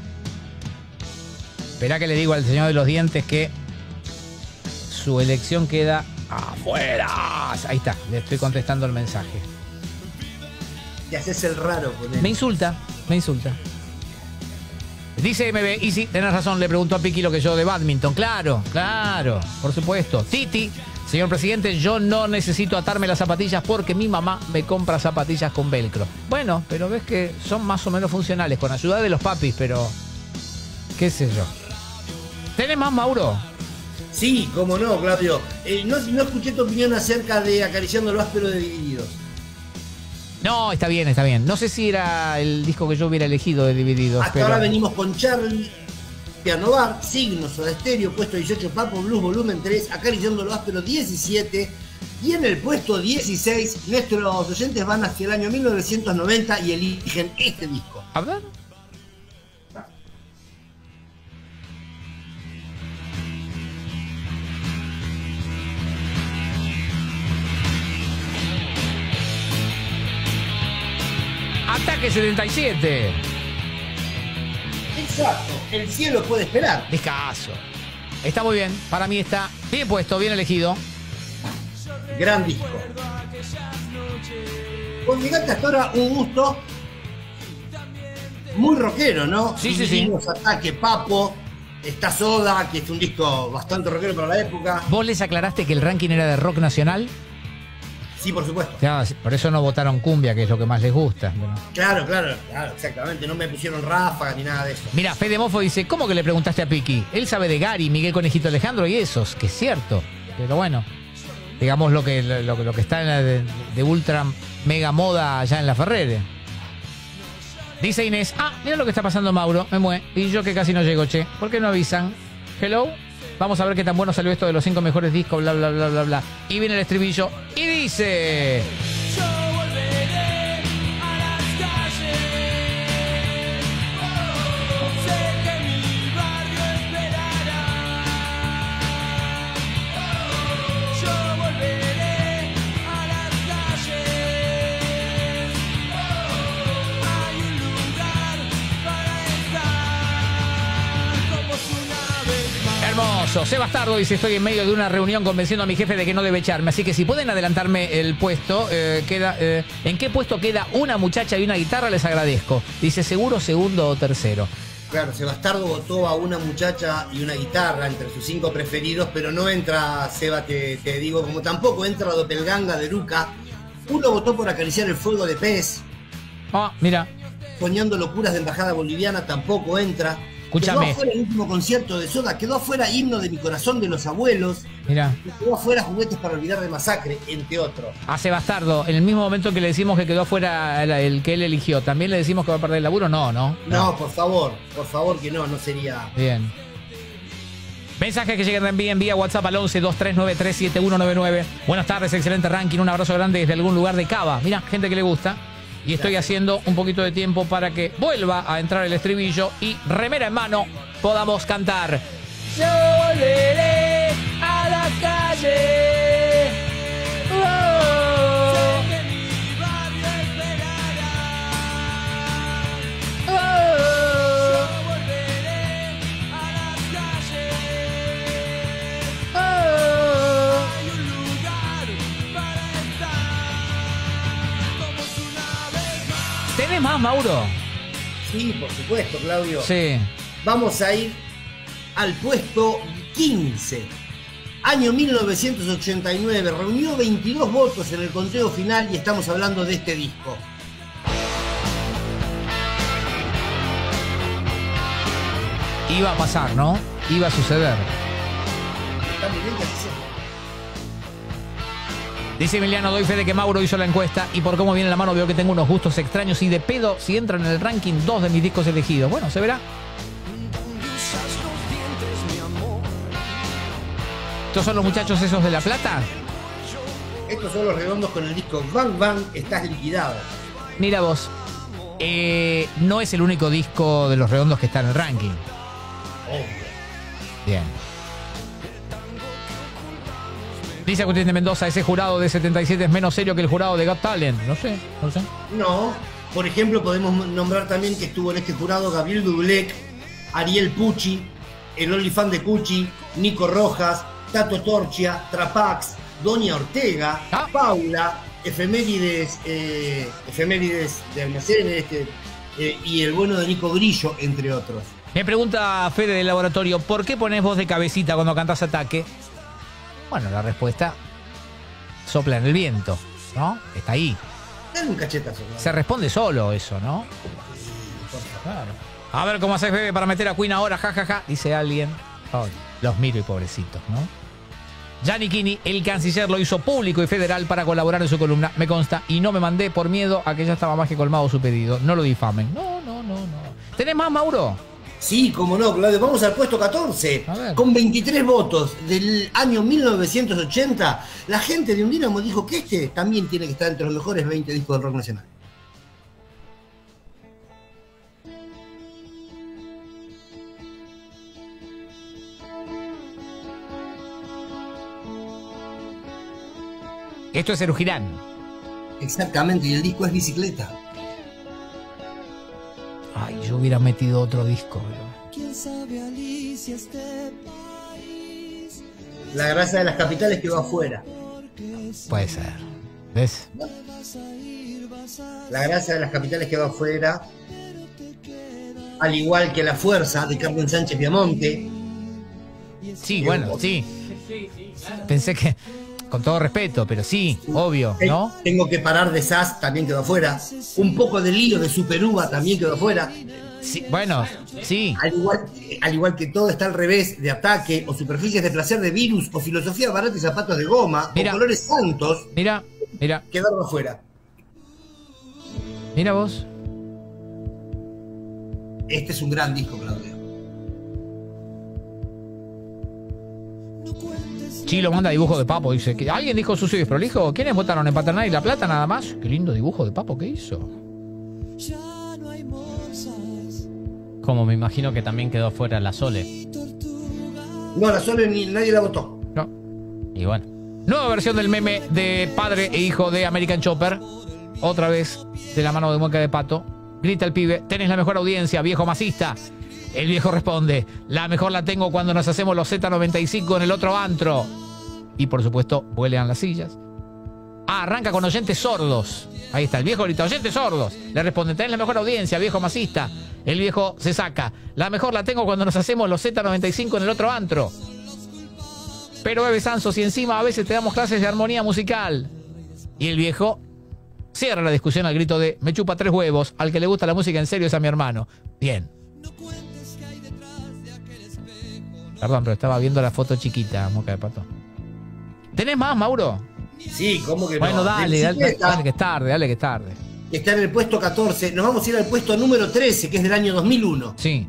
D: Esperá que le digo al señor de los dientes que su elección queda afuera. Ahí está, le estoy contestando el mensaje.
H: Te haces el raro con él.
D: Me insulta. Dice MB, y sí, tenés razón, le preguntó a Piqui lo que yo de badminton. Claro, por supuesto. Titi, señor presidente, yo no necesito atarme las zapatillas porque mi mamá me compra zapatillas con velcro. Bueno, pero ves que son más o menos funcionales, con ayuda de los papis, pero qué sé yo. ¿Tenés más, Mauro?
H: Sí, cómo no, Claudio. No escuché tu opinión acerca de Acariciando lo áspero de Divididos.
D: No, está bien. No sé si era el disco que yo hubiera elegido de Divididos.
H: Hasta ahora venimos con Charlie, Piano Bar, Signos, Soda Stereo, puesto 18 Papo Blues volumen 3, Acariciando lo áspero 17, y en el puesto 16 nuestros oyentes van hacia el año 1990 y eligen este disco.
D: A ver. Ataque 77.
H: Exacto, el cielo puede esperar.
D: Discazo. Está muy bien, para mí está bien puesto, bien elegido.
H: Gran disco. Con Gigante hasta ahora un gusto muy rockero, ¿no?
D: Sí, sí, sí.
H: Ataque, Papo, está Soda, que es un disco bastante rockero para la época.
D: ¿Vos les aclaraste que el ranking era de rock nacional?
H: Sí, por supuesto.
D: Ya, por eso no votaron cumbia, que es lo que más les gusta.
H: Claro, exactamente. No me pusieron ráfaga ni nada de eso.
D: Mira, Fede Mofo dice, ¿cómo que le preguntaste a Piki? Él sabe de Gary, Miguel Conejito Alejandro y esos, que es cierto. Pero bueno, digamos lo que está en la de ultra mega moda allá en la Ferrere. Dice Inés, mira lo que está pasando Mauro, me mueve. Y yo que casi no llego, che. ¿Por qué no avisan? Hello. Vamos a ver qué tan bueno salió esto de los 5 mejores discos, bla, bla, bla, bla, bla. Y viene el estribillo y dice...
E: Yo volveré a las calles. Sé que mi barrio esperará. Yo volveré a las calles. Hay un lugar para estar como una vez más.
D: Hermoso. Sebastardo dice, estoy en medio de una reunión convenciendo a mi jefe de que no debe echarme. Así que si pueden adelantarme el puesto, ¿en qué puesto queda una muchacha y una guitarra? Les agradezco. Dice, seguro segundo o tercero.
H: Claro, Sebastardo votó a una muchacha y una guitarra entre sus 5 preferidos, pero no entra, Seba, te digo, como tampoco entra Doppelganga de Luca. Uno votó por Acariciar el fuego de Pez.
D: Mira.
H: Soñando locuras de embajada boliviana tampoco entra.
D: Escúchame.
H: Quedó afuera el último concierto de Soda, quedó afuera Himno de mi corazón de los abuelos.
D: Mira.
H: Quedó afuera Juguetes para olvidar de Masacre, entre otros.
D: A Sebastardo, en el mismo momento que le decimos que quedó afuera el que él eligió, ¿también le decimos que va a perder el laburo? No,
H: por favor que no sería...
D: Bien. Mensajes que lleguen vía WhatsApp al 11-2393-7199. Buenas tardes, excelente ranking, un abrazo grande desde algún lugar de Cava. Mira, gente que le gusta. Y estoy haciendo un poquito de tiempo para que vuelva a entrar el estribillo y remera en mano podamos cantar.
E: Yo volveré a la calle. Sé que mi barrio esperará. Yo volveré a las calles. Hay un lugar para estar como una vez más.
D: ¿Tenés más, Mauro?
H: Sí, por supuesto, Claudio.
D: Sí.
H: Vamos a ir al puesto 15. Año 1989. Reunió 22 votos en el conteo final y estamos hablando de este disco.
D: Iba a pasar, ¿no? Iba a suceder.
H: Está muy bien que así sea.
D: Dice Emiliano, doy fe de que Mauro hizo la encuesta y por cómo viene la mano veo que tengo unos gustos extraños y de pedo si entran en el ranking 2 de mis discos elegidos. Bueno, se verá. ¿Estos son los muchachos esos de La Plata?
H: Estos son los redondos con el disco Bang Bang, Estás Liquidado.
D: Mira vos, no es el único disco de los redondos que está en el ranking. Bien. Dice Agustín de Mendoza, ese jurado de 77 es menos serio que el jurado de Got Talent. No sé.
H: No, por ejemplo, podemos nombrar también que estuvo en este jurado Gabriel Dublek, Ariel Pucci, el OnlyFans de Cucci, Nico Rojas, Tato Torchia, Trapax, Doña Ortega, Paula, Efemérides de Almacenes, y el bueno de Nico Grillo, entre otros.
D: Me pregunta Fede del laboratorio, ¿por qué pones voz de cabecita cuando cantas Ataque? Bueno, la respuesta sopla en el viento, ¿no? Está ahí.
H: Dale un cachetazo, ¿no?
D: Se responde solo eso, ¿no? Claro. A ver cómo haces, bebé, para meter a Queen ahora, jajaja, dice alguien. Ay, los miro y pobrecitos, ¿no? Gianni Kini, el canciller, lo hizo público y federal para colaborar en su columna, me consta, y no me mandé por miedo a que ya estaba más que colmado su pedido. No lo difamen. No. ¿Tenés más, Mauro?
H: Sí, cómo no, Claudio. Vamos al puesto 14. Con 23 votos del año 1980, la gente de Undinamo dijo que este también tiene que estar entre los mejores 20 discos del rock nacional.
D: Esto es Erugirán.
H: Exactamente, y el disco es Bicicleta.
D: Ay, yo hubiera metido otro disco, pero...
E: ¿Quién sabe, Alicia, este país?
H: La gracia de las capitales quedó afuera.
D: Puede ser. ¿Ves?
H: La gracia de las capitales quedó afuera. Al igual que La Fuerza de Carmen Sánchez Piamonte.
D: Sí, bueno, sí. Pensé que... Con todo respeto, pero sí, obvio, ¿no?
H: Tengo que parar de SAS también quedó afuera. Un poco de lío de Superuva también quedó afuera.
D: Sí, bueno, sí.
H: Al igual que todo está al revés de Ataque, o Superficies de Placer de Virus, o Filosofía Barata y Zapatos de Goma, o Colores Santos.
D: Mira.
H: Quedaron afuera.
D: Mira vos.
H: Este es un gran disco, Claudio.
D: Chilo manda dibujo de Papo, dice que alguien dijo sucio y desprolijo. ¿Quiénes votaron en Paternal y La Plata nada más? Qué lindo dibujo de Papo que hizo.
G: Como me imagino que también quedó afuera la Sole.
H: No, la Sole nadie la votó.
D: No.
G: Y bueno.
D: Nueva versión del meme de padre e hijo de American Chopper. Otra vez de la mano de Mueca de Pato. Grita el pibe, tenés la mejor audiencia, viejo masista. El viejo responde, la mejor la tengo cuando nos hacemos los Z95 en el otro antro. Y por supuesto, vuelan las sillas. Arranca con oyentes sordos. Ahí está, el viejo grita, oyentes sordos. Le responde, tenés la mejor audiencia, viejo masista. El viejo se saca, la mejor la tengo cuando nos hacemos los Z95 en el otro antro. Pero bebe Sansos y encima a veces te damos clases de armonía musical. Y el viejo cierra la discusión al grito de, me chupa 3 huevos, al que le gusta la música en serio es a mi hermano. Bien. Perdón, pero estaba viendo la foto chiquita, Mueca de Pato. ¿Tenés más, Mauro?
H: Sí, ¿cómo que no?
D: Bueno, dale que es tarde, dale que es tarde.
H: Está en el puesto 14. Nos vamos a ir al puesto número 13, que es del año 2001.
D: Sí.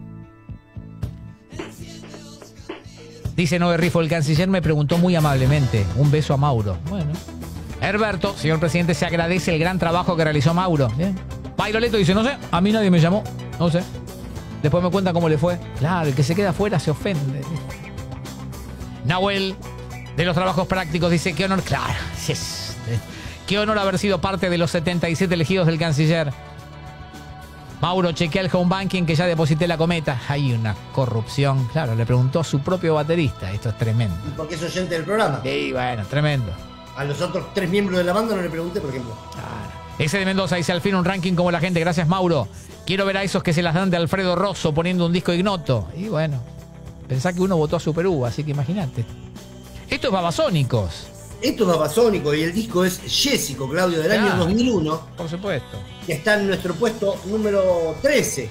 D: Dice Noé Rifo, el canciller me preguntó muy amablemente. Un beso a Mauro. Bueno. Herberto, señor presidente, se agradece el gran trabajo que realizó Mauro. Bien. Pairoleto dice, no sé, a mí nadie me llamó. No sé. Después me cuentan cómo le fue. Claro, el que se queda afuera se ofende. Nahuel, de los trabajos prácticos, dice, qué honor, claro, yes. Qué honor haber sido parte de los 77 elegidos del canciller. Mauro, chequea el home banking que ya deposité la cometa. Hay una corrupción. Claro, le preguntó a su propio baterista. Esto es tremendo.
H: ¿Y por qué es oyente del programa?
D: Sí, bueno, tremendo.
H: A los otros 3 miembros de la banda no le pregunté, por ejemplo.
D: Claro. Ese de Mendoza dice, al fin un ranking como la gente. Gracias, Mauro. Quiero ver a esos que se las dan de Alfredo Rosso poniendo un disco ignoto. Y bueno, pensá que uno votó a Super U, así que imagínate. Esto es Babasónicos.
H: Esto es Babasónico y el disco es Jessico, Claudio, del año 2001.
D: Por supuesto.
H: Que está en nuestro puesto número 13.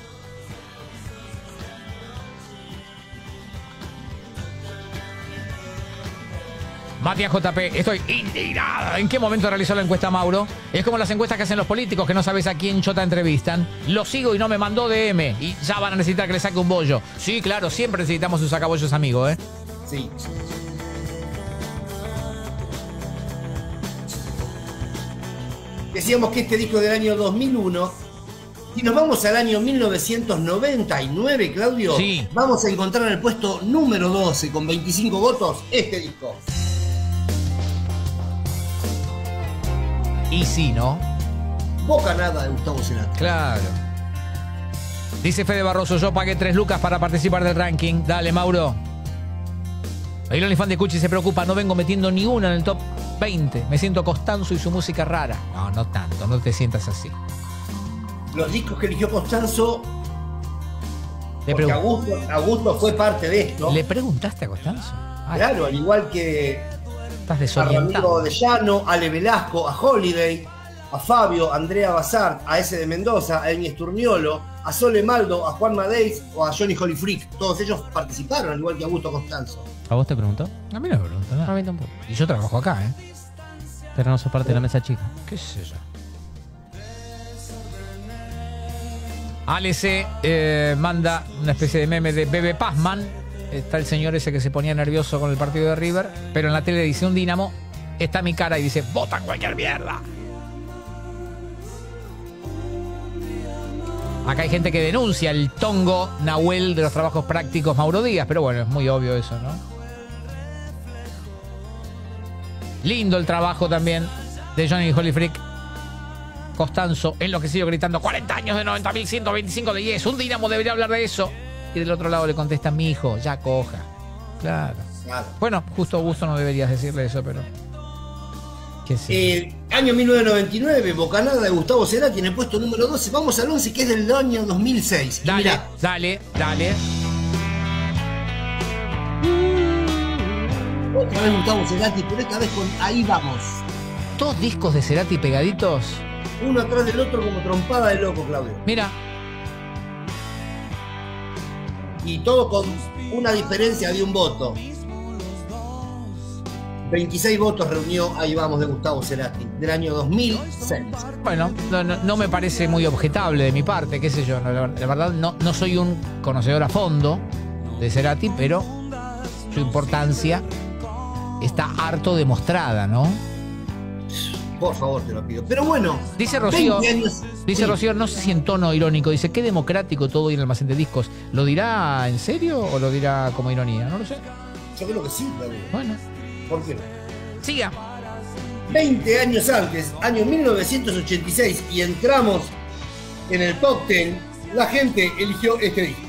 D: Matías JP, estoy indignada. ¿En qué momento realizó la encuesta Mauro? Es como las encuestas que hacen los políticos que no sabes a quién chota entrevistan. Lo sigo y no me mandó DM. Y ya van a necesitar que le saque un bollo. Sí, claro, siempre necesitamos un sacabollos amigo, ¿eh?
H: Sí. Decíamos que este disco del año 2001, si nos vamos al año 1999, Claudio,
D: sí,
H: vamos a encontrar en el puesto número 12 con 25 votos este disco.
D: Y sí, ¿no?
H: Bocanada de Gustavo Cerati.
D: Claro. Dice Fede Barroso, yo pagué 3 lucas para participar del ranking. Dale, Mauro. El OnlyFans de Cuchi se preocupa, no vengo metiendo ni una en el top 20. Me siento Costanzo y su música rara. No, no tanto, no te sientas así.
H: Los discos que eligió Costanzo, porque Augusto fue parte de esto.
D: ¿Le preguntaste a Costanzo? Ay,
H: claro, al igual que
D: estás
H: a
D: desorientado.
H: Ramiro de Llano, a Ale Velasco, a Holiday, a Fabio, a Andrea Bazart, a ese de Mendoza, a Emi Sturmiolo, a Sole Maldo, a Juan Madeis o a Johnny Holy Freak. Todos ellos participaron, al igual que Augusto Costanzo.
G: ¿A vos te preguntó?
D: A mí no me preguntó nada.
G: A mí tampoco.
D: Y yo trabajo acá, ¿eh?
G: Pero no sos parte de la mesa chica.
D: ¿Qué sé yo? Ale C manda una especie de meme de Bebe Pazman. Está el señor ese que se ponía nervioso con el partido de River, pero en la tele dice un Dínamo, está mi cara y dice, votan cualquier mierda. Acá hay gente que denuncia el tongo Nahuel de los trabajos prácticos Mauro Díaz, pero bueno, es muy obvio eso, ¿no? Lindo el trabajo también de Johnny Holy Freak. Costanzo, enloquecido, gritando 40 años de 90.125 de Yes. Un Dínamo debería hablar de eso. Y del otro lado le contesta, mi hijo, ya coja. Claro. Bueno, justo Augusto no deberías decirle eso, pero... ¿Qué sé?
H: Año 1999, Bocanada de Gustavo Cerati en el puesto número 12. Vamos al 11, que es del año 2006.
D: Dale,
H: mirá,
D: dale.
H: otra vez Gustavo Cerati, pero esta vez con Ahí Vamos.
D: ¿Dos discos de Cerati pegaditos?
H: Uno atrás del otro como trompada de loco, Claudio.
D: Mira.
H: Y todo con una diferencia de un voto. 26 votos reunió Ahí Vamos de Gustavo Cerati, del año 2006.
D: Bueno, no me parece muy objetable de mi parte, qué sé yo. La verdad, no soy un conocedor a fondo de Cerati, pero su importancia está harto demostrada, ¿no?
H: Por favor, te lo pido. Pero bueno,
D: dice Rocío,
H: sí.
D: Rocío, no sé si en tono irónico, dice, qué democrático todo y en el almacén de discos. ¿Lo dirá en serio o lo dirá como ironía? No lo sé.
H: Yo creo que sí, Claudio.
D: Bueno.
H: ¿Por qué no?
D: Siga.
H: 20 años antes, año 1986, y entramos en el top 10, la gente eligió este disco.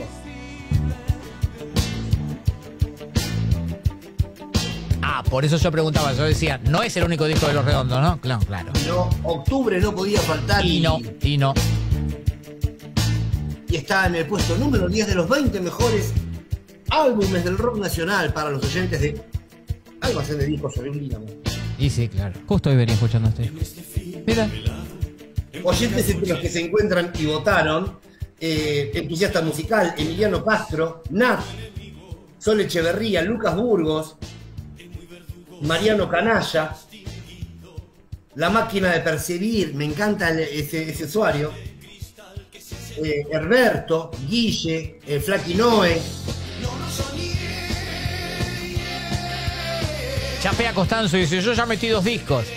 D: Por eso yo preguntaba, yo decía, no es el único disco de Los Redondos, ¿no? Claro.
H: No, octubre no podía faltar.
D: Y no.
H: Y está en el puesto número 10 de los 20 mejores álbumes del rock nacional para los oyentes de Almacén de Discos sobre un Dínamo.
D: Y sí, claro.
G: Justo hoy venía escuchando este.
D: Mira.
H: Oyentes entre los que se encuentran y votaron, Entusiasta Musical, Emiliano Castro, Nat, Sol Echeverría, Lucas Burgos, Mariano Canalla, La Máquina de Percibir, me encanta ese usuario, Herberto, Guille, Flaky Noe.
D: Chapea Costanzo y dice, yo ya metí 2 discos.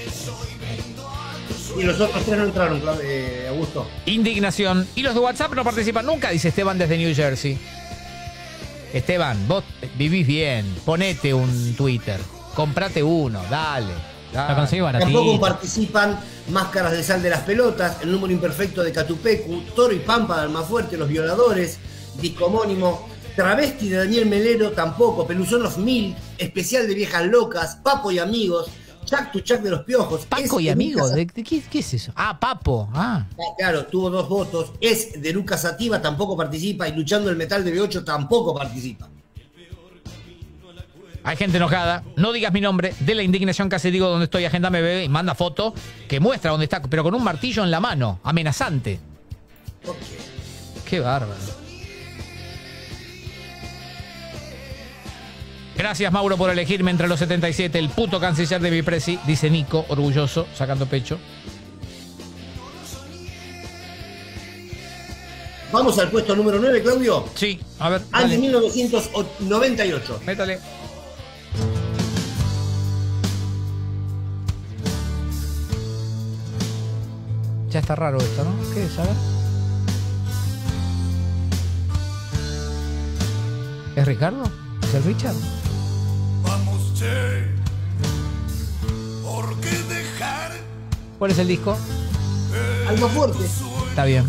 H: Y los otros 3 no entraron, Augusto.
D: Indignación. Y los de WhatsApp no participan nunca, dice Esteban desde New Jersey. Esteban, vos vivís bien, ponete un Twitter. Comprate uno, dale.
G: Lo conseguí baratito.
H: Tampoco participan Máscaras de Sal de las Pelotas, El Número Imperfecto de Catupecu, Toro y Pampa de Almafuerte, Los Violadores, disco homónimo, Travesti de Daniel Melero, tampoco, Peluzón of Mil, Especial de Viejas Locas, Papo y Amigos, Chac to Chac de los Piojos.
D: Paco y Amigos, ¿qué es eso? Ah, Papo.
H: Claro, tuvo 2 votos. Es de Lucas Sativa, tampoco participa, y Luchando el Metal de B8 tampoco participa.
D: Hay gente enojada, no digas mi nombre, de la indignación casi digo dónde estoy, agéndame bebé, y manda foto que muestra dónde está, pero con un martillo en la mano, amenazante. Qué bárbaro. Gracias, Mauro, por elegirme entre los 77, el puto canciller de mi presi, dice Nico, orgulloso, sacando pecho.
H: Vamos al puesto número 9, Claudio.
D: Sí, a ver.
H: Año 1998.
D: Métale. Ya está raro esto, ¿no? ¿Qué es? A ver. ¿Es Ricardo? ¿Es el Richard?
K: Vamos, che. ¿Por qué dejar?
D: ¿Cuál es el disco?
H: Algo fuerte.
D: Está bien.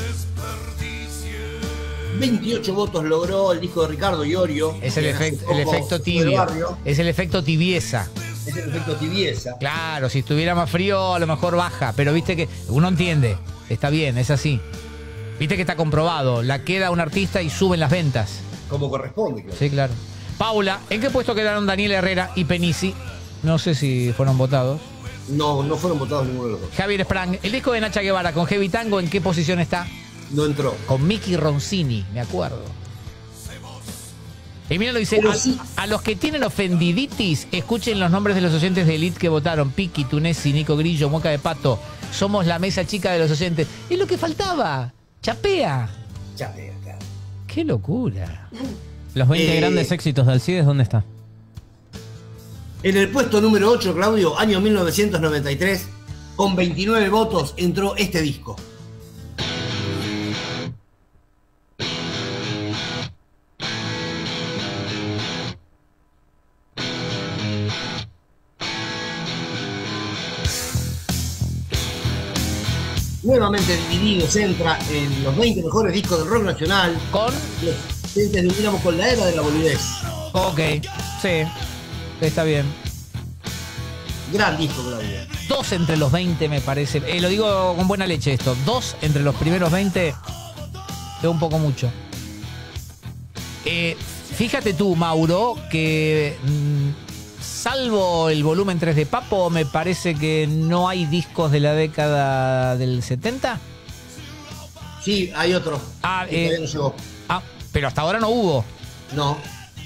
H: 28 votos logró el disco de Ricardo Iorio.
D: Es el efecto tibio. Es el efecto tibieza.
H: Es el efecto tibieza.
D: Claro, si estuviera más frío a lo mejor baja, pero viste que uno entiende, está bien, es así. Viste que está comprobado, la queda un artista y suben las ventas.
H: Como corresponde, claro.
D: Sí, claro. Paula, ¿en qué puesto quedaron Daniel Herrera y Penisi? No sé si fueron votados.
H: No, no fueron votados ninguno de los dos.
D: Javier Sprang, el disco de Nacha Guevara con Heavy Tango, ¿en qué posición está?
H: No entró.
D: Con Mickey Roncini, me acuerdo. Emiliano dice, a los que tienen ofendiditis, escuchen los nombres de los oyentes de Elite que votaron. Piki, Tunesi, Nico Grillo, Moca de Pato. Somos la mesa chica de los oyentes. Es lo que faltaba. Chapea.
H: Chapea, claro.
D: ¡Qué locura!
G: Los 20 grandes éxitos de Alcides, ¿dónde está?
H: En el puesto número 8, Claudio, año 1993, con 29 votos, entró este disco. Nuevamente dividido, se entra en los 20 mejores discos del rock nacional.
D: Con
H: Terminamos con la era de la boludez.
D: Ok, sí, está bien.
H: Gran disco, Claudio.
D: 2 entre los 20 me parece. Lo digo con buena leche esto. 2 entre los primeros 20 es un poco mucho. Fíjate tú, Mauro, que salvo el volumen 3 de Papo, me parece que no hay discos de la década del 70.
H: Sí, hay otro. Que todavía no llegó.
D: Pero hasta ahora no hubo.
H: No.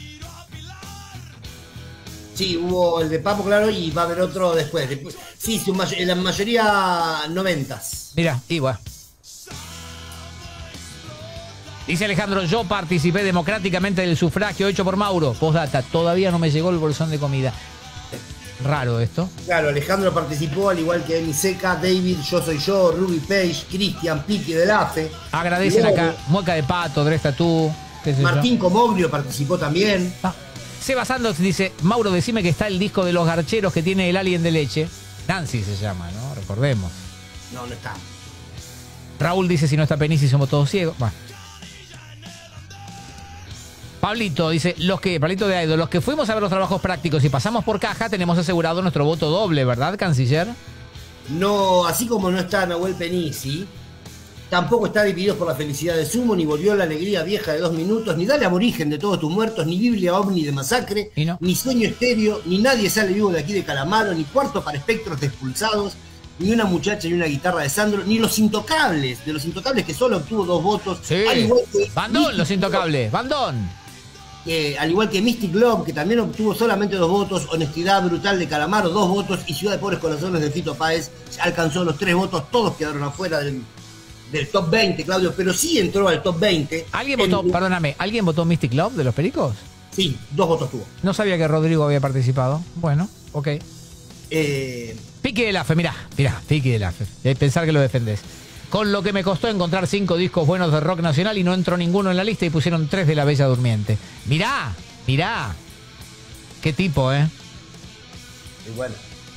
H: Sí, hubo el de Papo, claro, y va a haber otro después. Sí, la mayoría 90s.
D: Mira, igual. Dice Alejandro, yo participé democráticamente del sufragio hecho por Mauro. Postdata, todavía no me llegó el bolsón de comida. Raro esto.
H: Claro, Alejandro participó, al igual que Emi Seca, David, Yo Soy Yo, Ruby Page, Cristian, Piqui del AFE.
D: Agradecen acá, Mueca de Pato, Dres Tatú.
H: Martín Comoglio participó también.
D: Seba Sandox dice, Mauro, decime que está el disco de los garcheros que tiene el Alien de leche. Nancy se llama, ¿no? Recordemos.
H: No, no está.
D: Raúl dice, si no está Penisi somos todos ciegos. Bueno. Pablito dice, Pablito de Aido, los que fuimos a ver los trabajos prácticos y pasamos por caja, tenemos asegurado nuestro voto doble, ¿verdad, canciller?
H: No, así como no está Nahuel Penisi, tampoco está Divididos por la Felicidad de Sumo, ni Volvió la Alegría Vieja de 2 minutos, ni Dale Aborigen de Todos tus Muertos, ni Biblia Ovni de Masacre, ni Sueño Estéreo, ni Nadie Sale Vivo de Aquí de Calamaro, ni Cuarto para Espectros de Expulsados, ni Una Muchacha y una Guitarra de Sandro, ni Los Intocables, de Los Intocables que solo obtuvo 2 votos.
D: Sí, Bandón, Los Intocables, Bandón.
H: Al igual que Mystic Love, que también obtuvo solamente 2 votos, Honestidad Brutal de Calamaro, 2 votos, y Ciudad de Pobres Corazones de Fito Páez alcanzó los 3 votos, todos quedaron afuera del top 20, Claudio, pero sí entró al top 20.
D: ¿Alguien votó, perdóname, ¿alguien votó Mystic Love de los Pericos?
H: Sí, 2 votos tuvo.
D: No sabía que Rodrigo había participado. Bueno, ok. Piqui del AFE, mirá, Piqui del AFE. Pensar que lo defendés. Con lo que me costó encontrar 5 discos buenos de rock nacional y no entró ninguno en la lista y pusieron 3 de La Bella Durmiente. Mirá. Qué tipo,
H: Y bueno.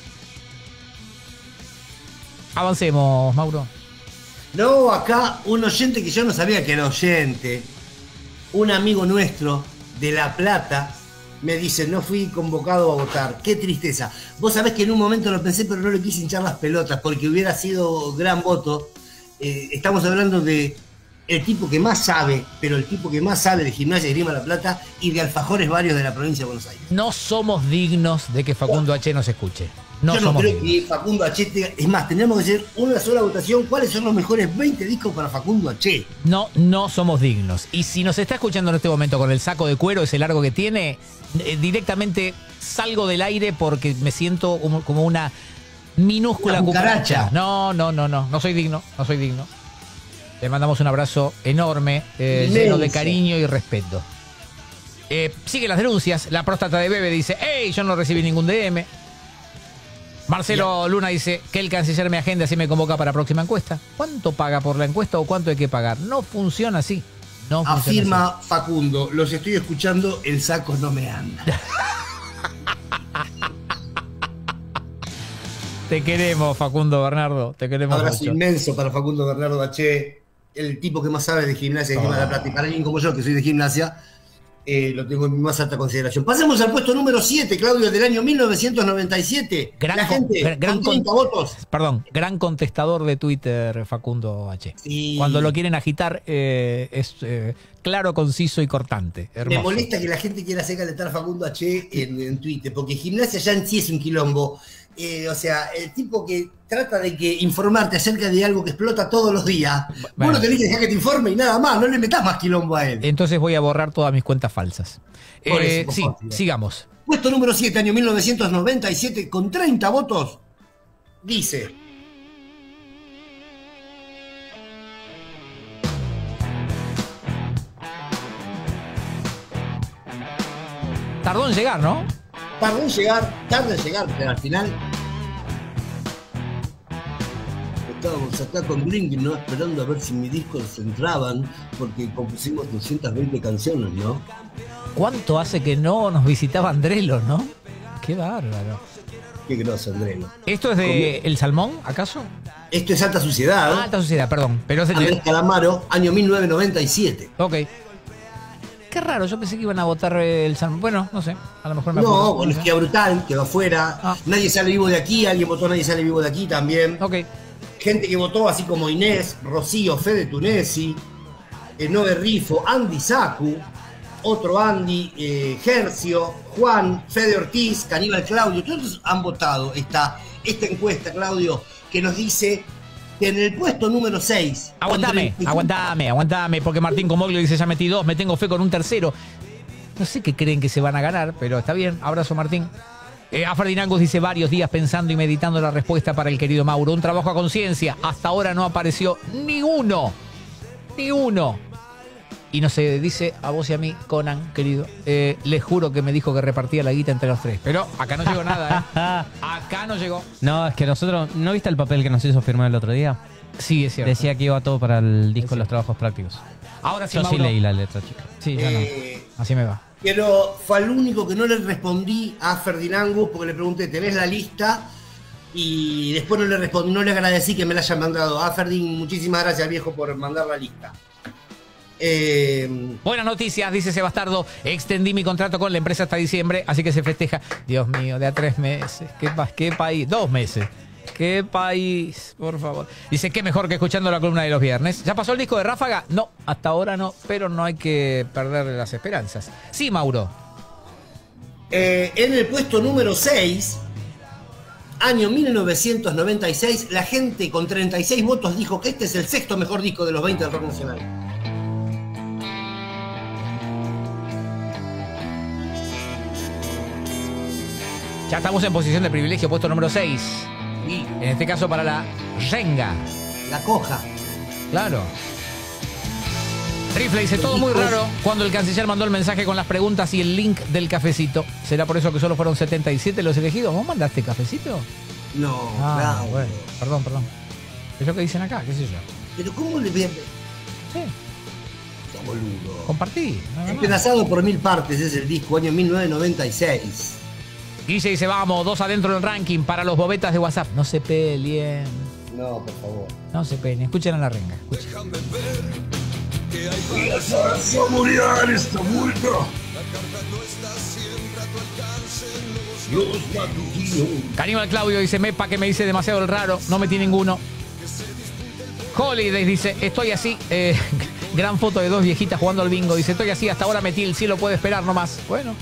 D: Avancemos, Mauro.
H: No, acá un oyente que yo no sabía que era oyente, un amigo nuestro de La Plata, me dice, no fui convocado a votar. Qué tristeza. Vos sabés que en un momento lo pensé, pero no le quise hinchar las pelotas, porque hubiera sido gran voto. Estamos hablando de el tipo que más sabe, pero el tipo que más sabe de Gimnasia y Esgrima La Plata y de alfajores varios de la provincia de Buenos Aires.
D: No somos dignos de que Facundo H nos escuche.
H: Yo no creo que Facundo H... Es más, tenemos que hacer una sola votación. ¿Cuáles son los mejores 20 discos para Facundo H?
D: No somos dignos. Y si nos está escuchando en este momento con el saco de cuero, ese largo que tiene, directamente salgo del aire porque me siento como una minúscula cucaracha. No soy digno. Le mandamos un abrazo enorme, lleno de cariño y respeto. Sigue las denuncias. La próstata de Bebe dice, ¡hey! Yo no recibí ningún DM. Marcelo Luna dice que el canciller me agenda así me convoca para próxima encuesta. ¿Cuánto paga por la encuesta o cuánto hay que pagar? No funciona así.
H: Afirma así. Facundo, los estoy escuchando, el saco no me anda.
D: Te queremos, Facundo Bernardo. Te queremos.
H: Abrazo
D: mucho.
H: Inmenso para Facundo Bernardo H, el tipo que más sabe de Gimnasia y de La Plata. Y para alguien como yo, que soy de Gimnasia, lo tengo en mi más alta consideración. Pasemos al puesto número 7, Claudio, del año 1997. La gente con 30 votos.
D: Perdón, gran contestador de Twitter, Facundo H.
H: Sí.
D: Cuando lo quieren agitar, es claro, conciso y cortante. Hermoso.
H: Me molesta que la gente quiera hacer calentar a Facundo H en Twitter, porque Gimnasia ya en sí es un quilombo. O sea, el tipo que trata de que informarte acerca de algo que explota todos los días. Bueno, vos no tenés que dejar que te informe y nada más, no le metas más quilombo a él.
D: Entonces voy a borrar todas mis cuentas falsas. Sí, sigamos.
H: Puesto número 7, año 1997, con 30 votos, dice...
D: Tardó en llegar, ¿no?
H: Tardó en llegar, tarde en llegar, pero al final estábamos acá con Blink, ¿no? Esperando a ver si mis discos entraban, porque compusimos 220 canciones, ¿no?
D: ¿Cuánto hace que no nos visitaba Andrelo, no? Qué bárbaro.
H: Qué grosso, Andrés.
D: ¿Esto es de El Salmón, acaso?
H: Esto es Alta Suciedad.
D: Ah, Alta Suciedad, perdón. Pero es
H: Andrés Calamaro, año 1997.
D: Ok. Qué raro, yo pensé que iban a votar El Salmón. Bueno, no sé, a lo mejor me
H: No,
D: acuerdo.
H: con Esquía Brutal, quedó afuera. Nadie sale vivo de aquí, alguien votó Nadie sale vivo de aquí también.
D: Ok.
H: Gente que votó así como Inés, Rocío, Fede Tunesi, Nove Rifo, Andy Sacu, otro Andy, Gercio, Juan, Fede Ortiz, Caníbal Claudio, todos han votado esta encuesta, Claudio, que nos dice que en el puesto número 6...
D: Aguantame, porque Martín Comoglio dice, ya metí 2, me tengo fe con un tercero. No sé qué creen que se van a ganar, pero está bien, abrazo Martín. Aferdin Angus dice, varios días pensando y meditando la respuesta para el querido Mauro. Un trabajo a conciencia, hasta ahora no apareció ni uno. Y no se dice a vos y a mí, Conan, querido, les juro que me dijo que repartía la guita entre los tres. Pero acá no llegó nada, Acá no llegó.
G: No, es que nosotros... ¿No viste el papel que nos hizo firmar el otro día?
D: Sí, es cierto.
G: Decía que iba todo para el disco de los trabajos prácticos.
D: Ahora sí,
G: yo
D: Mauro.
G: sí leí la letra, chica. Sí, yo no.
D: Así me va.
H: Pero fue el único que no le respondí a Aferdin Angus porque le pregunté, ¿tenés la lista? Y después no le respondí, no le agradecí que me la hayan mandado. Aferdin, muchísimas gracias, viejo, por mandar la lista.
D: Buenas noticias, dice Sebastardo. Extendí mi contrato con la empresa hasta diciembre, así que se festeja. Dios mío, de a 3 meses. ¿Qué país? 2 meses. ¿Qué país? Por favor. Dice, qué mejor que escuchando la columna de los viernes. ¿Ya pasó el disco de Ráfaga? No, hasta ahora no, pero no hay que perder las esperanzas. Sí, Mauro.
H: En el puesto número 6, año 1996, la gente con 36 votos dijo que este es el 6º mejor disco de los 20 del rock nacional.
D: Ya estamos en posición de privilegio, puesto número 6. Y en este caso para la Renga.
H: La coja.
D: Claro. Rifle dice, todo muy raro cuando el canciller mandó el mensaje con las preguntas y el link del cafecito. ¿Será por eso que solo fueron 77 los elegidos? ¿Vos mandaste cafecito?
H: No,
D: claro. Bueno, perdón. Es lo que dicen acá, qué sé yo.
H: Pero ¿cómo le ven?
D: Sí.
H: Qué boludo.
D: Compartí.
H: Entrelazado por 1000 partes es el disco, año 1996.
D: Guille dice, vamos, 2 adentro del ranking para los bobetas de WhatsApp. No se peleen.
H: No, por favor.
D: No se peleen. Escuchen a la Renga. Escuchen.
K: Esta multa.
D: Caníbal Claudio dice, Mepa que me dice demasiado el raro. No metí ninguno. Holidays dice, estoy así. Gran foto de 2 viejitas jugando al bingo. Dice, estoy así, hasta ahora metí el cielo puede esperar nomás. Bueno.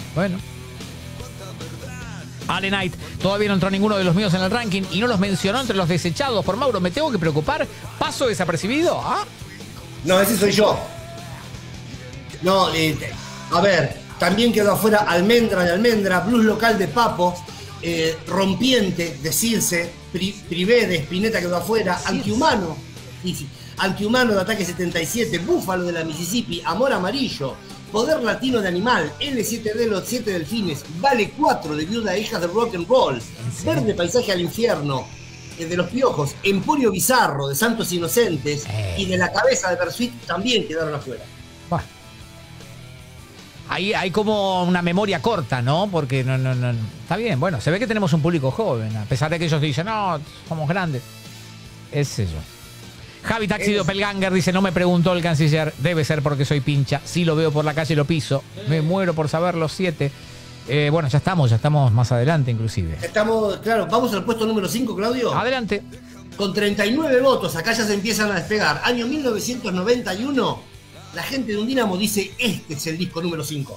D: Ale Knight, todavía no entró ninguno de los míos en el ranking y no los mencionó entre los desechados por Mauro. ¿Me tengo que preocupar? ¿Paso desapercibido? ¿Ah?
H: No, ese soy yo. No, a ver, también quedó afuera Almendra de Almendra, Blues Local de Papo, Rompiente de Circe, Privé de Spinetta quedó afuera, Antihumano, Antihumano de Ataque 77, Búfalo de la Mississippi, Amor Amarillo, Poder Latino de Animal, L7D Los 7 Delfines, Vale 4 de Viuda e Hijas de Rock and Roll, Verde Paisaje al Infierno, de Los Piojos, Emporio Bizarro de Santos Inocentes y de La Cabeza de Bersuit también quedaron afuera.
D: Bueno. Ahí hay como una memoria corta, ¿no? Porque no. Está bien, bueno, se ve que tenemos un público joven, a pesar de que ellos dicen, no, somos grandes. Es eso. Javi Taxi Doppelganger dice, no me preguntó el canciller, debe ser porque soy pincha. Si lo veo por la calle lo piso. Me muero por saber los 7. Bueno, ya estamos más adelante inclusive.
H: Estamos, claro, vamos al puesto número 5, Claudio.
D: Adelante.
H: Con 39 votos, acá ya se empiezan a despegar. Año 1991, la gente de Undinamo dice, este es el disco número 5.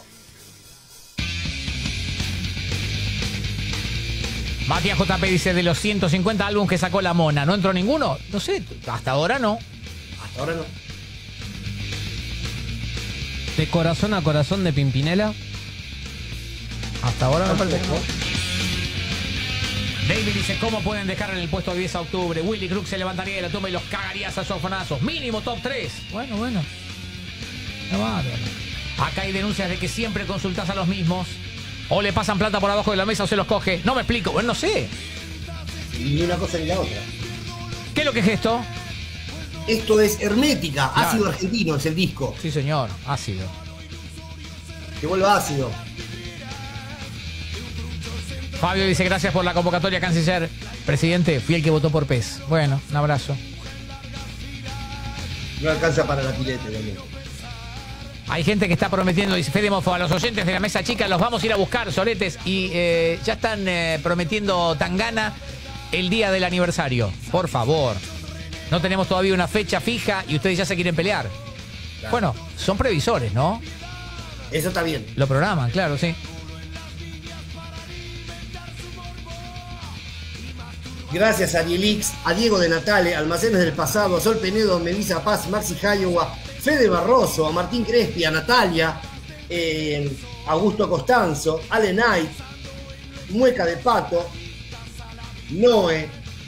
D: Matías JP dice, de los 150 álbumes que sacó La Mona, ¿no entró ninguno? No sé, hasta ahora no.
H: Hasta ahora no.
G: De Corazón a Corazón de Pimpinela.
D: Hasta ahora no parece. David dice, ¿cómo pueden dejar en el puesto 10 a octubre? Willy Crook se levantaría de la tumba y los cagaría a sofonazos. Mínimo top 3. Bueno. Qué bárbaro. Acá hay denuncias de que siempre consultás a los mismos. O le pasan plata por abajo de la mesa o se los coge. No me explico, bueno, no sé.
H: Ni una cosa ni la otra.
D: ¿Qué es lo que es esto?
H: Esto es Hermética,
D: Claro.
H: Ácido Argentino es el disco.
D: Sí, señor, ácido.
H: Que vuelva ácido.
D: Fabio dice gracias por la convocatoria, canciller. Presidente, fui el que votó por PES. Bueno, un abrazo.
H: No alcanza para la pileta, también.
D: Hay gente que está prometiendo, dice Fede Mofo, a los oyentes de la mesa chica los vamos a ir a buscar, soletes. Y ya están prometiendo Tangana el día del aniversario. Por favor. No tenemos todavía una fecha fija y ustedes ya se quieren pelear.
H: Claro.
D: Bueno, son previsores, ¿no?
H: Eso está bien.
D: Lo programan, claro, sí.
H: Gracias a Arielix, a Diego de Natale, Almacenes del Pasado, a Sol Penedo, Melissa Paz, Maxi Jayowa, Fede Barroso, a Martín Crespi, a Natalia, Augusto Costanzo, Ale Knight, Mueca de Pato, Noé,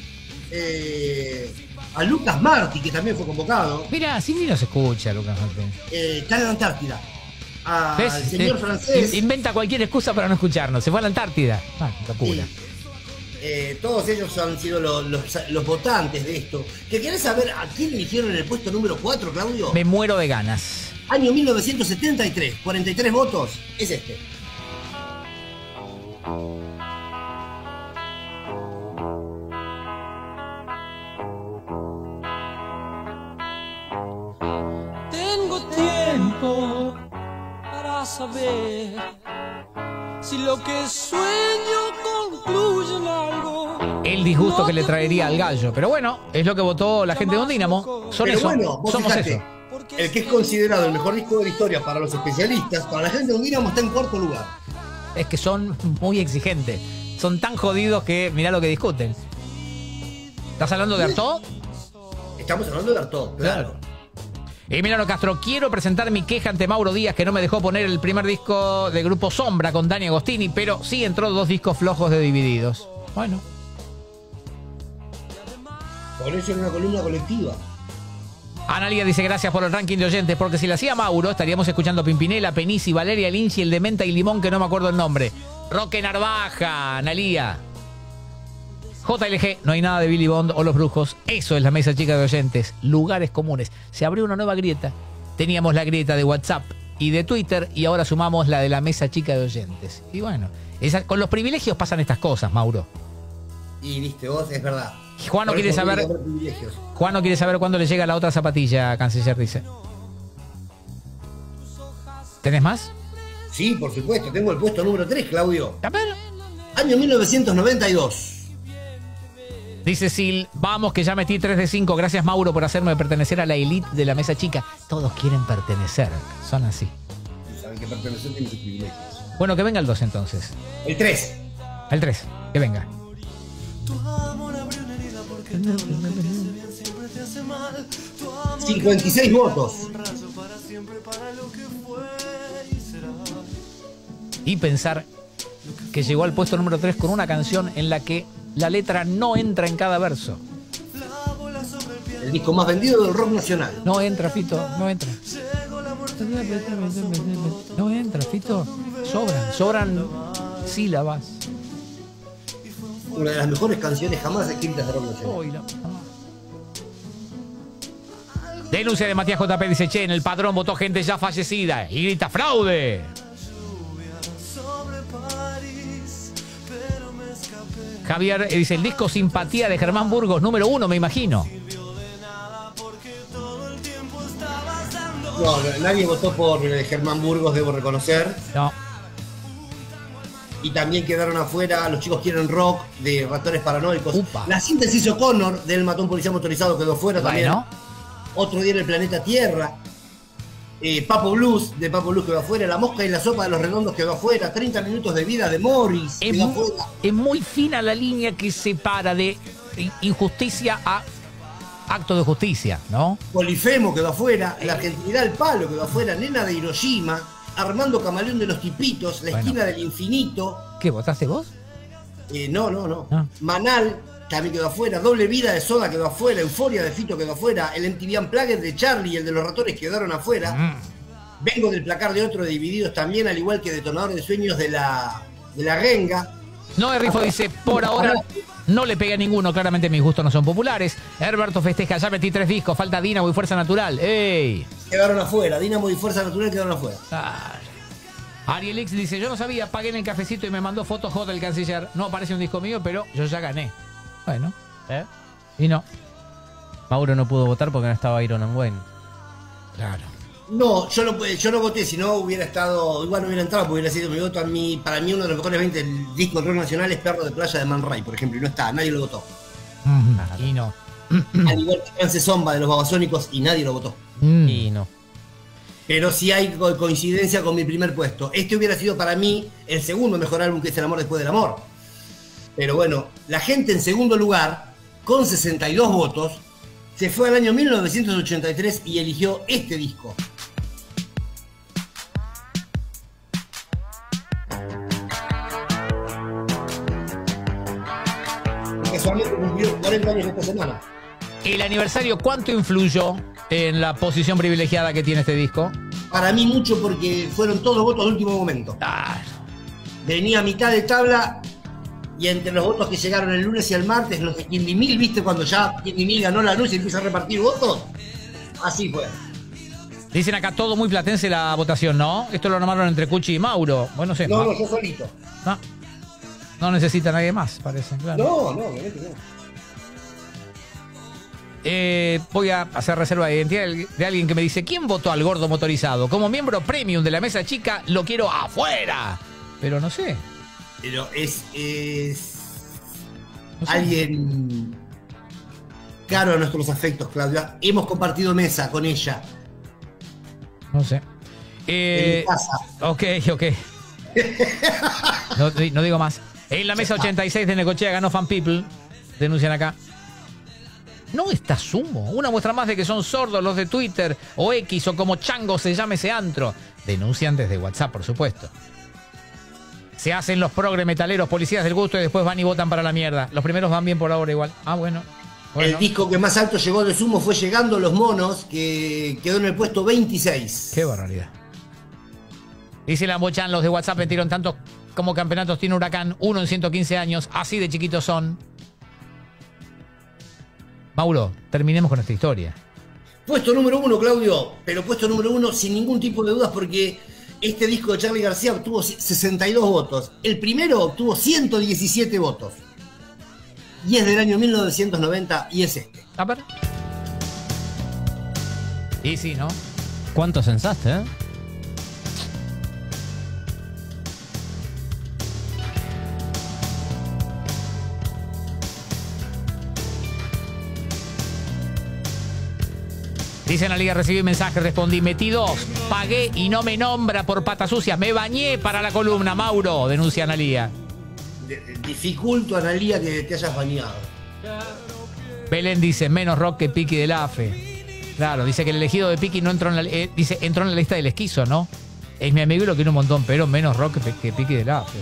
H: a Lucas Martí, que también fue convocado.
D: Mira, así ni nos escucha, Lucas Martín.
H: Está en la Antártida. Al
D: ¿Ves?
H: señor francés.
D: Inventa cualquier excusa para no escucharnos. Se fue a la Antártida. Ah, locura.
H: Todos ellos han sido los votantes de esto. ¿Que querés saber a quién eligieron en el puesto número 4, Claudio?
D: Me muero de ganas.
H: Año 1973, 43 votos. Es este.
J: Tengo tiempo para saber si lo que sueño concluye en algo.
D: El disgusto que le traería al gallo. Pero bueno, es lo que votó la gente de Ondínamo. Son
H: Pero
D: eso.
H: bueno, vos
D: Somos
H: fijate,
D: eso.
H: el que es considerado el mejor disco de la historia para los especialistas, para la gente de Ondínamo está en cuarto lugar.
D: Es que son muy exigentes. Son tan jodidos que mirá lo que discuten. ¿Estás hablando de Artaud?
H: Estamos hablando de Artaud, claro.
D: Emiliano Castro, quiero presentar mi queja ante Mauro Díaz, que no me dejó poner el primer disco de Grupo Sombra con Dani Agostini, pero sí entró 2 discos flojos de Divididos. Bueno.
H: Por eso en una columna colectiva.
D: Analia dice gracias por el ranking de oyentes, porque si lo hacía Mauro, estaríamos escuchando Pimpinela, Penisi, Valeria Lynch y el de Menta y Limón, que no me acuerdo el nombre. Roque Narvaja, Analia. JLG, no hay nada de Billy Bond o Los Brujos. Eso es la mesa chica de oyentes. Lugares comunes. Se abrió una nueva grieta. Teníamos la grieta de WhatsApp y de Twitter y ahora sumamos la de la mesa chica de oyentes. Y bueno, con los privilegios pasan estas cosas, Mauro.
H: Y viste vos, es verdad.
D: Juan no quiere saber. Juan no quiere saber cuándo le llega la otra zapatilla, canciller, dice. ¿Tenés más?
H: Sí, por supuesto. Tengo el puesto número 3, Claudio.
D: A ver.
H: Año 1992.
D: Dice Sil, vamos que ya metí 3 de 5. Gracias, Mauro, por hacerme pertenecer a la elite de la mesa chica. Todos quieren pertenecer. Son así.
H: Saben que pertenecer tiene sus privilegios.
D: Bueno, que venga el 2 entonces.
H: El 3.
D: El 3. Que venga.
H: 56 votos.
D: Y pensar que llegó al puesto número 3 con una canción en la que la letra no entra en cada verso.
H: El disco más vendido del rock nacional.
D: No entra, Fito, no entra. No entra, Fito. Sobran sílabas.
H: Una de las mejores canciones jamás escritas de rock nacional.
D: Denuncia de Matías JP, dice, che, en el padrón votó gente ya fallecida y grita ¡fraude! Javier dice, el disco Simpatía de Germán Burgos, número 1, me imagino.
H: No, nadie votó por Germán Burgos, debo reconocer.
D: No.
H: Y también quedaron afuera Los Chicos Quieren Rock, de Ratones Paranoicos.
D: Upa.
H: La síntesis O'Connor, del Matón Policía Motorizado, quedó fuera también.
D: Bueno.
H: Otro día en el planeta Tierra. Papo Blues, de Papo Blues quedó afuera. La Mosca y la Sopa de los Redondos quedó afuera. 30 minutos de vida de Morris quedó afuera.
D: Es muy fina la línea que separa de injusticia a acto de justicia, ¿no?
H: Polifemo quedó afuera. La Argentinidad al Palo quedó afuera. Nena de Hiroshima. Armando Camaleón de los Tipitos. La Esquina del Infinito.
D: ¿Qué, votaste vos?
H: No. Manal también quedó afuera. Doble Vida de Soda quedó afuera. Euforia de Fito quedó afuera. El MTV Unplugged de Charlie y el de los Ratones quedaron afuera. Vengo del placar de otro de Divididos también, al igual que Detonador de Sueños de la Renga.
D: Noé Rifo dice, por ahora no le pegué a ninguno, claramente mis gustos no son populares. Herberto festeja, ya metí 3 discos, falta Dínamo y Fuerza Natural. ¡Ey!
H: Quedaron afuera, Dínamo y Fuerza Natural quedaron afuera.
D: Ariel X dice, yo no sabía, pagué en el cafecito y me mandó fotos hot del canciller. No aparece un disco mío, pero yo ya gané. Bueno. Y no.
G: Mauro no pudo votar porque no estaba Iron and Wayne.
D: Claro.
H: No, yo no voté, si no hubiera estado, igual no hubiera entrado porque hubiera sido mi voto. Para mí uno de los mejores 20 del disco del rock nacional es Perro de Playa de Man Ray, por ejemplo, y no está, nadie lo votó.
D: Y no.
H: Al igual que France Zomba de los Babasónicos y nadie lo votó.
G: Y no.
H: Pero sí hay coincidencia con mi primer puesto. Este hubiera sido para mí el segundo mejor álbum, que es El amor después del amor. Pero bueno, la gente en segundo lugar, con 62 votos, se fue al año 1983 y eligió este disco. Casualmente cumplió 40 años esta semana.
D: ¿El aniversario cuánto influyó en la posición privilegiada que tiene este disco?
H: Para mí mucho, porque fueron todos votos de último momento. Venía a mitad de tabla y entre los votos que llegaron el lunes y el martes, los de Quindimil, ¿viste? Cuando ya Quindimil ganó la luz y empieza a repartir votos. Así fue.
D: Dicen acá todo muy platense la votación, ¿no? Esto lo armaron entre Cuchi y Mauro. Bueno, no sé.
H: No, yo solito.
D: No necesita nadie más, parece. Claro.
H: No, obviamente no.
D: Voy a hacer reserva de identidad de alguien que me dice, ¿quién votó al gordo motorizado? Como miembro premium de la mesa chica, lo quiero afuera. Pero no sé.
H: Pero es no sé. Alguien caro a nuestros afectos, Claudia. Hemos compartido mesa con ella.
D: No sé.
H: En mi casa.
D: Ok. No digo más. En la mesa 86 de Necochea ganó Fan People. Denuncian acá. No está Sumo. Una muestra más de que son sordos los de Twitter o X o como chango se llame ese antro. Denuncian desde WhatsApp, por supuesto. Se hacen los progre metaleros, policías del gusto, y después van y votan para la mierda. Los primeros van bien por ahora igual. Bueno.
H: El disco que más alto llegó de Sumo fue Llegando los Monos, que quedó en el puesto 26.
D: Qué barbaridad. Dice la Bochan, los de WhatsApp metieron tantos como campeonatos tiene Huracán, 1 en 115 años, así de chiquitos son. Mauro, terminemos con esta historia.
H: Puesto número 1, Claudio, pero puesto número 1 sin ningún tipo de dudas, porque este disco de Charly García obtuvo 62 votos. El primero obtuvo 117 votos. Y es del año 1990 y es este.
D: A ver. Y sí, ¿no?
G: ¿Cuánto censaste, eh?
D: Dice en la liga, recibí mensaje, respondí, metí 2, pagué y no me nombra por patas sucias, me bañé para la columna, Mauro, denuncia Analía.
H: Dificulto, Analía, que te hayas bañado.
D: Belén dice, menos rock que Piqui del AFE. Claro, dice que el elegido de Piqui no entró en la dice, entró en la lista del esquizo, ¿no? Es mi amigo y lo quiero un montón, pero menos rock que Piqui del AFE.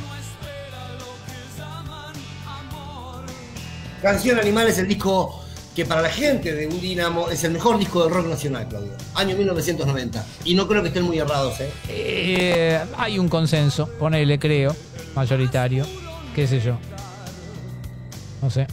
H: Canción Animal es el disco que para la gente de un Dínamo es el mejor disco de rock nacional, Claudio. Año 1990. Y no creo que estén muy errados,
D: hay un consenso, ponele, creo, mayoritario. Qué sé yo. No sé.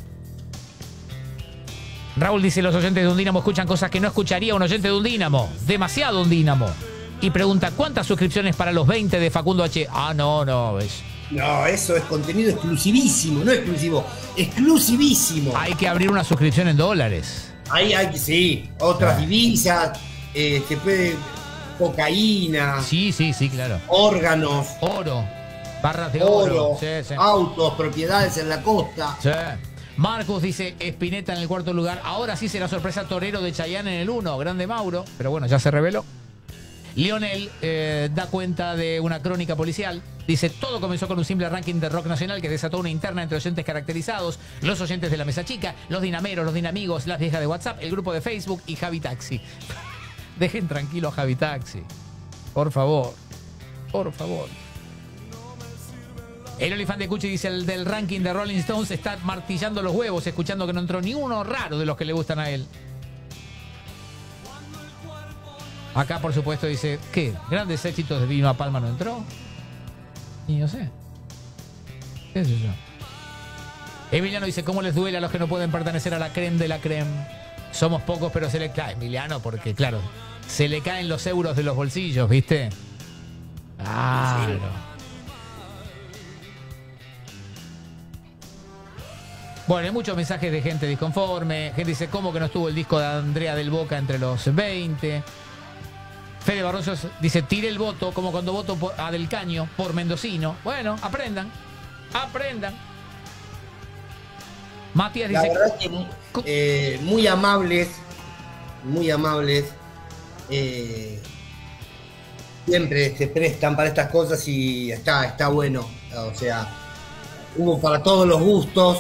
D: Raúl dice, los oyentes de un Dínamo escuchan cosas que no escucharía un oyente de un Dínamo. Demasiado un Dínamo. Y pregunta, ¿cuántas suscripciones para los 20 de Facundo H? No, ¿ves?
H: No, eso es contenido exclusivísimo, no exclusivo, exclusivísimo.
D: Hay que abrir una suscripción en dólares.
H: Hay sí, otras divisas, se puede, cocaína.
D: Sí, claro.
H: Órganos.
D: Oro. Barras de oro. Sí.
H: Autos, propiedades en la costa.
D: Sí. Marcos dice, Spinetta en el cuarto lugar. Ahora sí será sorpresa Torero de Chayanne en el 1. Grande Mauro. Pero bueno, ya se reveló. Lionel da cuenta de una crónica policial. Dice, todo comenzó con un simple ranking de rock nacional que desató una interna entre oyentes caracterizados, los oyentes de la mesa chica, los dinameros, los dinamigos, las viejas de WhatsApp, el grupo de Facebook y Javi Taxi. Dejen tranquilo a Javi Taxi. Por favor. El Olifán de Cuchi dice, el del ranking de Rolling Stones está martillando los huevos, escuchando que no entró ni uno raro de los que le gustan a él. Acá, por supuesto, dice, ¿qué? ¿Grandes éxitos de Vilma Palma no entró? Y no sé. ¿Qué sé yo? Emiliano dice, ¿cómo les duele a los que no pueden pertenecer a la creme de la creme? Somos pocos, pero se le cae, Emiliano, porque, claro, se le caen los euros de los bolsillos, ¿viste? Claro. Bueno, hay muchos mensajes de gente disconforme. Gente dice, ¿cómo que no estuvo el disco de Andrea del Boca entre los 20? Fede Barroso dice, tiré el voto, como cuando voto a Del Caño por mendocino. Bueno, aprendan. Aprendan. Matías dice...
H: La verdad que muy amables. Siempre se prestan para estas cosas y está bueno. O sea, hubo para todos los gustos.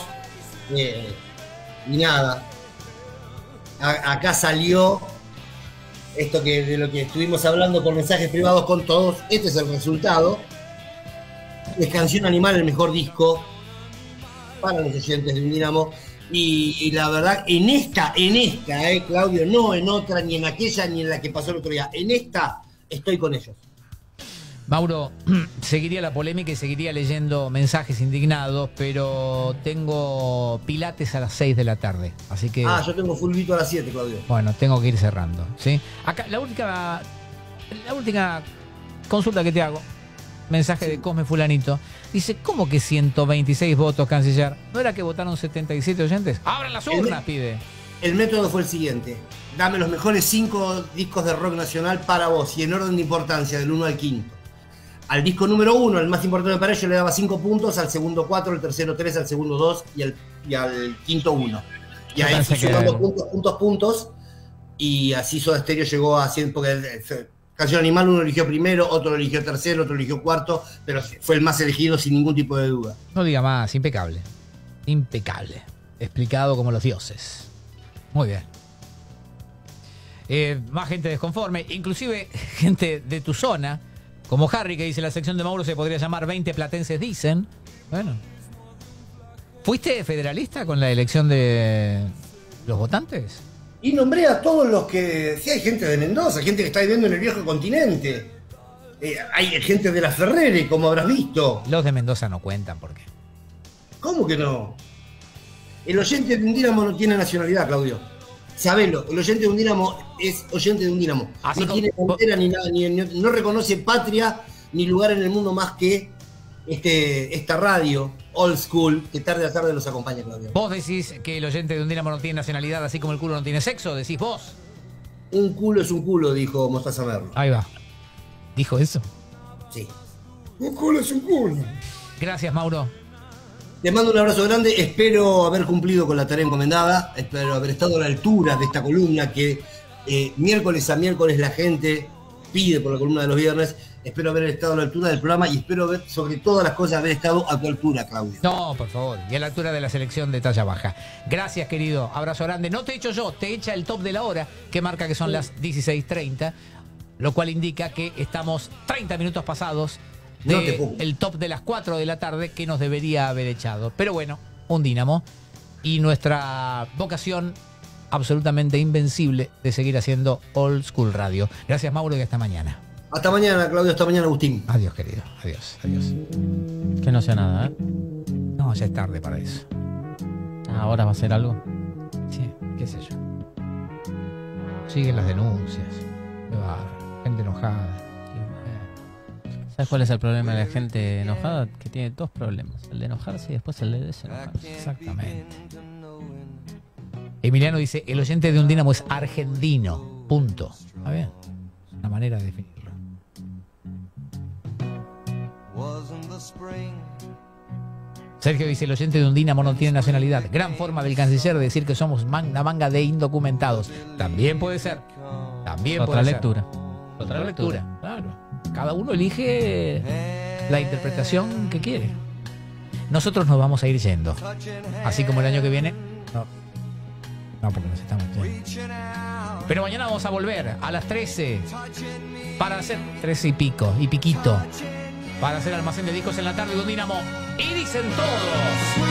H: Y nada. Acá salió esto que de lo que estuvimos hablando por mensajes privados con todos. Este es el resultado. Es Canción Animal, el mejor disco para los oyentes de un Dínamo. Y la verdad, en esta, Claudio, no en otra, ni en aquella, ni en la que pasó el otro día. En esta estoy con ellos.
D: Mauro, seguiría la polémica y seguiría leyendo mensajes indignados, pero tengo pilates a las 6 de la tarde, así que...
H: yo tengo fulbito a las 7, Claudio.
D: Bueno, tengo que ir cerrando, ¿sí? Acá, la última consulta que te hago, mensaje de Cosme Fulanito, dice, ¿cómo que 126 votos, canciller? ¿No era que votaron 77 oyentes? ¡Abran las urnas!, pide.
H: El método fue el siguiente. Dame los mejores 5 discos de rock nacional para vos, y en orden de importancia, del 1 al 5. Al disco número 1, el más importante para ellos, le daba 5 puntos, al segundo 4, al tercero 3, al segundo 2 y al quinto 1. Y ahí fui sumando puntos, y así Soda Stereo llegó a 100, porque Canción Animal uno eligió primero, otro lo eligió tercero, otro lo eligió cuarto, pero fue el más elegido sin ningún tipo de duda.
D: No diga más, impecable. Impecable. Explicado como los dioses. Muy bien. Más gente desconforme, inclusive gente de tu zona, como Harry, que dice, la sección de Mauro se podría llamar 20 platenses dicen. Bueno. ¿Fuiste federalista con la elección de los votantes?
H: Y nombré a todos los que... Sí, hay gente de Mendoza, gente que está viviendo en el viejo continente. Hay gente de la Ferrere, como habrás visto.
D: Los de Mendoza no cuentan, ¿por qué?
H: ¿Cómo que no? El oyente de un Dínamo no tiene nacionalidad, Claudio. Sabelo, el oyente de un Dínamo es oyente de un Dínamo. No tiene frontera ni nada, no reconoce patria ni lugar en el mundo más que esta radio old school que tarde a tarde los acompaña, Claudio.
D: Vos decís que el oyente de un Dínamo no tiene nacionalidad, así como el culo no tiene sexo, decís vos.
H: Un culo es un culo, dijo Mostaza Merlo.
D: Ahí va. ¿Dijo eso?
H: Sí. Un culo es un culo.
D: Gracias, Mauro.
H: Te mando un abrazo grande, espero haber cumplido con la tarea encomendada, espero haber estado a la altura de esta columna que miércoles a miércoles la gente pide por la columna de los viernes. Espero haber estado a la altura del programa y espero haber, sobre todas las cosas, haber estado a tu altura, Claudio.
D: No, por favor, y a la altura de la selección de talla baja. Gracias, querido, abrazo grande. No te echo yo, te echa el top de la hora, que marca que son las 16:30, lo cual indica que estamos 30 minutos pasados el top de las 4 de la tarde que nos debería haber echado. Pero bueno, un Dínamo y nuestra vocación absolutamente invencible de seguir haciendo Old School Radio. Gracias, Mauro, y hasta mañana.
H: Hasta mañana, Claudio, hasta mañana, Agustín.
D: Adiós, querido, adiós, adiós.
G: Que no sea nada, ¿eh?
D: No, ya es tarde para eso.
G: ¿Ahora va a ser algo?
D: Sí, qué sé yo. Siguen las denuncias. Gente enojada.
G: ¿Sabes cuál es el problema de la gente enojada? Que tiene dos problemas. El de enojarse y después el de desenojarse.
D: Exactamente. Emiliano dice, el oyente de un Dínamo es argentino. Punto. Está bien. Una manera de definirlo. Sergio dice, el oyente de un Dínamo no tiene nacionalidad. Gran forma del canciller de decir que somos una manga de indocumentados. También puede ser. También
G: otra
D: puede
G: lectura.
D: ser. Otra lectura, claro. Cada uno elige la interpretación que quiere. Nosotros nos vamos a ir yendo. Así como el año que viene. No, porque nos estamos yendo. Pero mañana vamos a volver a las 13 para hacer 13 y pico, y piquito, para hacer almacén de discos en la tarde de un Dínamo. Y dicen todos.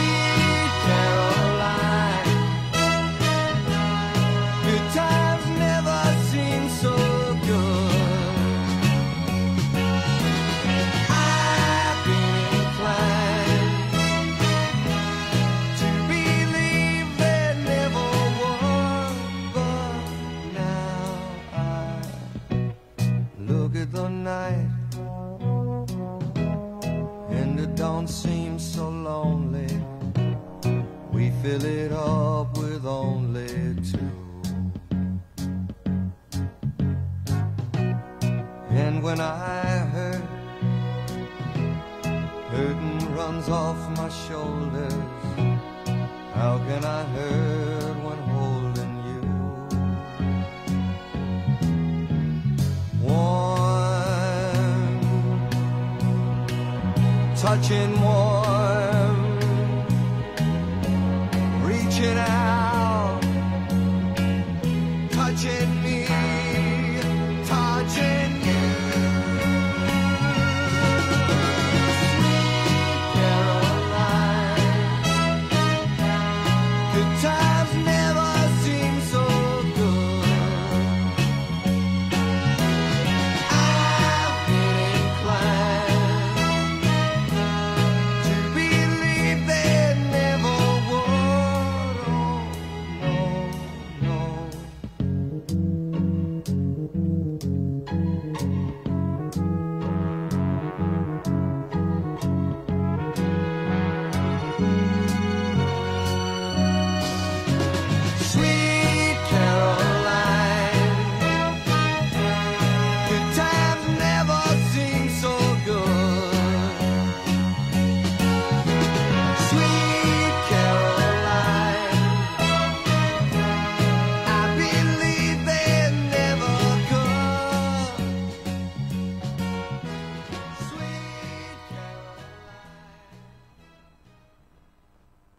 J: Good times never seem so good.
L: so lonely, we fill it up with only two. And when I hurt, hurting runs off my shoulders. How can I hurt when holding you? Warm, touching warm, reaching out.